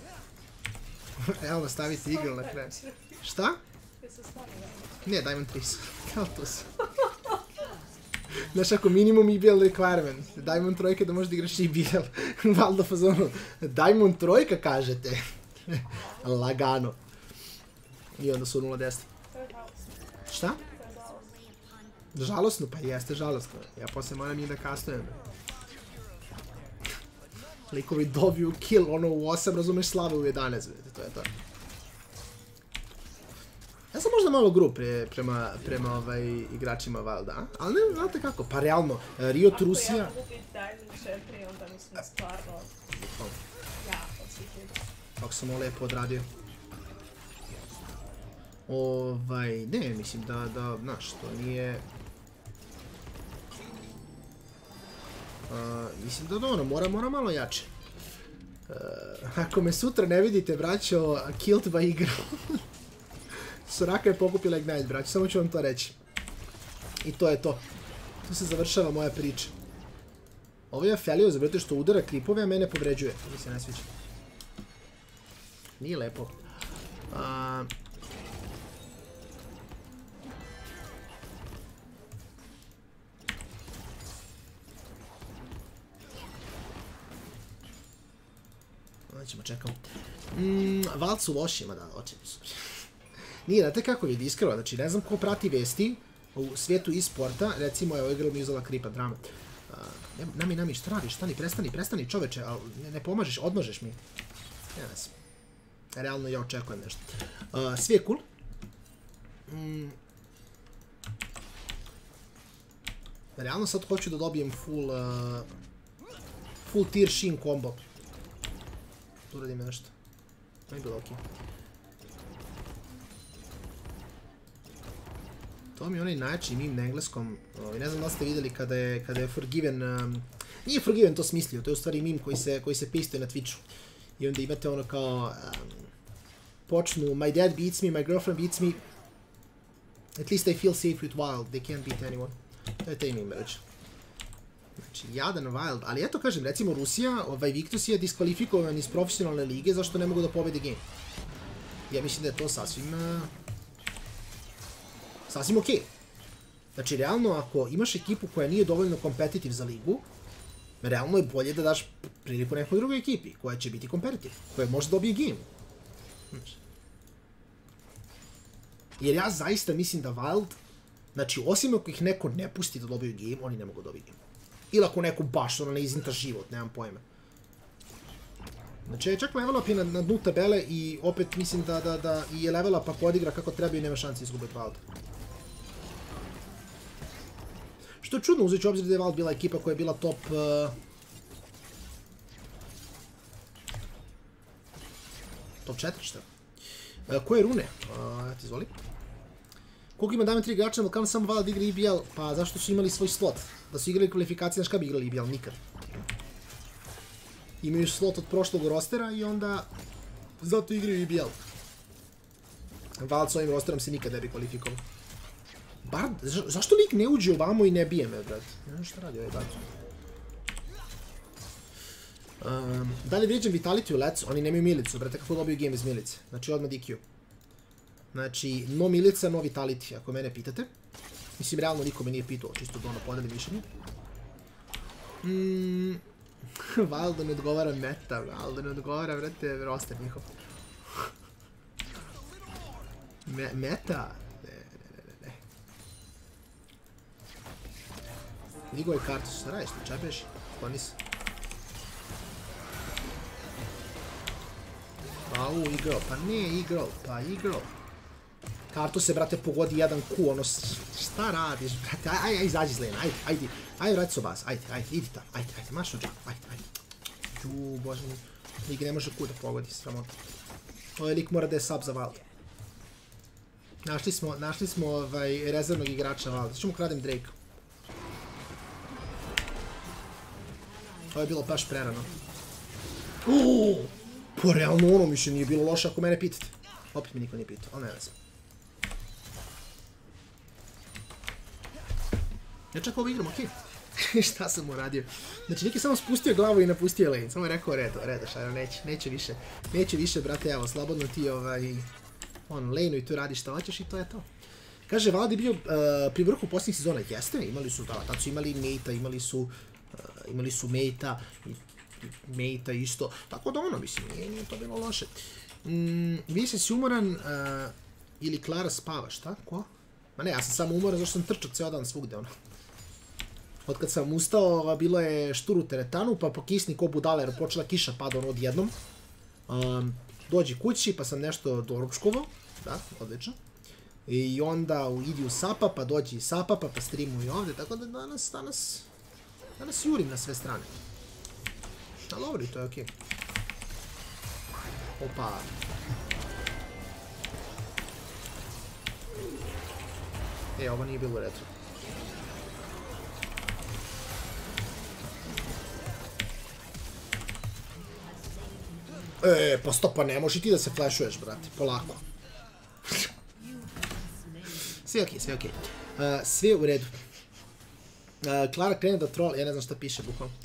[SPEAKER 1] evo stavite Eagle na kraju. Šta? Ne, Diamond 3. Kao to su. Znaš, ako minimum EBL requirement, Diamond 3 da možda igraš EBL, valjda fazonu, Diamond 3 kažete. Lagano. I onda su 0-10. Šta? Žalosno, pa jeste žalosno. Ja poslije moram i da kastujem. Likovi dobiju kill, ono u 8, razumeš, slave u 11, to je to. Ja sam možda malo grub prema igračima Wilda, ali ne, znate kako, pa realno, Riot Rusija...
[SPEAKER 2] Ako ja mogu biti Diamond 4, onda mislim stvarno... jako osjetljivo.
[SPEAKER 1] Kako sam ovo lepo odradio. Ne, mislim da, znaš, to nije... Mislim da ono, mora malo jače. Ako me sutra ne vidite, braćo, killed by Eagle. Soraka je pokupila Ignite, braćo, samo ću vam to reći. I to je to. Tu se završava moja priča. Ovo je Felio zato što udara kripove, a mene povređuje. Mi se ne sviđa. Nije lepo. Ćemo čekamo. Wild su loši, ma da, očito su. Nije, znate kako je iskreno, znači ne znam ko prati vesti u svijetu e-sporta, recimo je igrao mi uzela kripa drama. Nami, šta radiš, prestani čoveče, ali ne pomažeš, odmažeš mi. Ne znam. Realno ja očekujem nešto. Sve je cool. Realno sad hoću da dobijem full tier Shin combo. tu uradim nešto. Ne je bilo okej. To mi je onaj najjači meme na engleskom. Ne znam da ste vidjeli kada je Forgiven... Nije Forgiven to smislio, to je u stvari meme koji se pistuje na Twitchu. I onda imate ono kao... Počnu, my dad beats me, my girlfriend beats me. At least I feel safe with Wild, they can't beat anyone. To je taj meme već. Znači, jadan Wild, ali eto kažem, recimo Rusija, Victus je diskvalifikovan iz profesionalne lige zašto ne mogu da pobede game. Ja mislim da je to sasvim okej. Znači, realno, ako imaš ekipu koja nije dovoljno kompetitiv za ligu, realno je bolje da daš priliku nekoj drugoj ekipi, koja će biti kompetitiv, koja može dobije game. Jer ja zaista mislim da Wild, znači, osim ako ih neko ne pusti da dobiju game, oni ne mogu dobiti game. Ili ako neko baš ne izinta život, nemam pojma. Znači, čak level up je na dnu tabele i opet mislim da i je level up ako odigra kako treba i nema šanse izgubiti Wild. Što je čudno, uzeći u obzir da je Wild bila ekipa koja je bila top... top 4, šta? Koje rune? Eto, izvoli. Koliko ima dame 3 igrača na Balkanu, samo Wild igra EBL, pa zašto su imali svoj slot? Da su igrali kvalifikacije, znaš kada bi igrali EBL? Nikad. Imaju slot od prošlog rostera i onda zato igraju EBL. Wild s ovim rosterom se nikad ne bi kvalifikovao. Bar, zašto lik ne uđe ovamo i ne bije me, brad? Ne znam šta radi ovaj brat. Dalje vrijeđam Vitality u Let's, oni nemaju milicu, brate, kako dobiju game iz milice. Znači odmah DQ. Znači, no milica, no Vitality, ako mene pitate. Mislim, realno niko me nije pitao, čisto da ono podeli mišljenje. Wildo ne odgovara meta, Wildo ne odgovara, brate, roster njihov. Meta? Ne. Ligo je kartu, šta radiš, ti čepeš? Kloni se. igrao, pa ne igrao, pa igrao. Kartu se, brate, pogodi jedan Q, ono, šta radiš, brate, aj, izađi iz lane, ajde, vrati se u baz, ajde, idi tamo, ajde, marš u džak, ajde. Juuu, bože mi, lik ne može Q da pogodi, sramota. Ovaj lik mora da je sub za Wild. Našli smo rezervnog igrača Wild, znači mu kradem Drake. Ovo je bilo baš prerano. Pa realno ono mi še nije bilo loše ako mene pitate. Opet mi niko nije pitao, ali ne znam. Ja čak ovo igram, okej. Šta sam uradio? Znači, Nik je samo spustio glavu i napustio lane. Samo je rekao, redo, Šajro, neće više, brate, evo, slobodno ti, lane i tu radiš šta hoćeš i to je to. Kaže, Wild je bio pri vrhu posljednjih sezona, jeste, imali su, tad su imali Mate-a, imali su Mate-a isto, tako da ono, mislim, nije to bilo loše. Vidi se si umoran ili Klara spava, šta? Ko? Ma ne, ja sam samo umoran zašto sam trčao ceo dan svugde, ono. Od kad sam ustao, bilo je štur u teretanu, pa pokisni ko budala jer počela kiša pada ono odjednom. Dođi kući, pa sam nešto doručkovao, da, odlično. I onda idi u Sapa, pa dođi iz Sapa, pa streamuj ovde, tako da danas jurim na sve strane. Ali dobro, to je okej. Opa. Ovo nije bilo retro. Pa stopa, ne možeš i ti da se flashuješ, brate, polako. Sve okej. Sve u redu. Klara krene da troll, ja ne znam šta piše, bukvalno.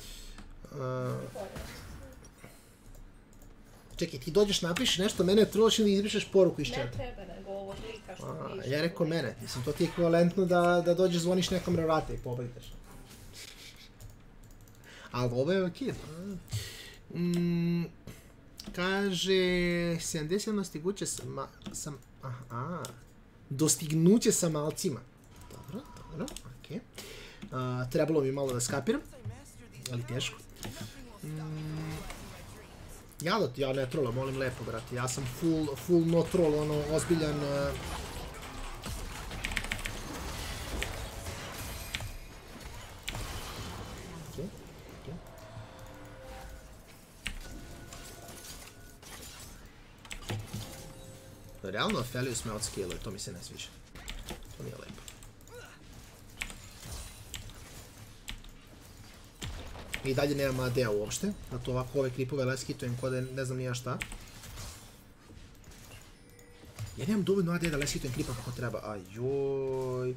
[SPEAKER 1] Čekaj, ti dođeš, napišeš nešto, mene trolliš ili izbrišeš poruku iz četa?
[SPEAKER 2] Ne tebe, nego ovo lika što piše.
[SPEAKER 1] Ja rekao mene, mislim, to ti je ekvivalentno da dođeš, zvoniš nekom na vrata i pobritaš. Ali ovo je okej. Kaže, 70 dostignuće dostignuće sa malcima. Dobro, okej. Trebalo mi malo da skapiram, ali teško. Ja ne trollam, molim lepo, brate, ja sam full no troll, ono, ozbiljan... Realno Aphelios me outscale-uje, to mi se ne sviđa. To nije lepo. I dalje nemam AD-a uopšte, zato ovako ove kripove last hitujem kod da ne znam nija šta. Ja nemam dovoljno AD da last hitujem kripa kako treba, ajoj.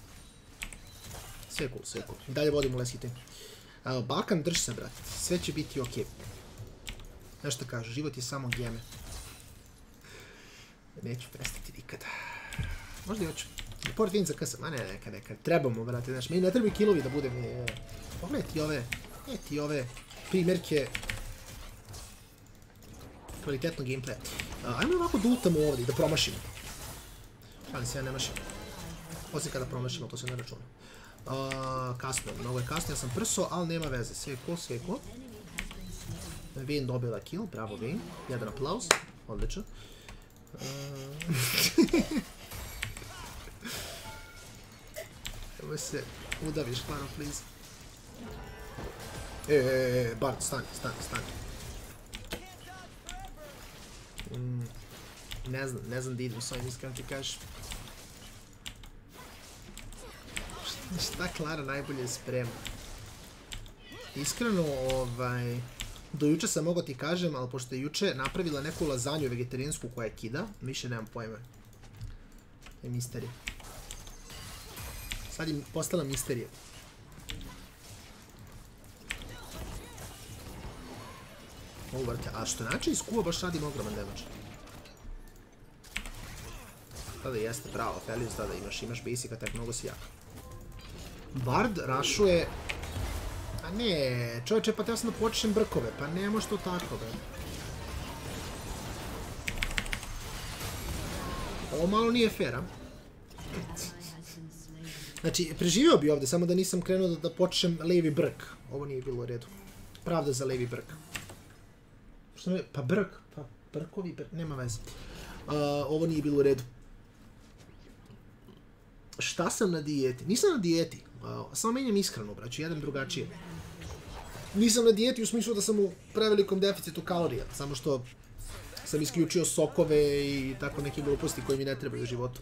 [SPEAKER 1] Sve cool, sve cool. I dalje vodimo last hitujem. Balkan, drž se, brat, sve će biti okej. Znaš što kažu, život je samo geme. Neću prestati nikada. Možda i hoću. Report win za KS, ma ne, neka. Trebamo, brate, znaš, meni ne trebaju killovi da budem. Pogledaj ti ove primjerke kvalitetnog gameplaya. Ajmo ovako da ultamo ovdje i da promašimo. Ali se ja ne mašim. Osim kada promašimo, to se ne računa. Kasno, mnogo je kasno, ja sam prso, ali nema veze. Sve je cool. Vayne dobila kill, bravo Vayne. Jedan aplauz, odlično. Evo se udaviš, Claro, please. Bard, stani. Ne znam da idem s ovim, iskreno ti kažeš. Šta Clara najbolje sprema? Iskreno, do juče sam mogao ti kažem, ali pošto je juče napravila neku lazanju vegetarijansku koja je kida, više nemam pojma. Je misterija. Sad im postala misterija. Ovo vrte, a što znači iz kuva baš radim ogroman damage. Tada jeste, bravo, Aphelios, tada imaš basic attack, mnogo si jak. Bard rašuje... A ne, čovječe, pa teo sam da počnem brkove, pa ne može to tako, bre. Ovo malo nije fair, a? Znači, preživio bi ovdje, samo da nisam krenuo da počnem levi brk. Ovo nije bilo u redu. Pravda za levi brk. Što ne... Pa brk, pa brkovi, nema veze. Ovo nije bilo u redu. Šta sam na dijeti? Nisam na dijeti. Samo menjam ishranu, braću, jedan drugačije. Nisam na dijeti u smislu da sam u prevelikom deficitu kalorija, samo što sam isključio sokove i tako neke gluposti koje mi ne trebaju u životu.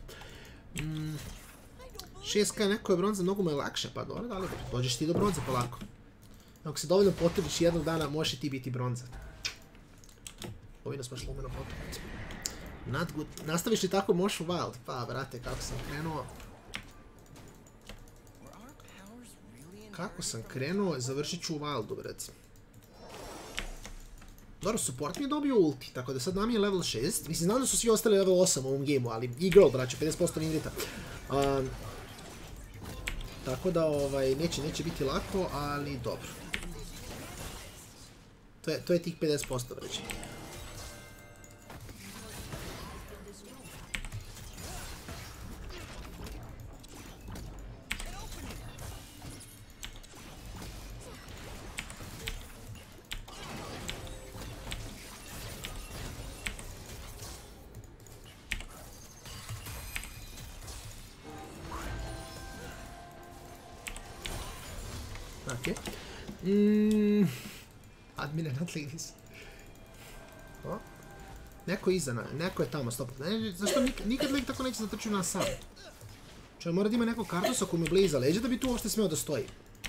[SPEAKER 1] 6K neko je bronza, mnogo mu je lakše, pa dobro, da li dođeš ti do bronze polako. Ako se dovoljno potrebiš jednog dana, možeš i ti biti bronza. Ovi nas baš lumeno potrebiti. Not good. Nastaviš li tako, možeš u Wild? Pa, brate, kako sam krenuo... Kako sam krenuo, završit ću u Wildu, brate. Dobro, support mi je dobio ulti, tako da sad nam je level 6. Mislim, znam da su svi ostali level 8 u ovom gameu, ali e-girl, braću, 50% Ningrita. Tako da, neće biti lako, ali dobro. To je tih 50%, braću. Okay. Admine, not ladies. O? Neko iza, neko je tamo, 100%. Zašto nikad lik tako neće zatrčiti nas sam? Čovjek mora da ima neko kartusa koji mu bleji iza leđa da bi tu uopšte smeo da stoji.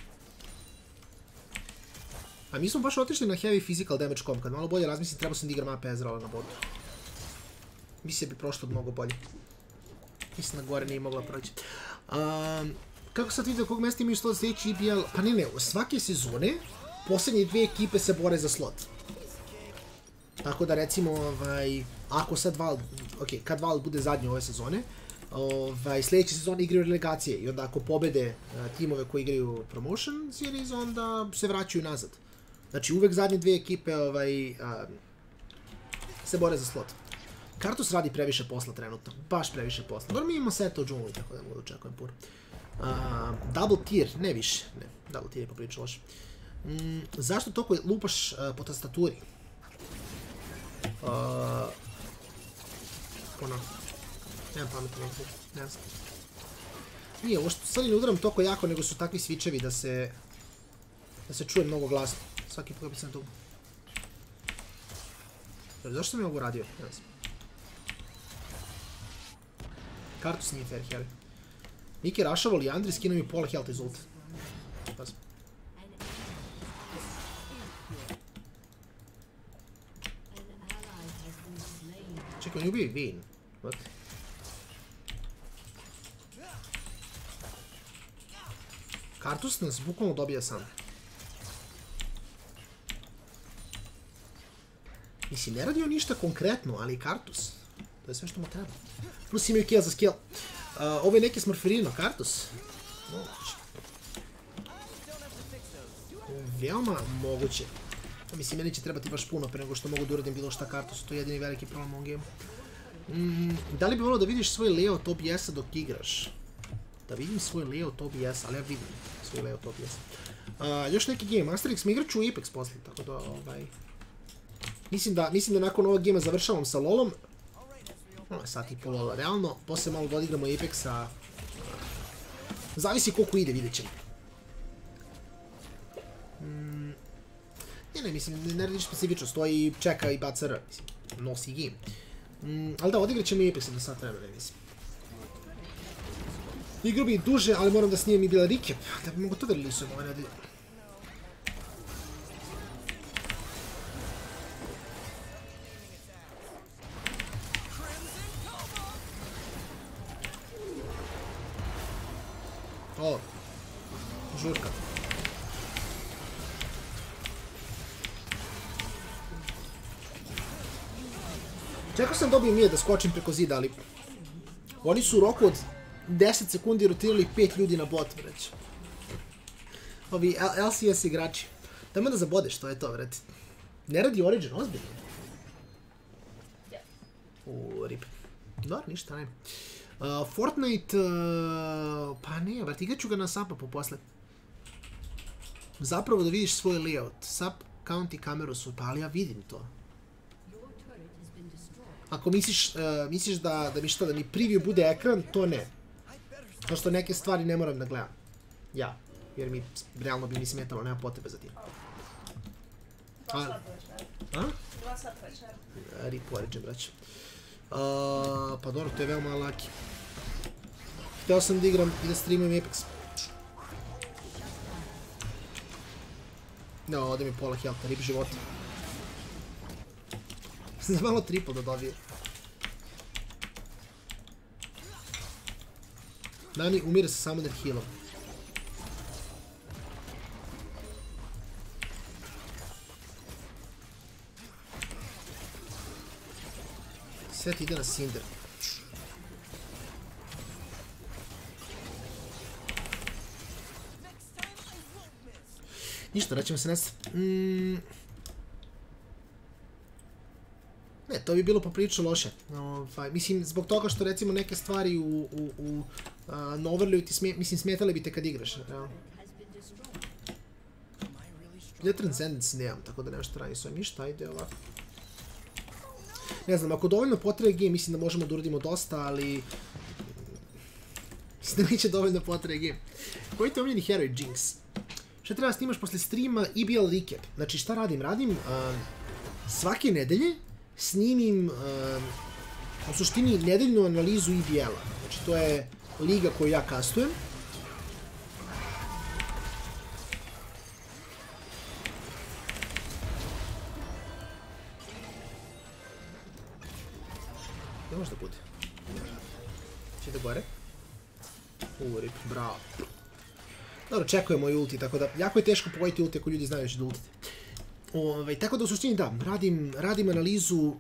[SPEAKER 1] A mi smo baš otišli na heavy physical damage comp, kad malo bolje razmislim, trebao sam da igram AP Ezreala na botu. Mislim bi prošlo mnogo bolje. Mislim na gore nije mogla proći. Kako sad vidite kog mesta imaju slot sljedeći EPL? Pa ne, svake sezone posljednje dvije ekipe se bore za slot. Tako da recimo, ako sad Valve, kad Valve bude zadnje ove sezone, sljedeće sezone igraju relegacije i onda ako pobede timove koji igraju Promotion Series, onda se vraćaju nazad. Znači uvek zadnje dvije ekipe se bore za slot. Kartus radi previše posla trenutno, baš previše posla. Dobro mi imamo seta u džungli, tako da mogu da očekujem puno. Double tier, ne više, ne, double tier je popriča loše. Zašto toliko lupaš po tastaturi? Nemam pametno, ne znam. Nije, ovo što sad ne udaram toliko jako, nego su takvi switchevi da se čuje mnogo glasno. Svaki put sam tu. Zašto sam je ovo uradio? Ne znam. Kartus nije fair carry. Miki rašava Liandri, skinuo mi pola health iz ult. Pazi. Čekaj, on je ubio i Vayne. What? Kartus nas bukvalno dobija sam. Mislim, ne radi on ništa konkretno, ali Kartus. To je sve što mu treba. Plus imaju kill za skill. Ovo je neki smurferino, Kartus. Moguće. Veoma moguće. Mislim, meni će trebati baš puno pre nego što mogu da uradim bilo šta Kartusu. To je jedini veliki problem u ovom gameu. Da li bi volio da vidiš svoj layout OBS-a dok igraš? Da vidim svoj layout OBS-a, ali ja vidim svoj layout OBS-a. Još neki game. Asterix mi igraću u Apex posle, tako da Mislim da nakon ovog gema završavam sa LoLom. Sat i pol LoLa, realno. Posle malo da odigramo Apexa. Zavisi koliko ide, vidjet ćemo. Ne, mislim, ne radiš specifično, stoji, čeka i baca R, mislim, nosi game. Ali da, odigrat ćemo i Apexa do sat vremena, mislim. Igrao bi duže, ali moram da snimam i bila recap, da bi mogu to da relisujem ove nedelje. O, žurka. Čekao sam dobio Mije da skočim preko zida, ali oni su u roku od 10 sekundi rotirali 5 ljudi na bot, vreć. Ovi LCS igrači. Dajmo da zabodeš, to je to, vreć. Ne radi Origin, ozbiljno. Rip. Dobro, ništa, ne. Fortnite, pa ne, vrati, igraću ga na sapa po posle. Zapravo da vidiš svoj layout. Sap, count i kameru su, pa ali ja vidim to. Ako misliš da mi preview bude ekran, to ne. To što neke stvari ne moram da gledam. Ja, jer mi realno bi mi smetalo, nema potrebe za tim.
[SPEAKER 2] 2 sata večer.
[SPEAKER 1] A?
[SPEAKER 2] 2 sata večer.
[SPEAKER 1] Rip Origin, brać. Pa dobro, to je veoma laki. Hteo sam da igram i da streamujem Apex. No, ode mi pola health, rip života. Za malo triple da dobije. Nani umire sa summoner healom. Sve ti ide na Cinder. Ništa, vraćamo se nastaviti. Ne, to bi bilo poprilično loše. Mislim, zbog toga što recimo neke stvari na overlayu ti smetale bi te kad igraš. Ja Transcendence nemam, tako da nešto radim s ovim ništa, ajde ovako. Ne znam, ako dovoljno potrebe game, mislim da možemo da uradimo dosta, ali... Mislim da neće dovoljno potrebe game. Koji ti omiljeni heroj, Jinx? Šta treba snimaš posle streama? EBL recap. Znači šta radim? Radim svake nedelje snimim u suštini nedeljnu analizu EBL-a. Znači to je liga koju ja kastujem. Ne može da bude. Će da gore? Rip, bravo. Dobro, čekuje moj ulti, tako da jako je teško pogoditi ulti ako ljudi znaju da će da ultite. Tako da u suštini da, radim analizu...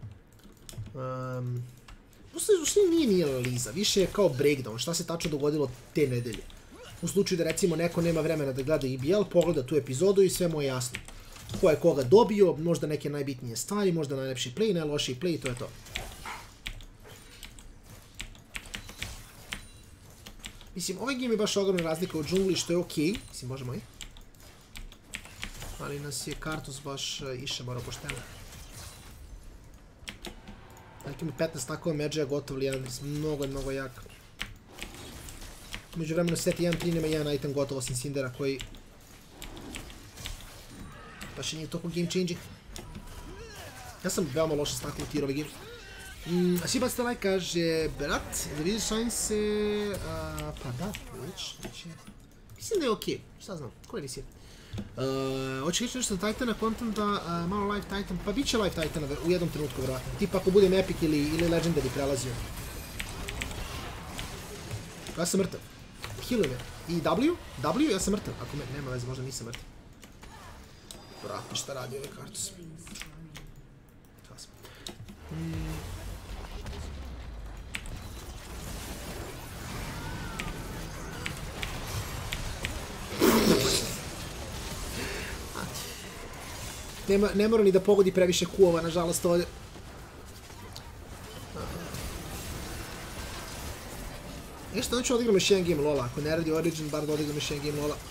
[SPEAKER 1] U suštini nije ni analiza, više je kao breakdown, šta se tačno dogodilo te nedelje. U slučaju da recimo neko nema vremena da gleda EBL, pogleda tu epizodu i sve mu je jasno. Ko je koga dobio, možda neke najbitnije stvari, možda najlepši play, najlošiji play i to je to. Mislim, ovaj game je baš ogromna razlika od džungli, što je okej. Mislim, možemo i. Ali nas je Kartus baš išemorao pošteno. Neki mi 15 takova Medžaja gotov Liandris, mnogo jak. Među vremenu set 1-3 nema jedan item gotovo sam Cindera koji... Baš je nije toliko game changing. Ja sam veoma loše stakao u tir ovaj game. Sibacite like kaže, brat, da vidiš šanse, pa da, već. Mislim da je okej, šta znam, koji nisi? Hoće reći nešto Titana, kontenta, malo Live Titan, pa bit će Live Titana u jednom trenutku, vjerojatno. Tipa ako budem Epic ili Legendary prelazio. Ja sam mrtav. Healuj me. I W? W? Ja sam mrtav. Ako me, nema veze, možda nisam mrtav. Vrati šta radi ovaj kartus. Ne mora ni da pogodi previše kuova, nažalost ovdje. Nešto, on ću odigram još jedan game Lola. Ako ne radi Origin, bar da odigram još jedan game Lola.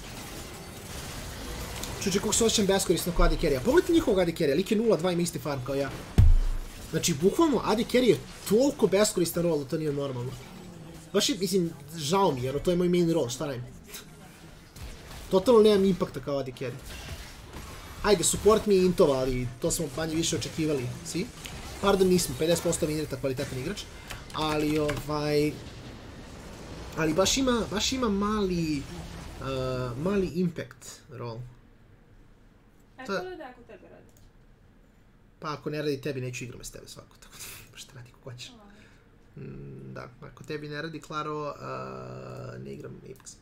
[SPEAKER 1] Čuče kako se osjećam beskorisno kao AD Carry-a. Pogledajte njihovog AD Carry-a, lik je 0-2 ima isti farm kao ja. Znači, bukvalno AD Carry je toliko beskoristan rol da to nije normalno. Baš je, mislim, žao mi, jer to je moj main rol, šta radim? Totalno nemam impakta kao AD Carry. Ajde, support mi je intova, ali to smo manje više očekivali, svi. Pardon, nismo, 50% minirata kvalitetan igrač. Ali, ali baš ima mali impact rol.
[SPEAKER 2] To li da ako tebe radi?
[SPEAKER 1] Pa ako ne radi tebi, neću igrati s tebe svako, tako da baš te radi kako hoćeš. Da, ako tebi ne radi, Klaro, ne igram Apex.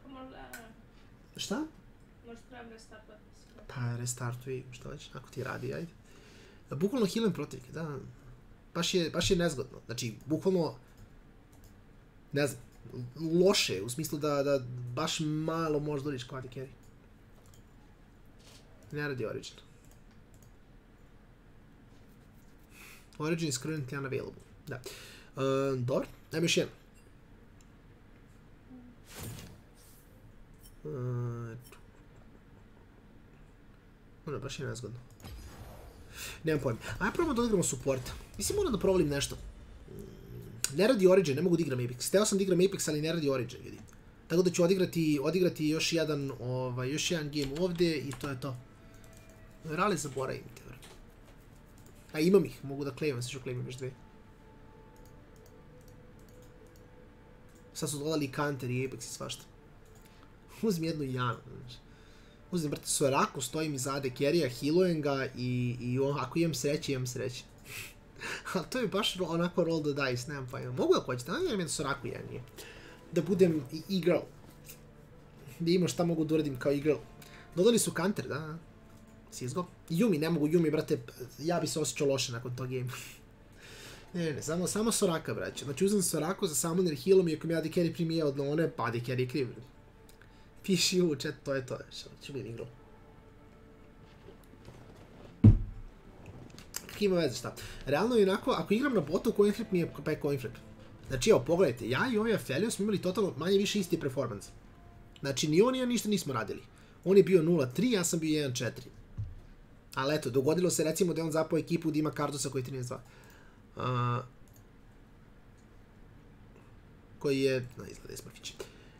[SPEAKER 1] Šta?
[SPEAKER 2] Možda trebam restartati.
[SPEAKER 1] Pa restartuj, što već, ako ti radi, ajde. Bukvalno healujem protivnike, da. Baš je nezgodno, znači, bukvalno, ne znam, loše, u smislu da baš malo možeš dodiš kao AD Carry. Ne radi Origin. Origin is currently unavailable. Da. Dobro, ajmo još jedan. Ono, baš je nezgodno. Nemam pojma. Ajde probamo da odigramo supporta. Mislim, moram da provalim nešto. Ne radi Origin, ne mogu da igram Apex. Hteo sam da igram Apex, ali ne radi Origin, vidim. Tako da ću odigrati još jedan game ovdje i to je to. Rali zaboravim te, vrlo. A imam ih, mogu da claimam, sad ću claimam još dve. Sad su dodali Counter i Apex i svašta. Uzmi jednu Janu, znači. Uzmi, brate, Soraku, stojim iza AD Carry-a, healujem ga i ako imam sreće, imam sreće. Ali to je baš onako roll the dice, nemam pa imam. Mogu da hoćete, ali imam jednu Soraku jedan nije. Da budem e-girl. Da imam šta mogu da uradim kao e-girl. Dodali su Counter, da. CSGO. Yumi, ne mogu Yumi, brate, ja bi se osjećao loše nakon tog game. Ne, samo Soraka, braće. Znači uzem Soraku za summoner healom i ako mi AD Carry primije od one, pa AD Carry je kriv. Piši u chat, to je to, ću biti igrao. Kak ima veze šta. Realno je onako, ako igram na botu, coin flip mi je pa je coin flip. Znači evo, pogledajte, ja i ovaj Aphelios smo imali totalno manje više isti performance. Znači ni on i ja ništa nismo radili. On je bio 0-3, ja sam bio 1-4. Ali eto, dogodilo se recimo da je on zapao ekipu da ima Kardusa koji je 13-2. Koji je, izgleda je smrfić.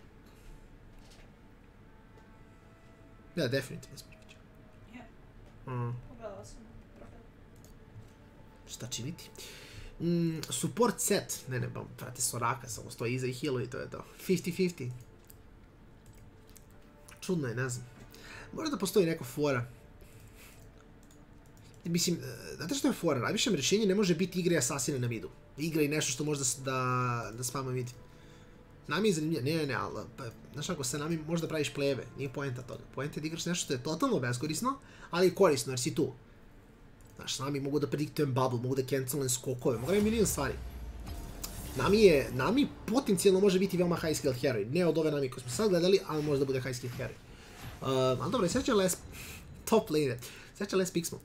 [SPEAKER 1] Da, definitivno smrfić.
[SPEAKER 2] Pogledala sam profil.
[SPEAKER 1] Šta činiti? Support set. Ne, prate Soraka, samo stoji iza i healu i to je to. 50-50. Čudno je, ne znam. Možda da postoji neka fora. Mislim, znate što je fora? Najvišem rješenje ne može biti igre asasine na midu. Igra i nešto što može da spama mid. Nami je zanimljivo. Ne, ali, znaš ako se nami možda praviš pleve, nije poenta toga. Poenta je da igraš nešto što je totalno beskorisno, ali je korisno jer si tu. Znaš, nami mogu da prediktujem bubble, mogu da cancelujem skokove, mogu da milion stvari. Nami potencijalno može biti veoma high skill hero, ne od ove nami koje smo sad gledali, ali može da bude high skill hero. Ali dobro, sveća Les... Top lane, sveća Les Pixmo.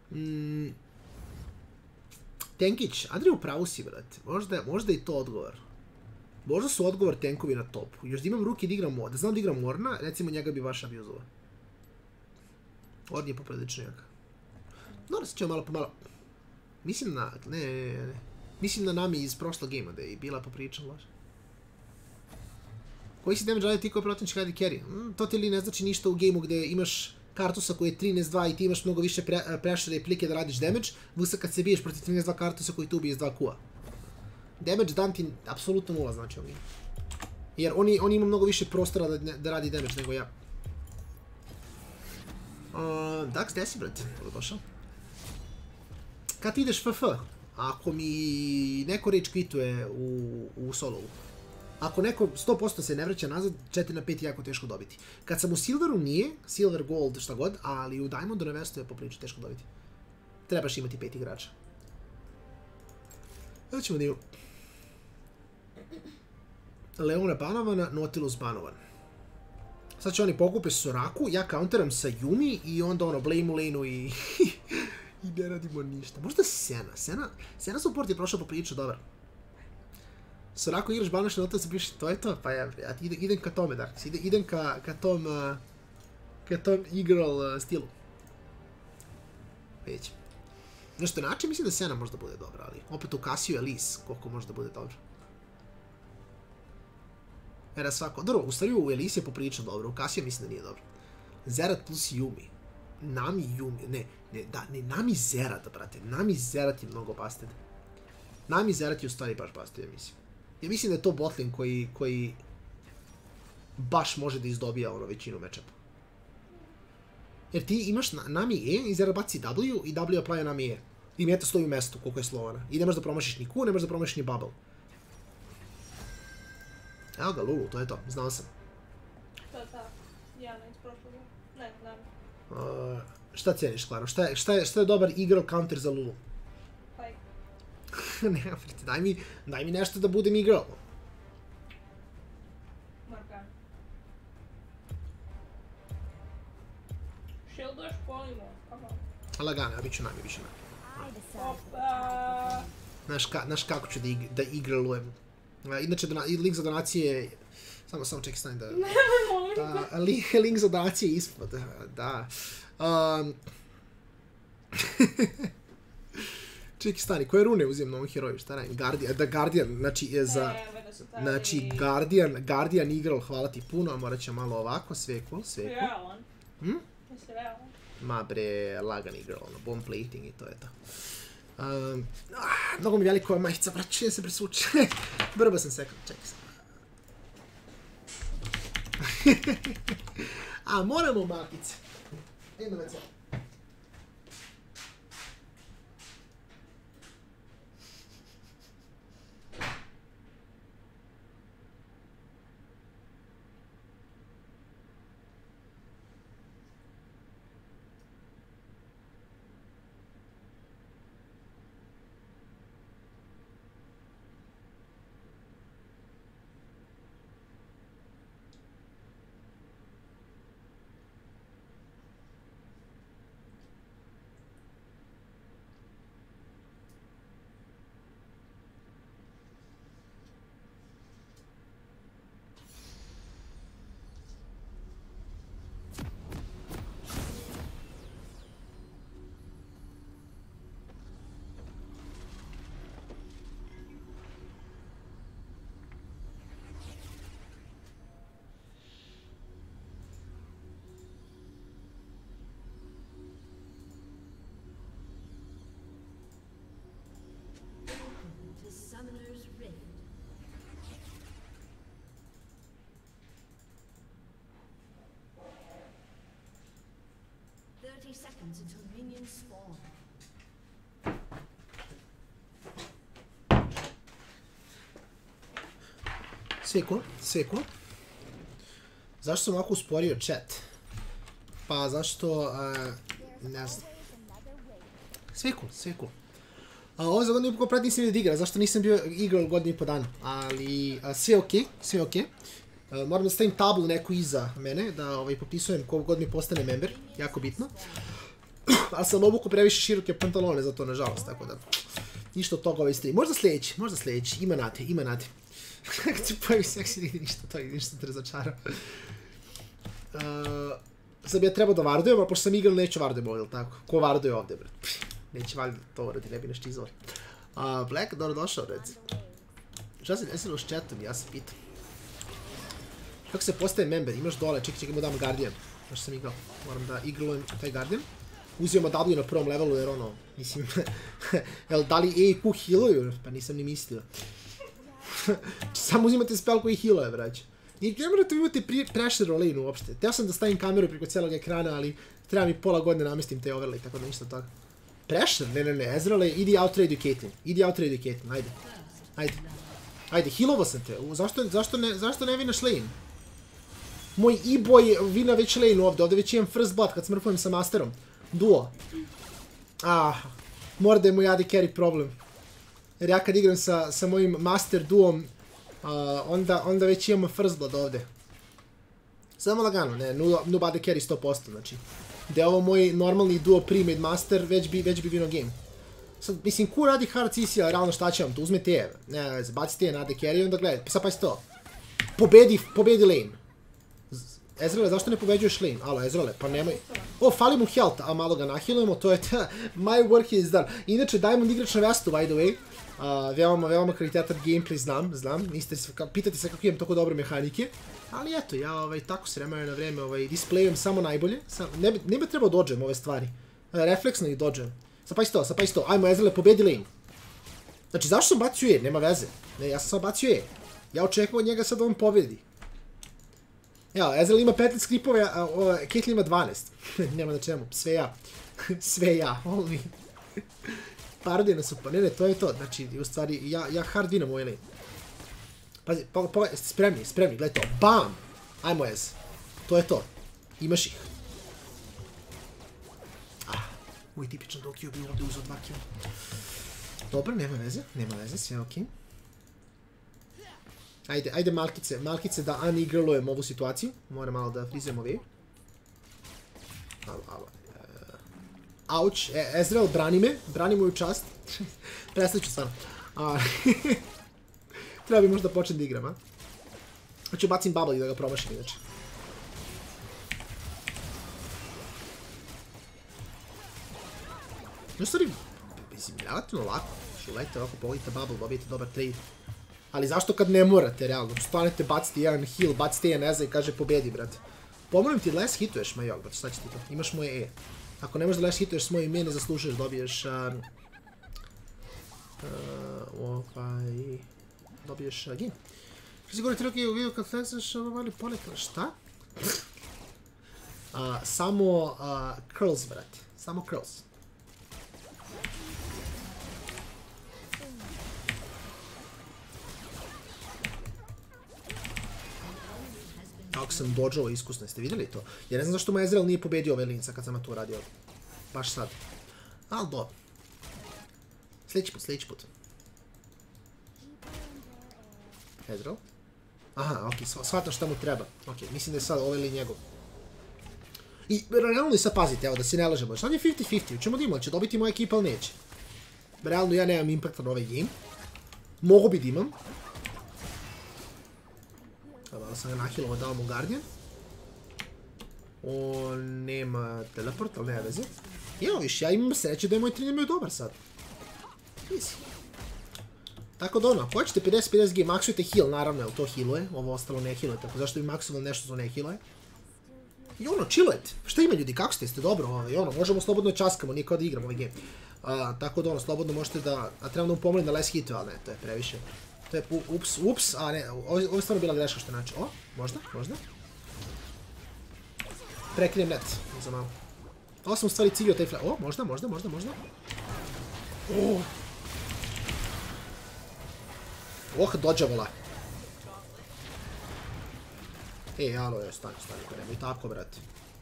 [SPEAKER 1] Tenkić, Adrija u pravu si, brate. Možda i to odgovor. Možda su odgovor tenkovi na topu. Još da imam ruke da znam da igram Orna, recimo njega bi baš abuzovao. Orn je poprilično jaka. Dobro, sad ćemo malo po malo. Mislim na... Ne. Mislim na nami iz prošlog gejma da je bila popričan loša. Koji si damage radi ti koji protivnički radi carry? To ti li ne znači ništa u gejmu gde imaš Kartusa koji je 13-2 i ti imaš mnogo više pressure i plike da radiš damage, vs. kad se biješ protiv 13-2 Kartusa koji tu ubije s 2 Q-a. Damage dan ti apsolutno 0 znači ovdje. Jer on ima mnogo više prostora da radi damage nego ja. Dax, gdje si, brate? Došao. Kad ti ideš FF? Ako mi neko rage quituje u solovu. Ako neko 100% se ne vraća nazad, 4 na 5 je jako teško dobiti. Kad sam u Silveru nije, Silver, Gold, šta god, ali u Diamondu na Vestu je poprilično teško dobiti. Trebaš imati 5 igrača. Evo ćemo dio. Leona banovana, Nautilus banovan. Sad će oni pokupe Soraku, ja counteram sa Yumi i onda ono, blame u lane-u i ne radimo ništa. Možda Sena. Sena support je prošao poprilično dobar. Soraku igraš banoš na Nautilus, biš, to je to, pa ja idem ka tome, Darks. Idem ka tom igral stilu. Već. Nešto način mislim da Sena možda bude dobra, ali opet u Cassio Elise koliko možda bude dobro. Era svako. Dobro, u stvari u Elise je poprilično dobro, u Cassio mislim da nije dobro. Zerat plus Yumi. Nami Yumi, ne, Nami Zerat, brate. Nami Zerat je mnogo basted. Nami Zerat je u stvari baš basted, ja mislim. Ja mislim da je to botlane koji baš može da izdobija ono većinu matchupa. Jer ti imaš Nami E i Zerat baci W i W aplaja Nami E. I meta stoji u mestu koliko je slovana. I ne možeš da promašiš ni Q, ne možeš da promašiš ni bubble. Evo ga, Lulu, to je to, znao sam.
[SPEAKER 2] To je ta, Jana iz prošloga. Ne.
[SPEAKER 1] Šta ceniš, Klaro? Šta je dobar igral counter za Lulu?
[SPEAKER 2] Pike.
[SPEAKER 1] Ne, daj mi nešto da budem igral.
[SPEAKER 2] Morgan. Shielduješ polimo, come on.
[SPEAKER 1] Lagano, ja bit ću Nami.
[SPEAKER 2] Opa!
[SPEAKER 1] Znaš kako ću da igralujem. Inače, link za donacije... Samo čekaj, stani da... Link za donacije je ispod, da. Čekaj, stani, koje rune uzim na ovom heroju, šta radim? Guardian, znači je za... Znači, Guardian igral, hvala ti puno, a morat će malo ovako, sve cool.
[SPEAKER 2] Realan. Jesi realan?
[SPEAKER 1] Ma bre, lagan igral, ono, bomb plating i to je to. Mnogo mi veliko je majica, brat, čije se presuče. Brba sam sekund, čekaj sam. A, moramo makice. Idemo već.
[SPEAKER 3] Summoner's Rift. Seconds until minions spawn.
[SPEAKER 1] Seko. Zašto sam ovako usporio chat? Pa zašto, ne znam. Sve cool. Ovo za godinu i po pred nisam vidio da igra, zašto nisam bio igrao godinu i po dana. Ali sve okej. Moram da stavim tablu neku iza mene, da popisujem koliko god mi postane member, jako bitno. Ali sam obuku previše široke pantalone za to, nažalost, tako da ništa od toga stream. Možda sljedeći, ima nade. Kad se pojavi seksi, ništa te razočara. Sad bi ja trebao da vardujem, ali pošto sam igrao neću vardujem ovdje, tako? Ko varduje ovdje, bre? Neće valjda to uradi, ne bi nešto izvoli. Black, dobro došao, reci. Šta se desilo s chatom, ja se pitam. Kako se postaje member, imaš dole, čekaj mu dam Guardian. Još sam igrao. Moram da igralujem taj Guardian. Uzimamo W na prvom levelu jer ono, mislim, jel da li E i Q healuju? Pa nisam ni mislio. Samo uzimate spell koji healuje, braće. I ne morate imati pressure lane uopšte. Teo sam da stavim kameru preko cijelog ekrana, ali treba mi pola godine namestim te overlay, tako da ništa od toga. Pressure? Ne, Ezreal, idi outrade Caitlyn. Idi outrade Caitlyn, ajde. Ajde, healovo sam te. Zašto ne vinaš lane? Moj E-boy vina već lane ovdje već imam first blood kad smrfujem sa masterom. Duo. Mora da je moj AD carry problem. Jer ja kad igram sa mojim master duom, onda već imamo first blood ovdje. Samo lagano, ne, noob AD carry 100%, znači. Da je ovo moj normalni duo pre-made master, već bi vino game. Sad, mislim, ko radi hard CC, ali realno šta će vam to? Uzmete E, ne, bacite E na AD carry i onda gledajte, sad pa to. Pobedi lane. Ezreale, zašto ne pobeđuješ lane? Alo, Ezreale, pa nemoj... fali mu health, a malo ga nahilujemo, to je my work is done. Inače, Diamond igrač na Vestu, by the way. Veoma kvalitetan gameplay, znam. Pitate se kako imam tako dobre mehanike. Ali eto, ja tako se vremena na vreme displayujem samo najbolje. Ne bi trebao dodžem ove stvari. Refleksno ih dodžem. Sad pa isto, ajmo Ezreale, pobedi lane. Znači, zašto sam bacio E? Nema veze. Ne, ja sam samo bacio E. Ja očekujem od njega sad da on pobedi. Evo, Ezreal ima 15 skripove, a Caitlyn ima 12. Nema na čemu, sve ja. Sve ja, all me. Parodijene su, pa ne, to je to. Znači, u stvari, ja hard winam ovaj lane. Pazi, spremni, gledaj to. Bam! Ajmo Ez. To je to. Imaš ih. Moj tipičan Dokio bi ovdje uzao 2 kill. Dobro, nema veze, sve okej. Ajde Malkice da unigralujem ovu situaciju. Moram malo da frizujem ove. Auć, Ezreal, brani moju čast. Prestat ću stvarno. Treba bi možda početi da igram, a? Hoću bacim bubble i da ga promašim inače. No stvari, mislim, relativno lako. Šulete ovako, pogledajte bubble, dobijete dobar trade. Ali zašto kad ne morate, realno? Stanete, bacite jedan heal, bacite jedan Eza i kaže pobedi, brate. Pomolim ti less hituješ, Majog, brate, šta će ti to? Imaš moje E. Ako ne možeš da less hituješ s mojim E, ne zaslužuješ, dobiješ... dobiješ game. Sigurno ti roki u video kad flexaš, mali polekla, šta? Samo curls, brate. Samo curls. Kako sam dodžao iskusno, jeste vidjeli to? Ja ne znam zašto mu Ezreal nije pobedio ove linca kad sam to radio. Baš sad. Ali do. Sljedeći put. Ezreal. Aha, okej, shvatam šta mu treba. Okej, mislim da je sad ovaj lin njegov. I realno i sad pazite, evo da se ne lažemo. Sad je 50-50, ćemo da imamo, će dobiti moja ekipa ili neće. Realno ja nemam impakta na ovaj game. Mogu bi da imam. Malo sam ga nahilovo, dao mu Guardian. On nema teleport, ali nema veze. Evo viš, ja imam sreće da je moj trener dobar sad. Easy. Tako da ono, ako hoćete 50-50 game, maksujte heal, naravno, jer to healuje. Ovo ostalo ne healuje, tako zašto bi maksovali nešto što ne healuje. I ono, chillujete. Šta ima ljudi, kako ste? Jeste dobro? Možemo slobodno časkamo, nije kao da igram ovaj game. Tako da ono, slobodno možete da... A trebam da mu pomolim da less hituje, ali ne, to je previše. To je ups, a ne, ovo je stvarno bila greška što znači. Možda. Prekrijem net, za malo. Ovo sam u stvari ciljio taj flash. Možda. Dođavola. Alo, stani, nemoj tako, brate.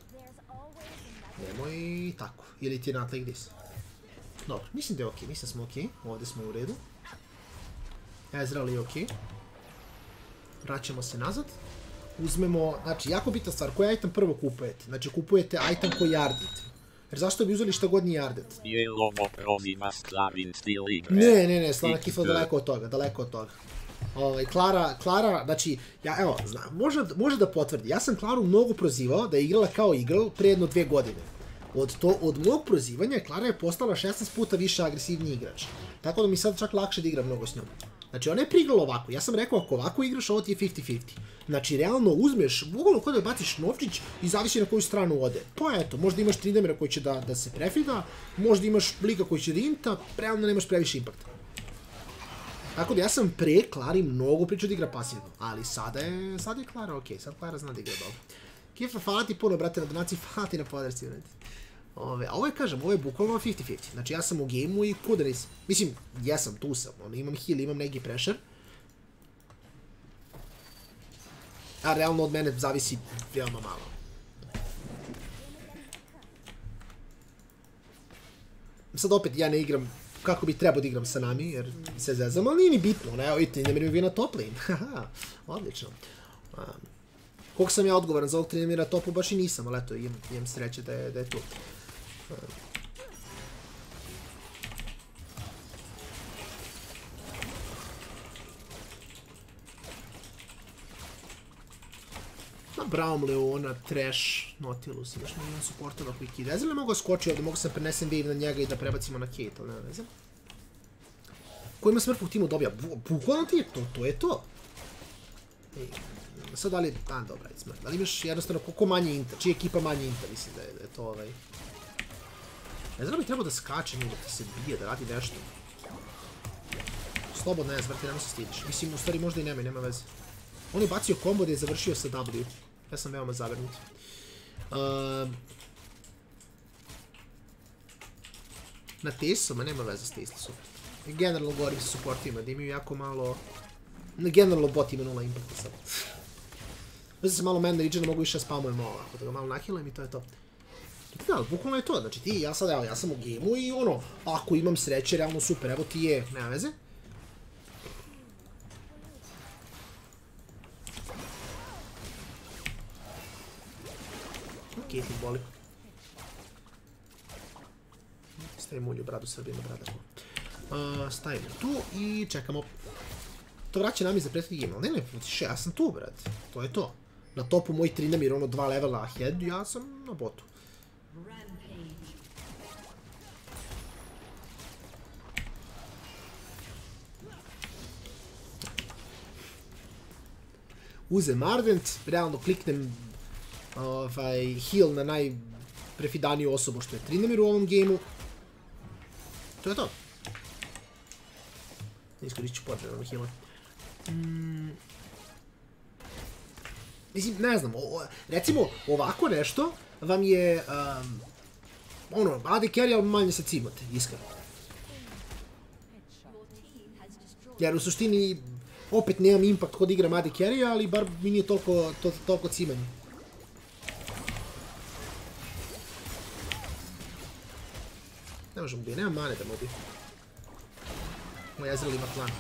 [SPEAKER 1] Nemoj tako. Ili ti je not like this. Dobro, mislim da je okej, mislim da smo okej. Ovdje smo u redu. Ezreal je okej. Vraćamo se nazad. Uzmemo, znači, jako bitna stvar, koji item prvo kupujete? Znači, kupujete item koji yardite. Jer zašto bi uzeli šta god nije yardit? Ne, Slana Kifla daleko od toga. Klara, znači, evo, može da potvrdi. Ja sam Klaru mnogo prozivao da je igrala kao igral pre jedno 2 godine. Od mog prozivanja Klara je postala 16 puta više agresivniji igrač. Tako da mi sad čak lakše da igram mnogo s njom. Znači, ona je prigrala ovako. Ja sam rekao, ako ovako igraš, ovo ti je 50-50. Znači, realno uzmeš, bukvalno kod da baciš novčić i zavisi na koju stranu ode. Pa eto, možda imaš Tryndamere koji će da se prefida, možda imaš Blika koji će da inta, realno nemaš previše impakta. Tako da ja sam pre Klari mnogo pričao da igra pasivno, ali sada je Klara okej, sad Klara zna da igra dobro. Kifa, hvala ti puno, brate, na donaciji, hvala ti na podršci, brate. A ovo je, kažem, ovo je bukvalno 50-50. Znači, ja sam u gejmu i kuda nisam. Mislim, jesam, tu sam, imam heal, imam neki pressure. A realno od mene zavisi veoma malo. Sad opet, ja ne igram kako bi trebao da igram sa nami, jer se zezam, ali nije ni bitno, ne, vidite, ne mi na top lane. Haha, odlično. Koliko sam ja odgovoran za ovog Tryndamera topu, baš i nisam, ali eto, imam sreće da je tu. Braum, Leona, Trash, Nautilus, još ne imam supportova koji kida. Ezreal ne mogu skočiti ovdje, mogu sam prenesem wave na njega i da prebacimo na Kate, ali nema veze. Ko ima smrt u timu dobija? Bukvalno ti je to je to. Sad da li, dobra, je smrt. Da li imaš jednostavno koliko manje inta, čija ekipa manje inta, mislim da je to ovaj. Ezreal bi trebao da skače, nije da se bije, da radi nešto. Slobodno je, zvrti, nema se stidiš. Mislim, u stvari možda i nema veze. On je bacio kombo da je završio sa W. Ja sam veoma zabrinut. Na Tesoma nema veze s Tesla, super. Generalno govorim sa supportima, da imaju jako malo... Generalno bot ima 0 impakta sad. Veze se malo mene regiona mogu više da spamujem ovako, da ga malo nahilujem i to je to. Da, bukvalno je to, znači ti, ja sad, evo, ja sam u gejmu i ono, ako imam sreće, realno super, evo ti je, nema veze. Caitlyn boli. Stavim ulju, bradu Srbije na bradaku. Stavimo tu i čekamo. To vraća nam i za prethodni game, ali ne, ja sam tu, brad. To je to. Na topu moj Tryndamere, ono 2 levela ahead, ja sam na botu. Uzem Ardent, realno kliknem heal na najprefidaniju osobu što je Tryndamere u ovom gameu. To je to. Iskoristit ću potrebno healer. Mislim, ne znam, recimo ovako nešto vam je ono, AD carry, ali manje se cimate, iskreno. Jer u suštini opet nemam impact kod igram AD carry, ali bar mi nije toliko cimanje. Ne možemo ubije, nemam mane da me ubije. Moj Ezreal ima plan.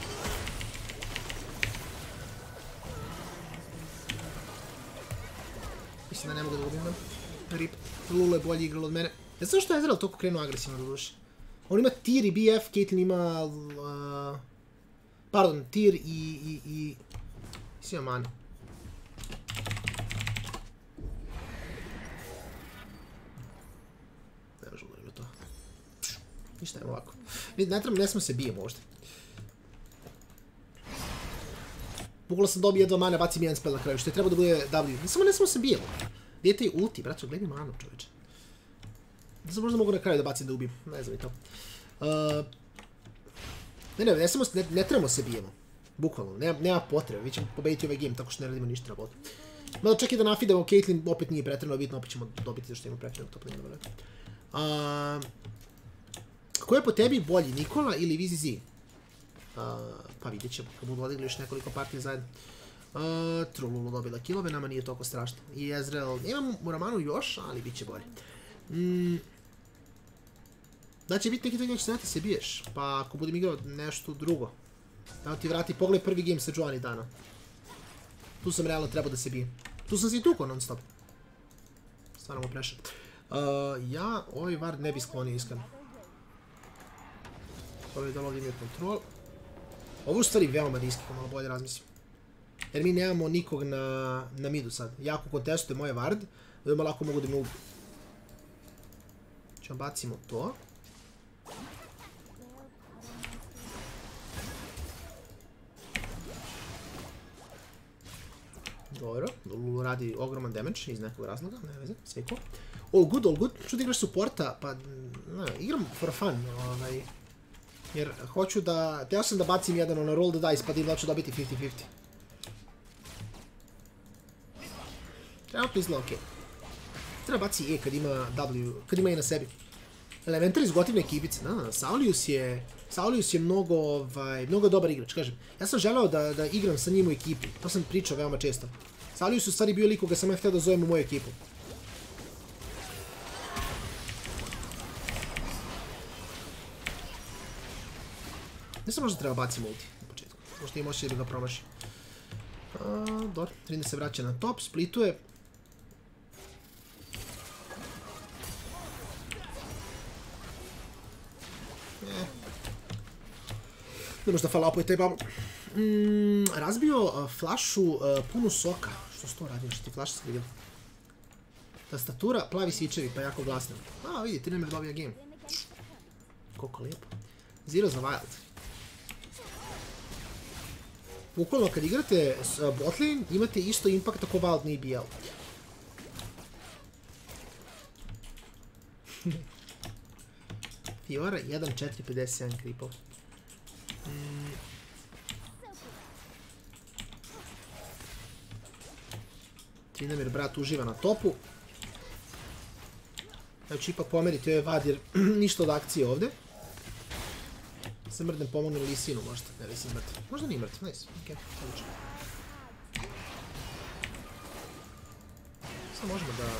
[SPEAKER 1] Mislim da ne mogu da ubim. Rip. Lulu je bolje igrala od mene. Ja znam što je Ezreal toliko krenuo agresivno do duše. On ima Tyr i BF, Caitlyn ima... Pardon, Tyr i... Svi ima mane. Ne možemo da ima to. Ništa je ovako. Ne smo se bijemo možda. Bukvalno sam dobio jedva mane, bacim jedan spell na kraju, što je trebao da bude W. Samo ne smo se bijemo. Gdje je taj ulti, braćo, gledaj manu, čoveče. Da sam možda mogu na kraju da bacim da ubijem, ne znam i to. Ne trebamo se bijemo. Bukvalno, nema potrebe, mi ćemo pobediti ovaj game tako što ne radimo ništa na botu. Mada čak i da nafidemo, Caitlyn opet nije pretredno bitno, opet ćemo dobiti zašto imamo pretrednog top lane. Ko je po tebi bolji, Nikola ili VZZ? Pa vidjet ćemo, kad budu odigli još nekoliko partija zajedno. Trululu dobila kilove, nama nije toliko strašno. I Ezreal, imam Muramanu još, ali bit će bolje. Da će biti neki to neće znati se biješ, pa ako budem igrao nešto drugo. Evo ti vrati, pogledaj prvi game sa Joani dana. Tu sam realno trebao da se bijem. Tu sam se i tukao non stop. Stvarno mu prešao. Ja ovaj ward ne bi sklonio iskreno. Ovaj dolog imaju kontrol. Ovo u stvari veoma riski, malo bolje razmislim. Jer mi nemamo nikog na midu sad. Ja ako kontestujem moje ward, veoma lako mogu da me ubiju. Ćemo bacimo to. Dobro, Lulu radi ogroman damage iz nekog razloga, ne veze, sve ko. All good. Što da igraš supporta? Pa, igram for fun, jer hoću da... Teo sam da bacim jedan roll the dice, pa da ću dobiti 50-50. Trenutno izgleda okej. Treba baci E kad ima W, kad ima E na sebi. Elementary iz gotivne ekipice, Saulius je mnogo dobar igrač, kažem. Ja sam želeo da igram sa njim u ekipi, to sam pričao veoma često. Saulius u stvari bio lik koga sam ja htio da zovem u moju ekipu. Ne sam možda treba bacim ulti na početku, možda ima ošće da ga promaši. Dobro, Trine se vraća na top, splituje. Ne možda follow-upuje taj babo. Razbio flašu punu soka. Što se to radi? Što ti flaša se vidio? Tastatura, plavi switchevi, pa jako glasno. Vidi, ti ne me dobija game. Koliko lijepo. Zero za Wild. Bukvalno kad igrate botlane, imate isto impact ako Wild na EBL. Fiora 1.457 creepov. Trinamir brat uživa na topu. Ja ću ipak pomeriti ovaj vad jer ništa od akcije ovdje. Se mrdem pomognem Lisinu možda, ne li sam mrtv. Možda nije mrtv, nice, okej, odlično. Sad možemo da...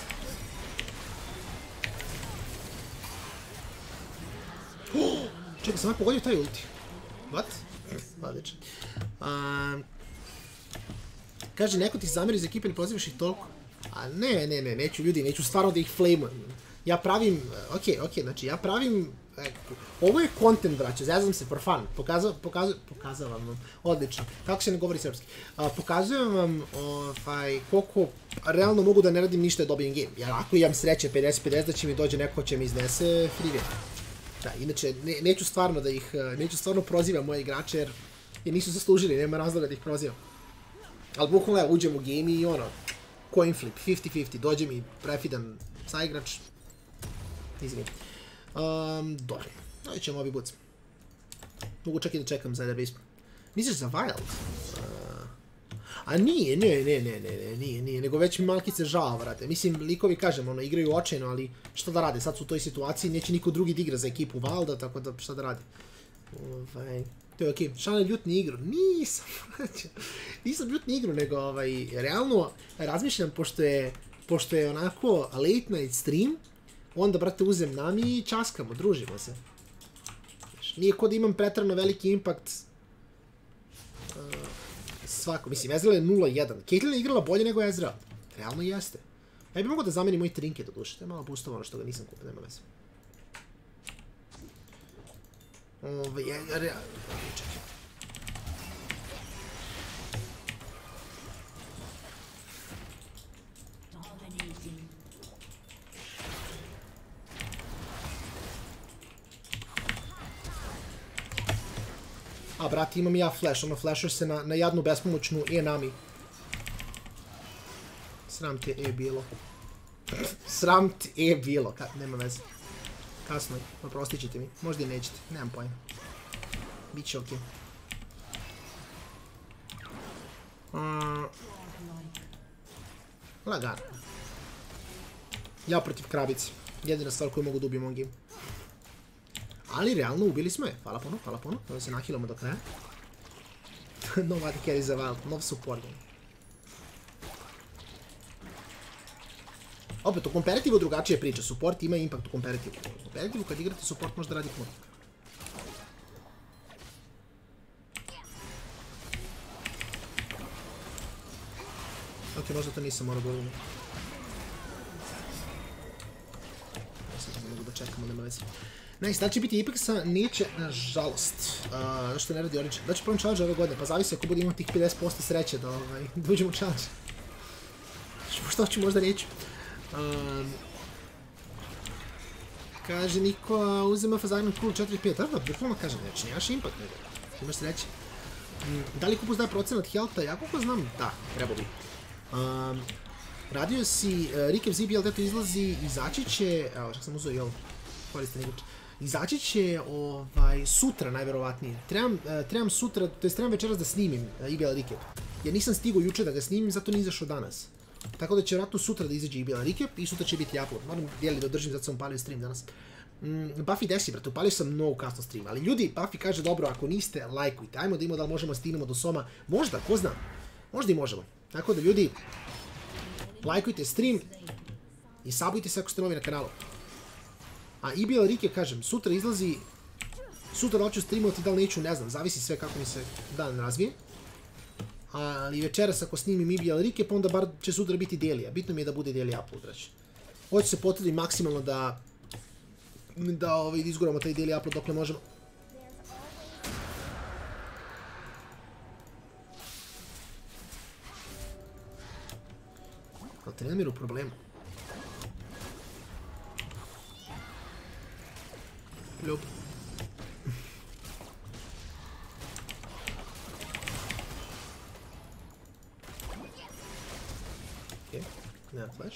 [SPEAKER 1] Čekaj, sam ja pogodio taj ulti. What? Odlično. Kaže, neko ti zameri iz ekipe, ne prozivaš ih toliko? Neću stvarno da ih flamujem. Ja pravim, okej, znači ja pravim, ovo je content, braće, zezam se for fun, pokazavam vam, odlično, kako se ne govori srpski, pokazujem vam koliko realno mogu da ne radim ništa da dobijem game, jer ako imam sreće 50-50 da će mi dođe neko ko će mi iznese free game. Da, inače, neću stvarno prozivam moje igrače jer nisu zaslužili, nema razloga da ih prozivam. Ali bukvalno uđem u game i coin flip, 50-50, dođe mi prefidan saigrač. Izvijem. Dobro, dođe ćemo ovi buc. Mogu čak i da čekam za Eder Wisp. Misliš za Wild? A nije, nego već mi malkice žao, vrate. Mislim, likovi, kažem, igraju očajno, ali šta da rade, sad su u toj situaciji, neće niko drugi da igra za ekipu Wilda, tako da šta da radi. To je okej, Šanel ljutni igru, nisam ljutni igru, nego realno razmišljam, pošto je onako late night stream, onda, brate, uzem nami i časkamo, družimo se. Nije ko da imam pretrano veliki impact svako, mislim, Ezreal je 0-1. Caitlyn je igrala bolje nego Ezreal. Realno jeste. Ja bih mogao da zamenim moji trinke do duše, to je malo boostova ono što ga nisam kupio, nema veze. Čekaj. A, brati, imam ja flash, flashaš se na jadnu bespomoćnu Nami. Sram te bilo. Nema veze. Kasno je, oprostit ćete mi. Možda i nećete, nemam pojma. Biće okej. Lagano. Ja protiv krabice. Jedina stvar koju mogu da ubijem on game. Ali realno ubili smo je. Hvala puno. Da se nahilamo do kraja. No vadi carry za Wild, nov support game. Opet, u komperativu drugačije priča. Support ima impact u komperativu. U komperativu kad igrate support možda radi puno. Ok, možda to nisam morao govoriti. Sad ne mogu da čekamo, nema veze. Nice, da će biti Apexa, neće, nažalost. Što ne radi Origin. Da će prvom challenge ove godine, pa zavisi ako budem imao tih 50% sreće da uđem u challenge. Što ću, možda neću. Kaže Niko, uzema Fazagnan Cool 4-5. Da, bukvalno kažem, znači nemaš impact, nego. Imaš sreće. Da li kupus daje procenat healtha? Ja koliko znam, da, treba bi. Radio si Rikev ZBL, gdje to izlazi, izaći će, evo, čak sam uzeo, jel, koristan igrač. Izaći će sutra, najverovatnije. Trebam sutra, to jest trebam večeras da snimim IBL recap. Jer nisam stigao juče da ga snimim, zato nije izašao danas. Tako da će vjerojatno sutra da izađe IBL recap i sutra će biti upload. Moram dijeli da održim, zato sam upalio stream danas. Buffy desi, brate, upalio sam mnogo kasno stream. Ali ljudi, Buffy kaže, dobro, ako niste, lajkujte. Ajmo da imamo da li možemo stignemo do Soma. Možda, ko zna. Možda i možemo. Tako da ljudi, lajkujte stream i sabujte se ako ste novi na kanalu. A IBL recap, kažem, sutra izlazi, sutra da hoću streamovati, da li neću, ne znam, zavisi sve kako mi se dan razvije. Ali večeras ako snimim IBL recap, onda bar će sutra biti daily, bitno mi je da bude daily upload, reći. Hoću se potredim maksimalno da izguramo taj daily upload dokle možemo. Ali te nemir u problemu. Ljub. Okej, nema flash.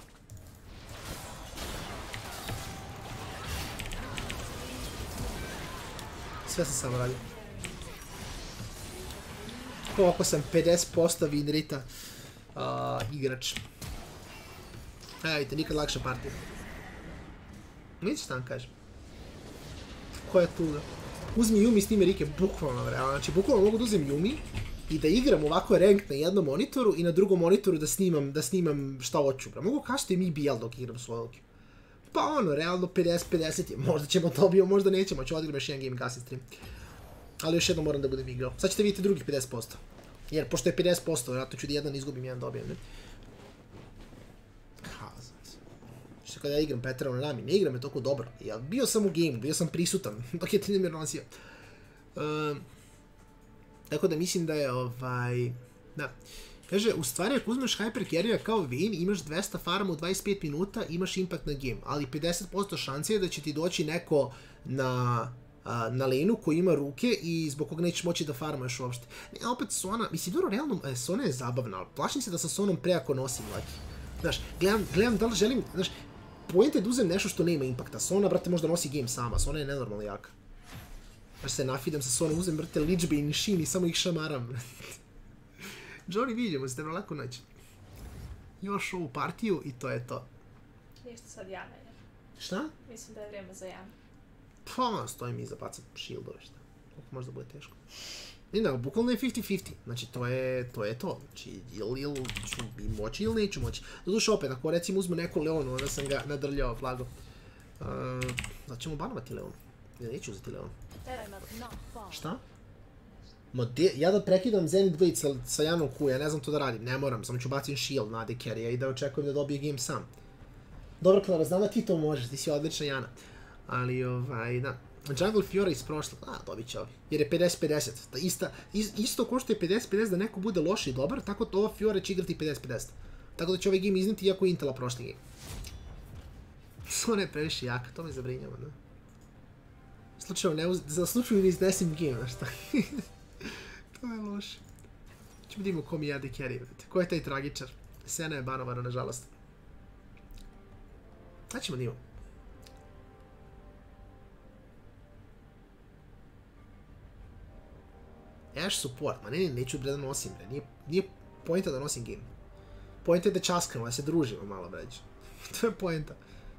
[SPEAKER 1] Sve sam samo radio. Koliko sam 50% win rate igrač. Vidite, nikad lakša partija. Vidite šta vam kažem. Koja je tuga? Uzmi Yumi s time Rike, bukvalno, realno. Znači, bukvalno mogu da uzem Yumi i da igram ovako rank na jednom monitoru i na drugom monitoru da snimam šta hoću. Mogu kašiti mi BL dok igram svoju Loki. Pa ono, realno 50-50 je. Možda ćemo dobio, možda nećemo. Ću odigram još jedan game i kasnije stream. Ali još jednom moram da budem igrao. Sad ćete vidjeti drugih 50%. Jer pošto je 50%, vjerojatno ću da jedan izgubim, jedan dobijem, ne? Što kada ja igram Petra na nami, ne igram je toliko dobro. Ja bio sam u gameu, bio sam prisutan, dok je Trinamir nosio. Tako da mislim da je da. Kaže, u stvari ako uzmeš Hypercarry-a kao Vayne, imaš 200 farma u 25 minuta, imaš impact na game. Ali 50% šanse je da će ti doći neko na laneu koji ima ruke i zbog koga nećeš moći da farmaš uopšte. Ne, opet Sona, mislim, dobro, realno, Sona je zabavna, ali plašim se da sa Sonom prejako nosim, laki. Znaš, gledam da li želim, znaš, point je da uzem nešto što nema impakta. Sona, brate, možda nosi game sama, Sona je nenormalno jaka. Znaš, se nafidam sa Sona, uzem, brate, Lichbane i Shin i samo ih šamaram. Johnny, vidimo se, treba lako naći. Još ovu partiju i to je to.
[SPEAKER 2] Ništa sad Jana je.
[SPEAKER 1] Šta?
[SPEAKER 2] Mislim da je vrijeme za Janu.
[SPEAKER 1] Pa, stojim iza bacam shieldove, šta. Koliko možda bude teško. Ne, bukvalno je 50-50. Znači, to je to. Znači, ili ću moći ili neću moći. Doduše opet, ako recimo uzmu neku Leonu, onda sam ga nadrljao flagom. Znači ćemo banovati Leonu. Ja neću uzeti Leonu. Šta? Ja da prekidam Zenith Blade sa Janom Q, ja ne znam to da radim. Ne moram, samo ću bacim shield na AD carry i da očekujem da dobije game sam. Dobro, Klara, znam da ti to možeš, ti si odlična Jana. Ali, da. Jungle Fiora iz prošlog, dobit će ovi. Jer je 50-50. Isto ko što je 50-50 da neko bude loš i dobar, tako to ova Fiora će igrati 50-50. Tako da će ovaj game izniti iako je Intela prošli game. Sona je previše jaka, to me zabrinjava, da. Za slučaju ne iznesim game, znaš šta. To je loše. Ćemo da imamo ko mi jade carry, vidite. Ko je taj tragičar? Sena je banovana, nažalost. Sad ćemo da imamo. Ashe support, ma neću bre da nosim, bre. Nije pointa da nosim game. Pointa je da časkamo, da se družimo malo, bre. To je pointa.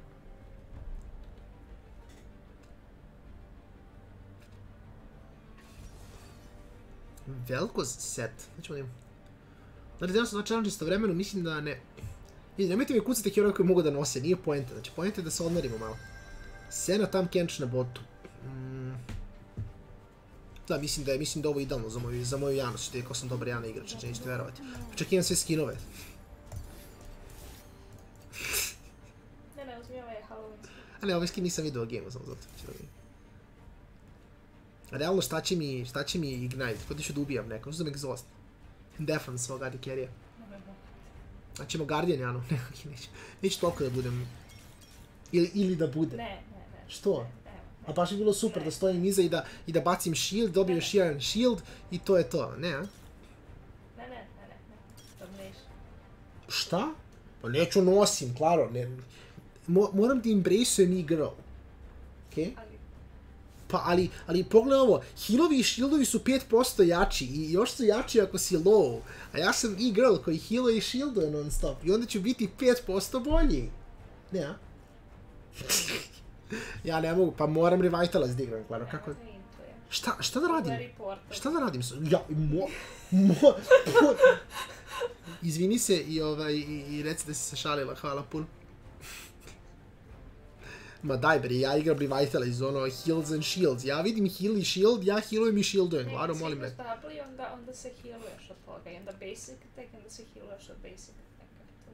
[SPEAKER 1] Veliko set. Nećemo da imamo. Znači, da sam challenge istovremeno, mislim da ne. Nemojte mi kucati heroje koje mogu da nose, nije pointa. Znači, pointa je da se odmerimo malo. Sena tam Kench na botu. Da, mislim da je ovo idealno za moju Janu, što kao sam dobar Jana igrač, nećete verovati. Čak imam sve skinove.
[SPEAKER 2] Ne, uzmi ovaj Halloween.
[SPEAKER 1] A ne, ovaj skin nisam vidio u gameu, samo zato. A realno šta će mi Ignite, kod ću da ubijam neko, uzem Exhaust. Defense svog AD carry-a. A ćemo Guardian Janu, neću toliko da budem. Ili da bude.
[SPEAKER 2] Ne.
[SPEAKER 1] Što? A baš bi bilo super da stojim iza i da bacim shield, dobijem još jedan shield i to je to, ne, a?
[SPEAKER 2] Ne. To neš.
[SPEAKER 1] Šta? Pa neću nosim, klaro, ne. Moram da embrace-ujem igru. Okej? Pa, ali pogledaj ovo, healovi i shieldovi su 5% jači i još su jači ako si low. A ja sam e-girl koji healuje i shielduje non stop i onda ću biti 5% bolji. Ne, a? Ja ne mogu, pa moram Revitalize da igram, klaro, kako... Šta da radim? Šta da radim? Ja, izvini se i reci da si se šalila, hvala puno. Ma daj bre, ja igram Revitalize, ono, heals and shields. Ja vidim heal i shield, ja healujem i shieldujem, klaro, molim ne.
[SPEAKER 2] Onda se healuješ od toga, i onda basic attack, onda se healuješ od basic attacka.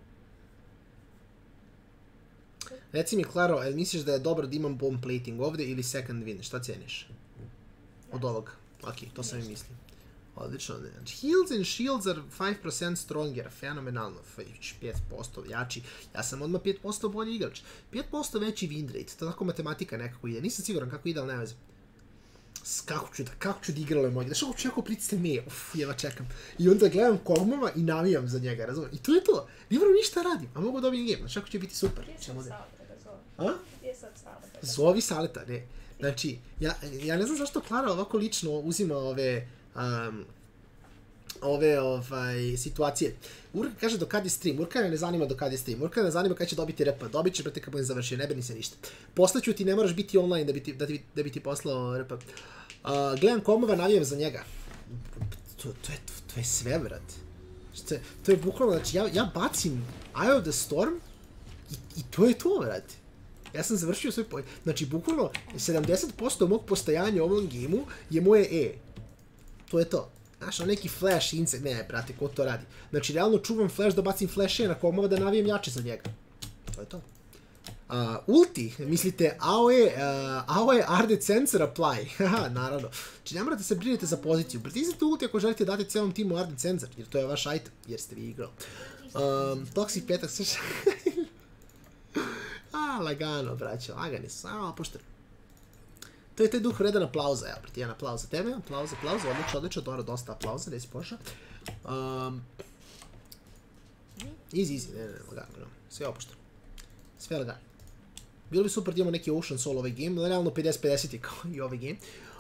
[SPEAKER 1] Reci mi, Klaro, jel misliš da je dobro da imam bomb plating ovde ili second win? Šta ceniš? Od ovoga. Ok, to sam i mislim. Odlično. Heals and shields are 5% stronger. Fenomenalno. 5% jači. Ja sam odmah 5% bolji igrač. 5% veći win rate. To tako matematika nekako ide. Nisam siguran kako ide, ali ne veze. Kako ću da igrale moj? Znaš, ovo ću jako pritisne me. Jeva čekam. I onda gledam Kogmama i navijam za njega, razumem? I to je to. Ne moram ništa radim. A mogu dobijem game. Znaš, kako će biti super.
[SPEAKER 2] Gdje sam Saleta da zove?
[SPEAKER 1] A?
[SPEAKER 2] Gdje sam Saleta?
[SPEAKER 1] Zovi Saleta, ne. Znači, ja ne znam zašto Klara ovako lično uzima ove situacije. Urka kaže do kad je stream, Urka ne zanima do kad je stream, Urka ne zanima kada će dobiti RP, dobit ćeš brate kad budem završio, ne brini se ništa. Poslaću ti, ne moraš biti online da bi ti poslao RP. Gledam Komova, navijam za njega. To je sve, brate. To je bukvalno, znači ja bacim Eye of the Storm i to je to, brate. Ja sam završio svoj point. Znači, bukvalno 70% mog postojanja u ovom gejmu je moje E. To je to. Znaš, neki flash, insect, ne, brate, ko to radi? Znači, realno čuvam flash da bacim flash na Komova da navijem jače za njega. To je to. Ulti, mislite, AOE Ardent Sensor apply. Haha, naravno. Znači, ne morate se brinete za poziciju. Pritisnite ulti ako želite dati celom timu Ardent Sensor, jer to je vaš item, jer ste vi igrali. Toxic petak, sve lagano, braće, lagani su, samo opušteni. To je taj duh vredan aplauza, evo, preti, jedan aplauz za tebe, aplauz, odlično, dobro, dosta aplauza, gdje si pošao. Easy, ne, lagano, sve opušteno. Sve lagano. Bilo bi super da imamo neki Ocean Soul ovaj game, realno 50-50 je kao i ovaj game.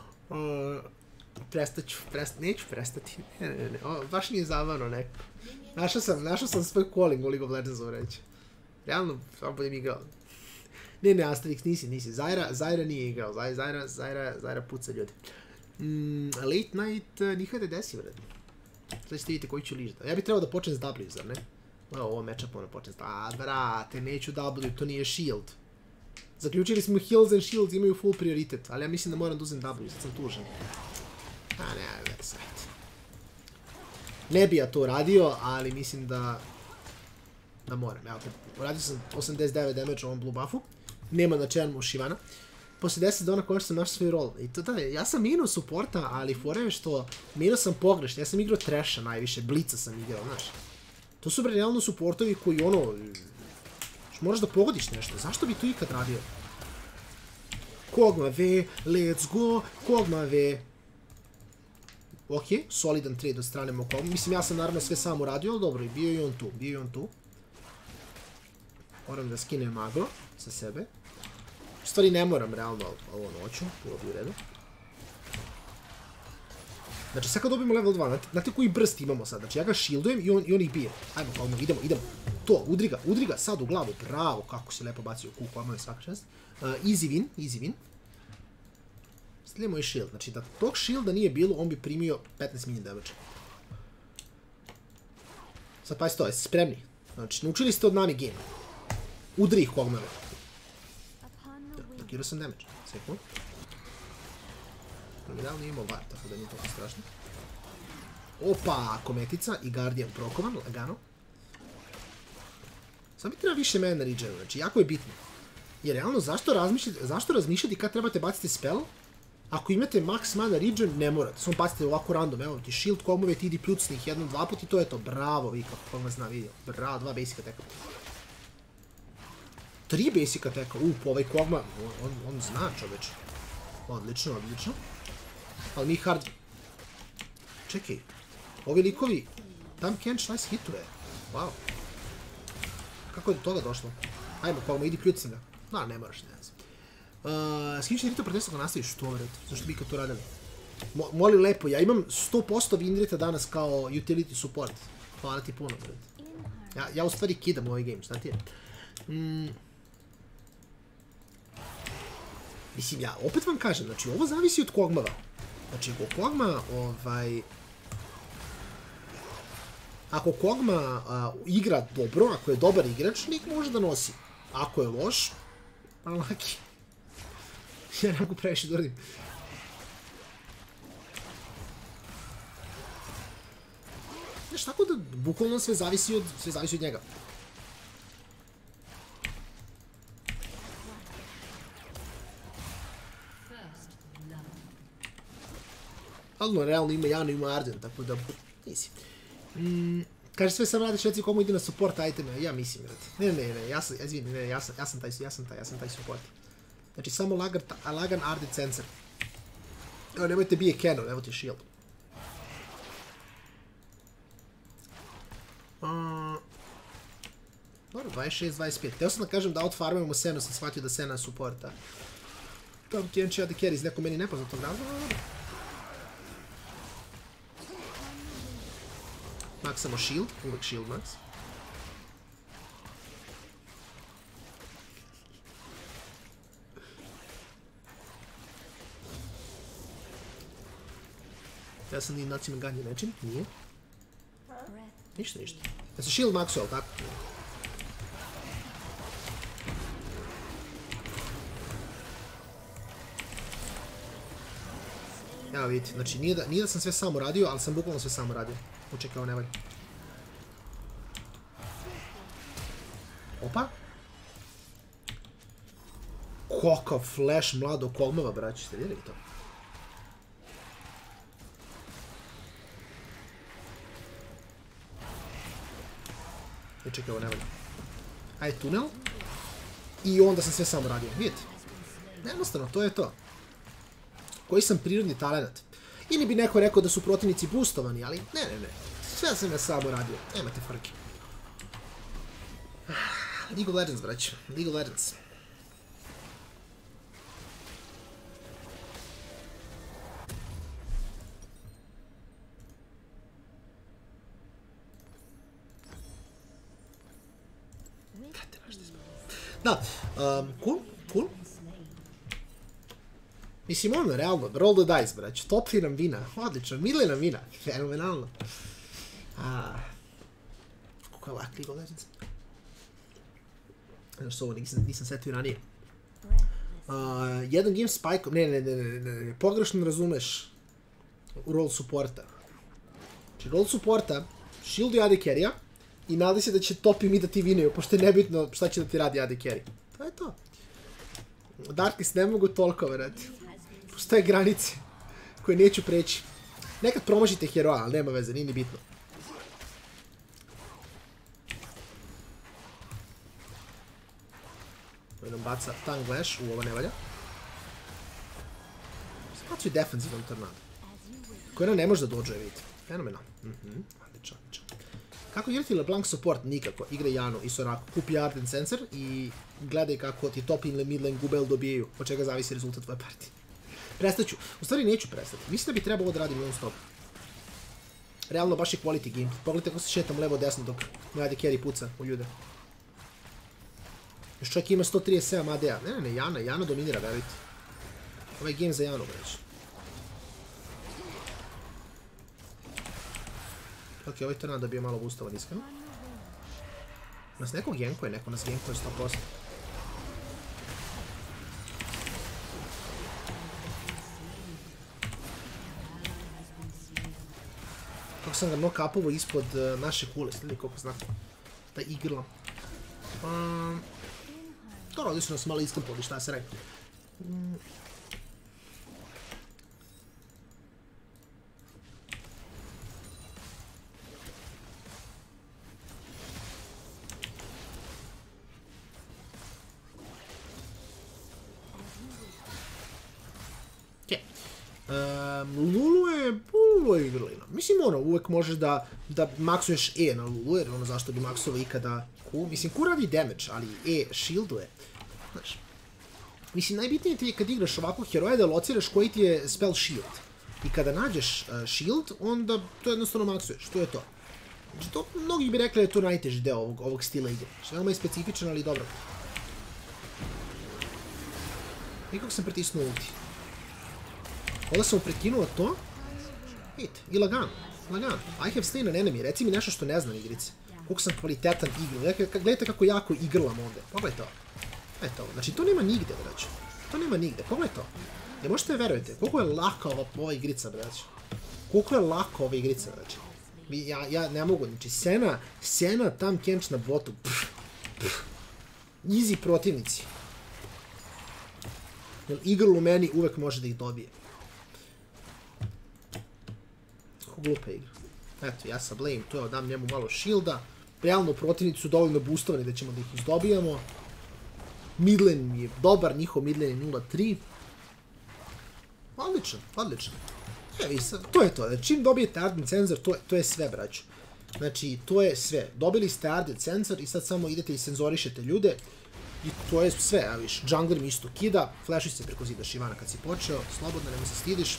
[SPEAKER 1] Neću prestati, ne, baš mi je zabavno neko. Našao sam svoj calling u League of Legends reći. Realno, samo budem igrao. Ne, Asterix, nisi. Zaira nije igrao. Zaira puca ljudi. Late night, nikada ne desi, vredno. Sada ćete vidjeti koji ću ližiti. Ja bih trebao da počnem s W, zar ne? Ovo matchup ono počnem s W. Brate, neću W, to nije shield. Zaključili smo heals and shields imaju full prioritet, ali ja mislim da moram da uzem W, sad sam tužan. Ne, sad. Ne bi ja to uradio, ali mislim da moram. Evo, uradio sam 89 damage u ovom blue buffu. Nema na čemu Shivana. Posle 10 dona konačno sam našao svoj roll. I to da, ja sam minus supporta, ali fora je što minus sam pogrešno. Ja sam igrao Thrasha najviše, Blitza sam igrao, znaš. To su realno supportovi koji ono... Moraš da pogodiš nešto, zašto bi to ikad radio? Kogma V, let's go, Kogma V. Ok, solidan trade od strane mog Kogma. Mislim, ja sam naravno sve sam uradio, ali dobro, bio je on tu. Moram da skinem maglo sa sebe. U stvari ne moram realno ovo noću, bilo bi u redu. Znači sad kad dobijemo level 2, znate koji brst imamo sad, znači ja ga shieldujem i on ih bije. Ajmo, Kogma, idemo. To, udri ga sad u glavu, bravo, kako si lepo bacio kuku, Kogma je svaka čast. Easy win. Stavljamo i shield, znači da tog shielda nije bilo, on bi primio 15 minion damage. Sad pa to, jeste spremni? Znači, naučili ste od nami game. Udri ih Kogmave. Nakirao sam damage. Sekund. Realno nije imao var, tako da nije toliko strašno. Opa, kometica i Guardian prokovan, lagano. Sad mi treba više mana regenu, znači jako je bitno. Jer realno, zašto razmišljati kad trebate baciti spell? Ako imate max mana regen, ne morate. Samo bacite ovako random, evo ti shield Kogmove, ti idi pljucni ih jednom, dva put i to je to. Bravo, vi kako Kogma zna, vidio. Bravo, 2 basic attacka. 3 basic attacka, po ovaj Kogma, on zna čoveč. Odlično, odlično. Ali mi hard... Čekaj. Ovi likovi... Tam Kench nice hituje. Wow. Kako je do toga došlo? Ajmo, Kogma, idi pljucam ga. No, ne moraš, ne znam. S kim će Rita protesta ako nastaviš? Što, vred? Zašto bi kad to radili? Molim lepo, ja imam 100% Winrita danas kao utility support. Hvala ti puno, vred. Ja u stvari kidam ovaj game, šta ti je? Mislim, ja opet vam kažem, znači ovo zavisi od Kogmava. Znači, ako Kogma igra dobro, ako je dobar igrač, nik može da nosi. Ako je loš, laki. Ja ne mogu previše da radim. Znaš, tako da bukvalno sve zavisi od njega. Ali realno ima Janu, ima Arden, tako da nisi. Kaže sve sam radiš, reci komu ide na support iteme, ja mislim, brate. Ne, ja sam taj support. Znači samo lagan Arden sensor. Evo, nemojte bije cannon, evo ti shield. Dobro, 26-25. Teo sam da kažem da outfarmujemo Senu, sam shvatio da Sena supporta. Tom TNC AD carry iz neko meni nepoznatog razloga, dobro. Maksamo shield, uvek shield max. Ja sam ni nacima ganje nečim, nije. Ništa. Ja sam shield maxu, ali tako? Evo vidite, znači nije da sam sve samo radio, ali sam bukvalno sve samo radio. Učekaj, ovo ne valja. Opa. Kakav flash mlado Kogmava, braći, ste vidjeli to? Čekaj, ovo ne valja. Ajde, tunel. I onda sam sve samo radio, vidite. Jednostavno, to je to. Koji sam prirodni talent. Ili bi neko rekao da su protivnici boostovani, ali ne. Sve sam ja samo radio, nemate frke. League of Legends, brać. League of Legends. Da, cool. Mislim, ono, realno, roll the dice, brać. Top li nam vina, odlično, midli nam vina, fenomenalno. Kako je lak League of Legends. Znaš, ovo nisam setio ranije. Jedan game spike, ne, pogrešno razumeš roll supporta. Znači, roll supporta, shield i AD carry-a i nadaj se da će top i mid da ti vineju, pošto je nebitno šta će da ti radi AD carry. To je to. Darkness ne mogu toliko, verati. Postoje granice koje neću preći. Nekad promašite heroa, ali nema veze, nije ni bitno. Ovo nam baca Tongue Lash, ovo ne valja. Spacuje defensivan tornado. Koji nam ne može da dođe, vidite. Fenomenalno. Odlično. Kako igrati LeBlanc support? Nikako. Igra Janu i Soraku. Kupi Arden Sensor i gledaj kako ti top in mid lane Gubel dobijaju, od čega zavisi rezultat tvoje partije. Prestaću. U stvari neću prestati. Mislim da bi trebalo ovo da radim non stop. Realno baš je quality game. Pogledajte kako se šetam levo desno dok moj AD carry puca u ljude. Još čovjek ima 137 AD-a. Ne, Jana dominira, verujte. Ovaj game za Janu, breći. Ok, ovaj tornado bio malo boostovan, iskreno. Nas neko gankuje, neko nas gankuje 100%. Kako sam ga knock-upovo ispod naše kule, slijedi koliko znate. Da igrlam. Dobro, ovdje su nas malo iskampali, šta se rekao. Lulu je igralina. Mislim, uvek možeš da maksuješ E na Lulu, jer zašto bi maksovao ikada Q. Mislim, Q radi damage, ali E shielduje. Znaš. Mislim, najbitnije ti je kad igraš ovakvog heroja da lociraš koji ti je spell shield. I kada nađeš shield, onda to jednostavno maksuješ. To je to. Znači, to mnogi bi rekli da je to najteži deo ovog stila igre. Što veoma je specifičan, ali dobro. I kako sam pritisnuo ulti. Onda sam prekinuo to. Vidite, i lagano. I have slain an enemy. Reci mi nešto što ne znam igrice. Koliko sam kvalitetan igral. Gledajte kako jako igrlam ovde. Pogledajte ovo. Eto ovo. Znači, to nema nigde, braću. To nema nigde. Pogledajte ovo. Ne možete verujete. Koliko je laka ova igrica, braću. Koliko je laka ova igrica, braću. Ja ne mogu. Znači, Sena tam kenč na botu. Easy protivnici. Jer igral u meni uvek može da ih dobije. Kako glupa igra. Eto, ja sa Blame, to je, dam njemu malo shielda. Realno protivnici su dovoljno boostovani da ćemo da ih izdobijamo. Midlane je dobar, njihov midlane je 0-3. Odličan. Evo i sad, to je to. Čim dobijete Ardent Censer, to je sve, braću. Znači, to je sve. Dobili ste Ardent Censer i sad samo idete i senzorišete ljude. I to je sve, a viš, jungler mi isto kida, flashuj se preko zida Šivana kad si počeo, slobodno, nemoj se stidiš.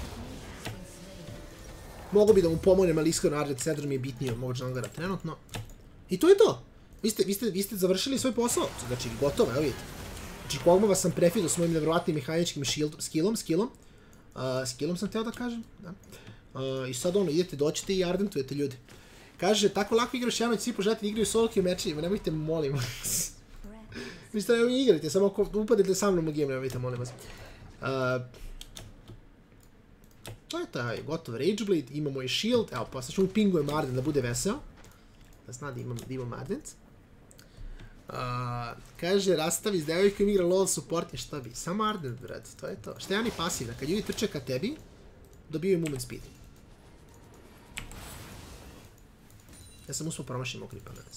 [SPEAKER 1] Mogu bi da mu pomognem, ali iskreno Ardent Censer mi je bitniji od mog junglera trenutno. I to je to. Vi ste završili svoj posao, znači gotovo, evo vidite. Znači Kog'Mawa sam prefidao s mojim nevjerovatnim mehaničkim skillom sam teo da kažem. I sad idete, doćete i ardentujete ljudi. Kaže, tako lako igraš Janoć, svi poželjati igraju solo queue mečima, nemojte, molim vas. Mislite da ne igrate, samo ako upadete sa mnom u game, nemojte, molim vas. To je taj gotov Rageblade, imamo i shield, evo pa sad ću mu pingujem Ardent da bude veseo. Da zna da imam Ardent. Kaže, rastavi s devojkom igra LoL support i šta bi? Samo Ardent, brad, to je to. Šta je ani pasivna, kad ljudi trče ka tebi, dobijaju movement speed. Ja sam uspio promašiti mog kripa danas.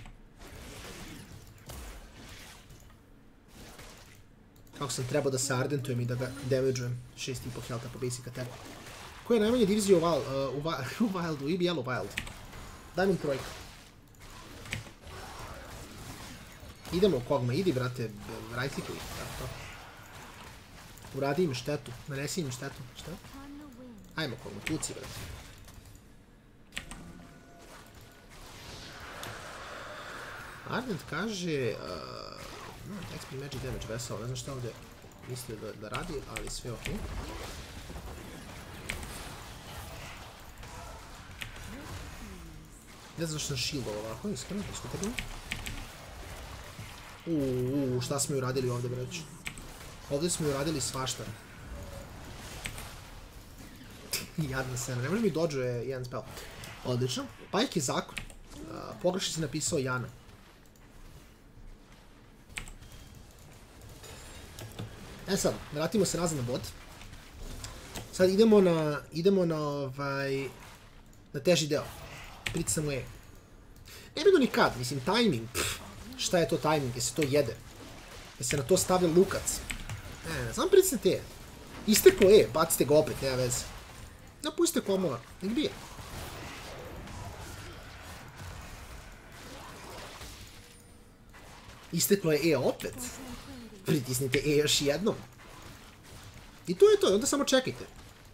[SPEAKER 1] Kako sam trebao da se ardentujem i da ga damage'ujem. 6,5 healtha po basic attack. Koja je najmanje divizija u Wildu? I Yellow Wild. Daj mi trojka. Idemo Kog'Maw, idi brate, right clickuj. Uradi im štetu, nanesi im štetu. Šta? Ajmo Kog'Maw, tuci brate. Ardent kaže... XP magic damage vesel, ne znam šta ovdje mislio da radi, ali sve ok. Ne znam što sam shieldao ovako, iskreno, diskutabilno. Šta smo ju radili ovdje, breću? Ovdje smo ju radili svašta. Jadna Sena, ne može mi dodžuje jedan spell. Odlično. Pajk je zakon. Pogrešno si napisao Jana. E sad, vratimo se nazad na bot. Sad idemo na teži deo. Pritisamo E. Ne vidu nikad, mislim, timing. Šta je to timing, jel se to jede? Jel se na to stavlja lukac? Ne, samo pritisnete E. Isteklo E, bacite ga opet, nema veze. Da, pustite Kog'Mawa, nek bije. Isteklo je E opet. Pritisnite E još jednom. I to je to, onda samo čekajte.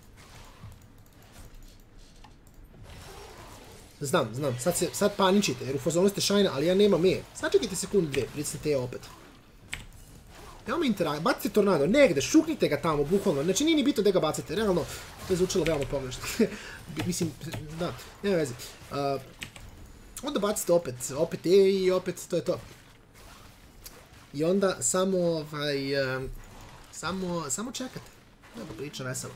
[SPEAKER 1] Znam, sad paničite, jer u fazonu ste Shine, ali ja nemam E. Sad čekajte sekundu dve, pritisnite E opet. Evo me interakcija, bacite tornado, negde, šuknite ga tamo, bukvalno. Znači nije ni bitno gde ga bacite, realno, to je zvučalo veoma pogrešno. Mislim, da, nema veze. Onda bacite opet E i opet, to je to. I onda samo čekate. Dobro, priča veselo.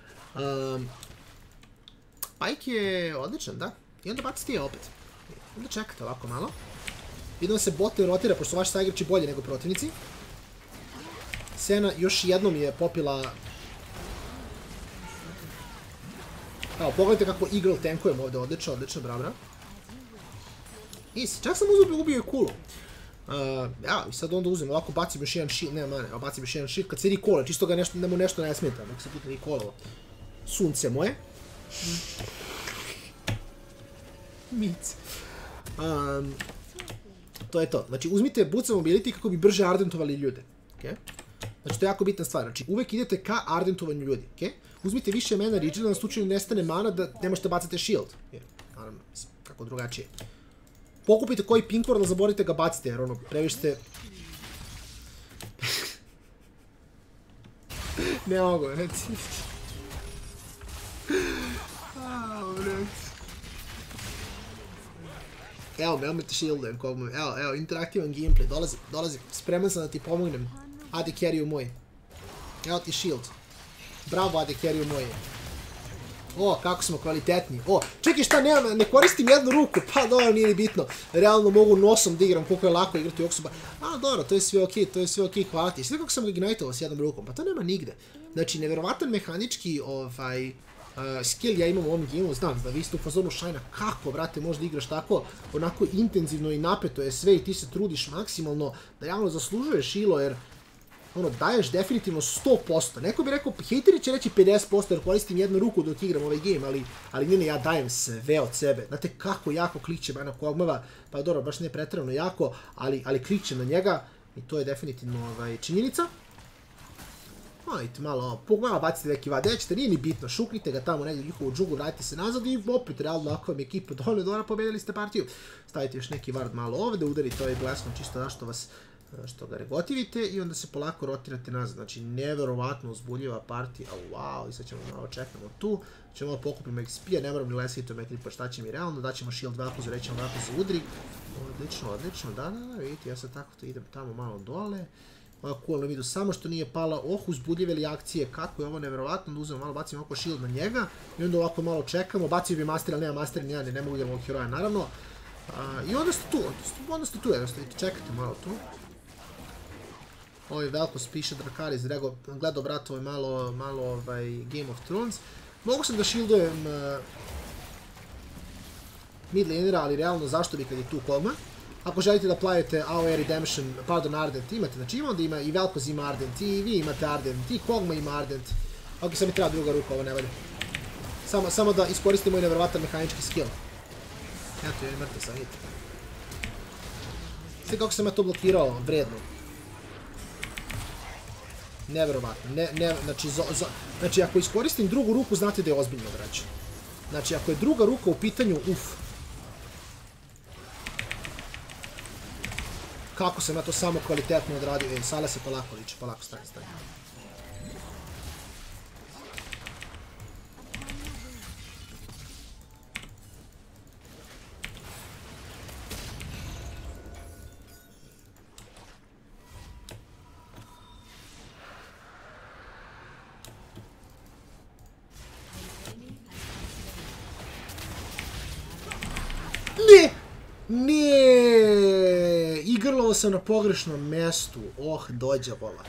[SPEAKER 1] Pike je odličan, da. I onda bacite je opet. Onda čekate ovako malo. Vidimo se bote rotira, pošto su vaši saigrači bolji nego protivnici. Sena još jednom je popila... Evo, pogledajte kako igral tankujemo ovdje, odlično, bravo. Čak sam ubio i Kulu. Ja, i sad onda uzmem, ovako bacim još jedan shield, nema mane, bacim još jedan shield, kad se recalla, čisto ga nešto, da mu nešto ne smeta, dok se puta recallalo. Sunce moje. Mic. To je to. Znači, uzmite boots mobility kako bi brže ardentovali ljude. Okay? Znači, to je jako bitna stvar. Znači, uvek idete ka ardentovanju ljudi. Okay? Uzmite više mana regiona, na slučaju nestane mana da ne možete bacati shield. Naravno, kako drugačije. Pokupite koji pinkor, ali zaborite ga bacite, jer ono, previše ste... Ne mogu, reci. Evo me, te shieldujem kogme. Evo, interaktivan gameplay, dolazi, spreman sam da ti pomognem. AD carry-u moj. Evo ti shield. Bravo AD carry-u moj. O, kako smo kvalitetni. O, čekaj šta, ne koristim jednu ruku. Pa dobro, nije ni bitno. Realno mogu nosom da igram koliko je lako igrati u Oksuba. A, dobro, to je sve okej, hvala ti. Sve kako sam ga igniteovao s jednom rukom, pa to nema nigde. Znači, neverovatan mehanički, skill ja imam u ovom gameu, znam da vi ste u fazonu Shine-a, kako, brate, možda igraš tako, onako intenzivno i napeto je sve i ti se trudiš maksimalno da realno zaslužuješ ilo, jer ono, daješ definitivno 100%. Neko bi rekao, hejteri će reći 50% jer koristim jednu ruku dok igram ovaj game, ali ne, ja dajem sve od sebe. Znate kako jako klikće Bana Kogmava, pa dobro, baš ne pretjerano jako, ali klikće na njega i to je definitivno činjenica. Ajde, malo bacite neki vad, nećete, nije ni bitno, šuknite ga tamo negdje u njihovu džunglu, vratite se nazad i opet, realno, ako vam je ekipa dovoljno dobra, pobedili ste partiju. Stavite još neki ward malo ovdje, udarite ovaj bleskom čisto da što ga regotivite i onda se polako rotirate nazad. Znači, neverovatno uzbuljiva partija, wow, i sad ćemo malo čekamo tu, ćemo malo pokupimo XP-a, ne moram ni lesiti u metri, pa šta će mi realno, daćemo shield 2+, rećemo 2+ udri. Odlično, da, vidite, ja sad tako to idem tamo malo dole. Ovako coolno vidu, samo što nije pala, uzbudljive li akcije, kako je ovo neverovatno, da uzmemo malo, bacimo ovako shield na njega i onda ovako malo čekamo, bacimo bi master, ali nema master, ne mogu idem ovog heroja, naravno. I onda ste tu, jednostavno, čekajte malo tu. Ovo je Velkos piše Drakaris, gledao bratovo malo Game of Thrones. Mogu sam da shieldujem mid lanera, ali realno zašto bi kad je tu Kogma. Ako želite da playete AoE Redemption, pardon, Ardent imate, znači ima onda ima i Velkos ima Ardent, i vi imate Ardent, i Kogma ima Ardent. Ok, sad mi treba druga ruka, ovo ne valja. Samo da iskoristim moj nevjerovatan mehanički skill. Eto, je mrtav sam, vidite. Sve kako sam ja to blokirao, vredno. Neverovatno, znači ako iskoristim drugu ruku, znate da je ozbiljno vraća. Znači ako je druga ruka u pitanju, kako sam ja to samo kvalitetno odradio, Sala se polako liči, polako stani. Ne, igralo sam na pogrešnom mjestu, dođe vola.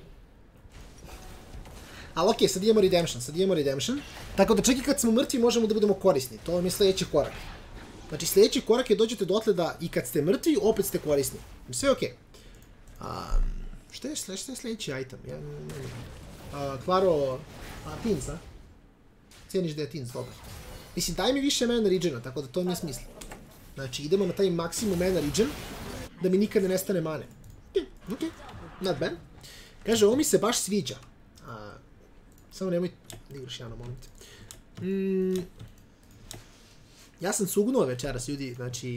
[SPEAKER 1] Ali okej, sad idemo redemption, tako da čak i kad smo mrtvi možemo da budemo korisni, to vam je sljedeći korak. Znači sljedeći korak je dođete dotle da i kad ste mrtvi, opet ste korisni. Sve okej. Šta je sljedeći item? Klaro, Tins, a? Cijeniš da je Tins, dobro. Mislim, daj mi više mana regiona, tako da to nije smisla. Znači, idemo na taj maksimum mana region, da mi nikad ne nestane mane. Ok, not bad. Kaže, ovo mi se baš sviđa. Samo nemoj da igraš Jana, molim te. Ja sam cugnuo večeras, ljudi, znači...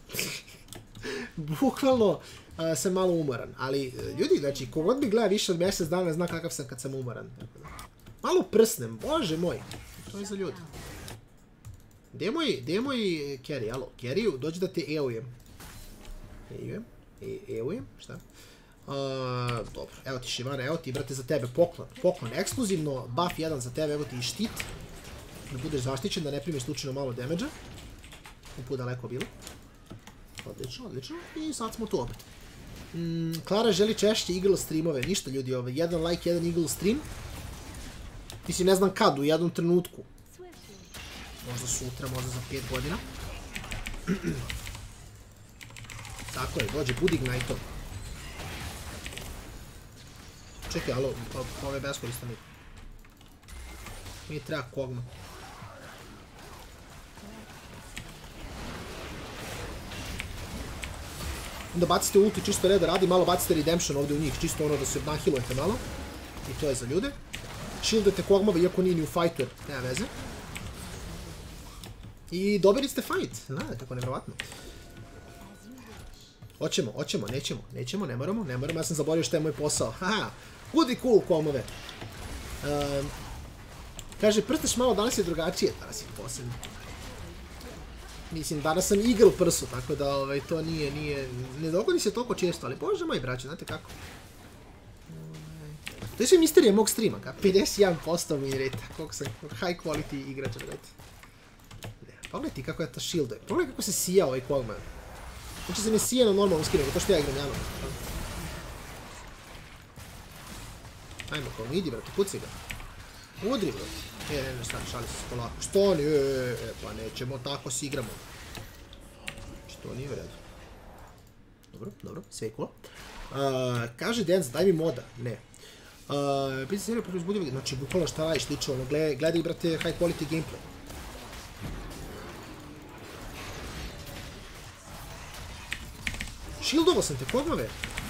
[SPEAKER 1] Bukvalno sam malo umoran, ali ljudi, znači, kogod mi gleda više od mjesec dana zna kakav sam kad sam umoran. Malo prsnem, bože moj. To je za ljudi. Gdje je moj carry, alo, carry-u, dođi da te EO-ujem. EO-ujem, šta? Dobro, evo ti Shivana, evo ti, brate, za tebe poklon, ekskluzivno, buff 1 za tebe, evo ti i štit. Da budeš zaštićen, da ne primiš slučajno malo damage-a. Uput daleko bilo. Odlično. I sad smo tu opet. Klara želi češće Eagle streamove, ništa ljudi, jedan like, jedan Eagle stream. Mislim, ne znam kad, u jednom trenutku. Možda sutra, možda za 5 godina. Tako je, dođe Bud Ignite-om. Čekaj, alo, pa ovo je beskoristan. Mi treba Kog'Maw. Onda bacite ulti čisto red da radi, malo bacite Redemption ovdje u njih, čisto ono da se nahilujete malo. I to je za ljude. Shieldujete Kog'Mawa, iako nije ni u fightu, nema veze. I dobili ste fight, znate kako nevjerovatno. Hoćemo, nećemo, ne moramo, ja sam zaboravio što je moj posao. Haha, good i cool komove. Kaže, prstaš malo, danas je drugačije, danas je posebno. Mislim, danas sam igrao prsu, tako da to nije, ne dogodi se toliko često, ali bože moj braće, znate kako. To je sve misterije mog streama, 51% win rate, koliko sam high quality igrač, gledajte. Pogledaj ti kako je to shield, pogledaj kako se sija ovaj Kog'Maw. Znači se ne sije na normalnom skinu, to što ja igram javno. Ajmo Kog'Maw, idi brate, puci ga. Udri brate. Ne, stani, šali se polako. Stani, pa nećemo, tako si igramo. Što nije u redu. Dobro, sve je cool. Kaže Denz, daj mi moda. Ne. Pita se seriju protiv zbudljivo, znači bukvalno šta radiš, lično, gledaj brate high quality gameplay. Shieldovao sam te Kog'Mawe.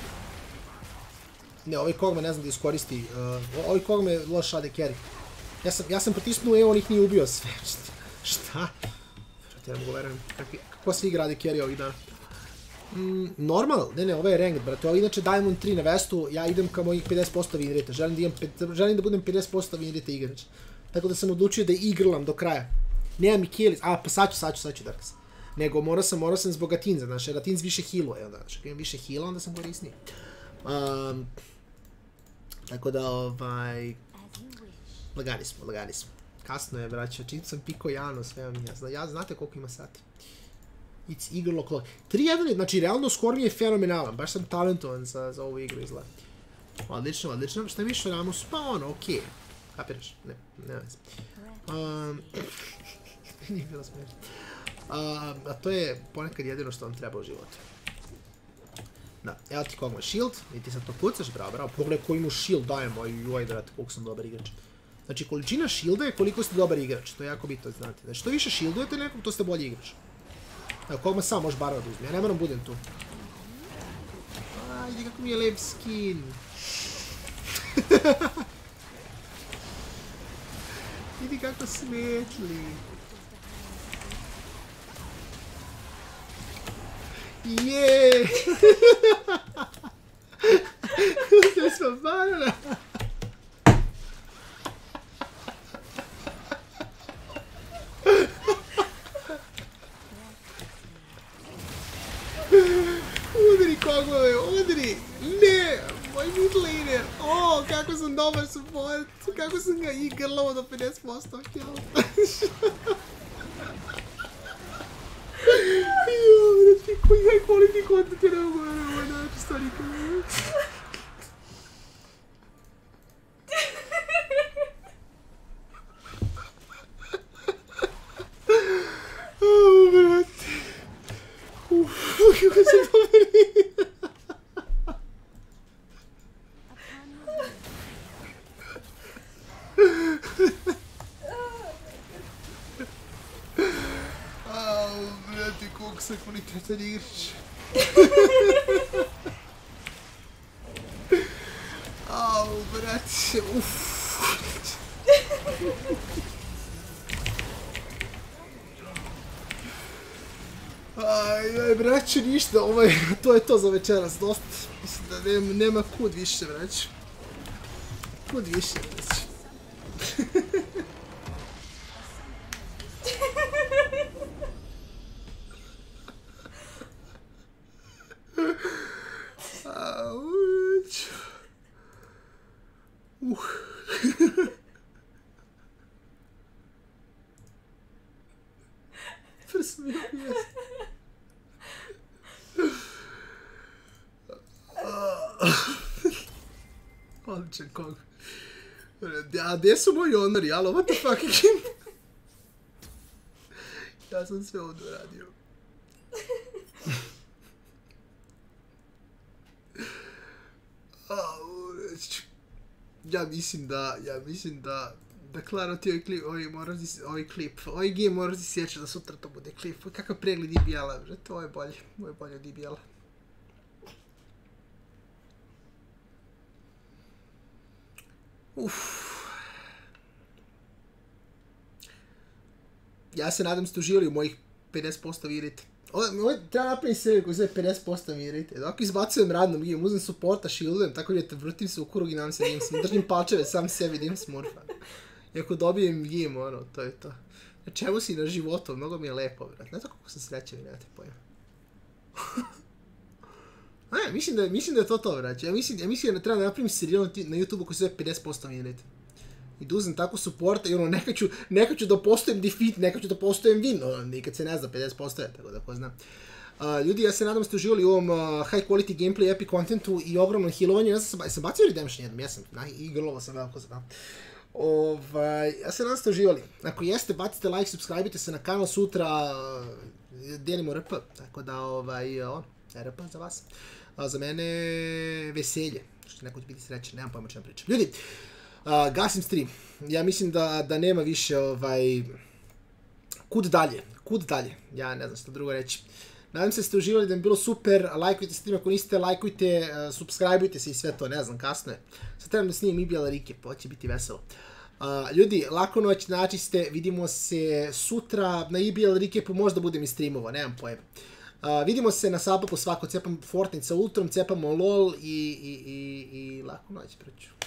[SPEAKER 1] Ne, ovaj Kog'Maw ne znam da iskoristi. Ovaj Kog'Maw je loš AD carry. Ja sam pritisnuo on ih nije ubio sve. Šta? Ja ne mogu verujem. Kako se igra AD carry ovih dana? Normal, ne, ovo je ranked, brate. Ovo inače Diamond 3 na vestu, ja idem ka mojih 50% win rate. Želim da budem 50% win rate igrač. Tako da sam odlučio da igrlam do kraja. Nemam i kills, pa sad ću Darks. Nego morao sam zbog Atinza, znaš, jer Atinz više healuje, onda, znaš, ako imam više heala, onda sam korisniji. Tako da, lagani smo. Kasno je, braća, čim sam pikao Jano, sve vam ja, znate koliko ima sati. It's eager lock. 3-1, znači, realno skor mi je fenomenalan, baš sam talentovan za ovu igru izgleda. Odlično, šta mi što Ramus, pa ono, okej. Kapiraš? Ne vezi. Nije bilo smiješno. A to je ponekad jedino što vam treba u životu. Da, evo ti Kog'Maw shield, i ti sad to pucaš, bravo, pogledaj koji mu shield dajemo, joj, brate, koliko sam dobar igrač. Znači, količina shielda je koliko ste dobar igrač, to je jako bitno, znate. Znači, što više shieldujete nekog, to ste bolji igrač. Evo, Kog'Maw sam može barva da uzme, ja ne moram budem tu. Ajde, kako mi je lep skin. Vidi kako smetli. Jeee! Uzeli smo banana! Udri Kog'Maw, udri! Ne! Moj mid laner! O, kako sam dobar support! Kako sam ga igrlao do 50% kill! Koji high quality content je nam ovo način stvari kao. Brate. Kako sam dobar igra. Brate, koliko sam kvalitetan igrač. Au, brate, Aj, braće, ništa, to je to za večeras, dosta. Mislim da nema kud više, braće. Kud više, braće. Auć. Prsmi je. Odličan Kog. A gdje su moji honori, alo, what the fuck again? Ja sam sve ovdje uradio. Ja mislim da Klaro ti ovaj klip, ovaj game moraš da sjećaš da sutra to bude klip. Kakav pregled DBL-a, to je bolje od DBL-a. Ja se nadam ste uživali u mojih 50% virite. Ovo treba napraviti seriju koji zove 50% virite. Dok izbacujem random game, uzem supporta, shieldujem, tako da vrtim se u krug i nam se držim palčeve sam sebi da im smurfa. I ako dobijem game, to je to. Znači, evo si na životu, mnogo mi je lepo, vrat. Ne znam koliko sam srećan, nemate pojma. Mislim da je to, vrat. Ja mislim da treba da napravim serijal na YouTube-u koji se zove 50% virite. I da uzem tako supporta i neka ću da postojem defeat, neka ću da postojem win, nikad se ne zna 50%, tako da ko zna. Ljudi, ja se nadam da ste uživali u ovom high quality gameplay, epic contentu i ogromnom healovanju. Ja sam bacio Redemption jednom, jesam, i grlovo sam veliko znam. Ja se nadam da ste uživali. Ako jeste, bacite like, subscribe-ite se na kanal, sutra delimo RP, tako da RP za vas. Za mene veselje, što neko će biti srećan, nemam pojma čemu pričam. Ljudi, gasim stream. Ja mislim da nema više kud dalje. Ja ne znam što drugo reći. Nadam se da ste uživali, da mi je bilo super. Lajkujte stream ako niste, lajkujte, subscribeujte se i sve to, ne znam, kasno je. Sad trebam da snimim IBL recap, ovo će biti veselo. Ljudi, lako noć, naći ste, vidimo se sutra na IBL recapu, možda budem i streamovo, nemam pojma. Vidimo se na Sabaku svako, cepam Fortnite sa Ultrom, cepamo LOL i lako noć, preću.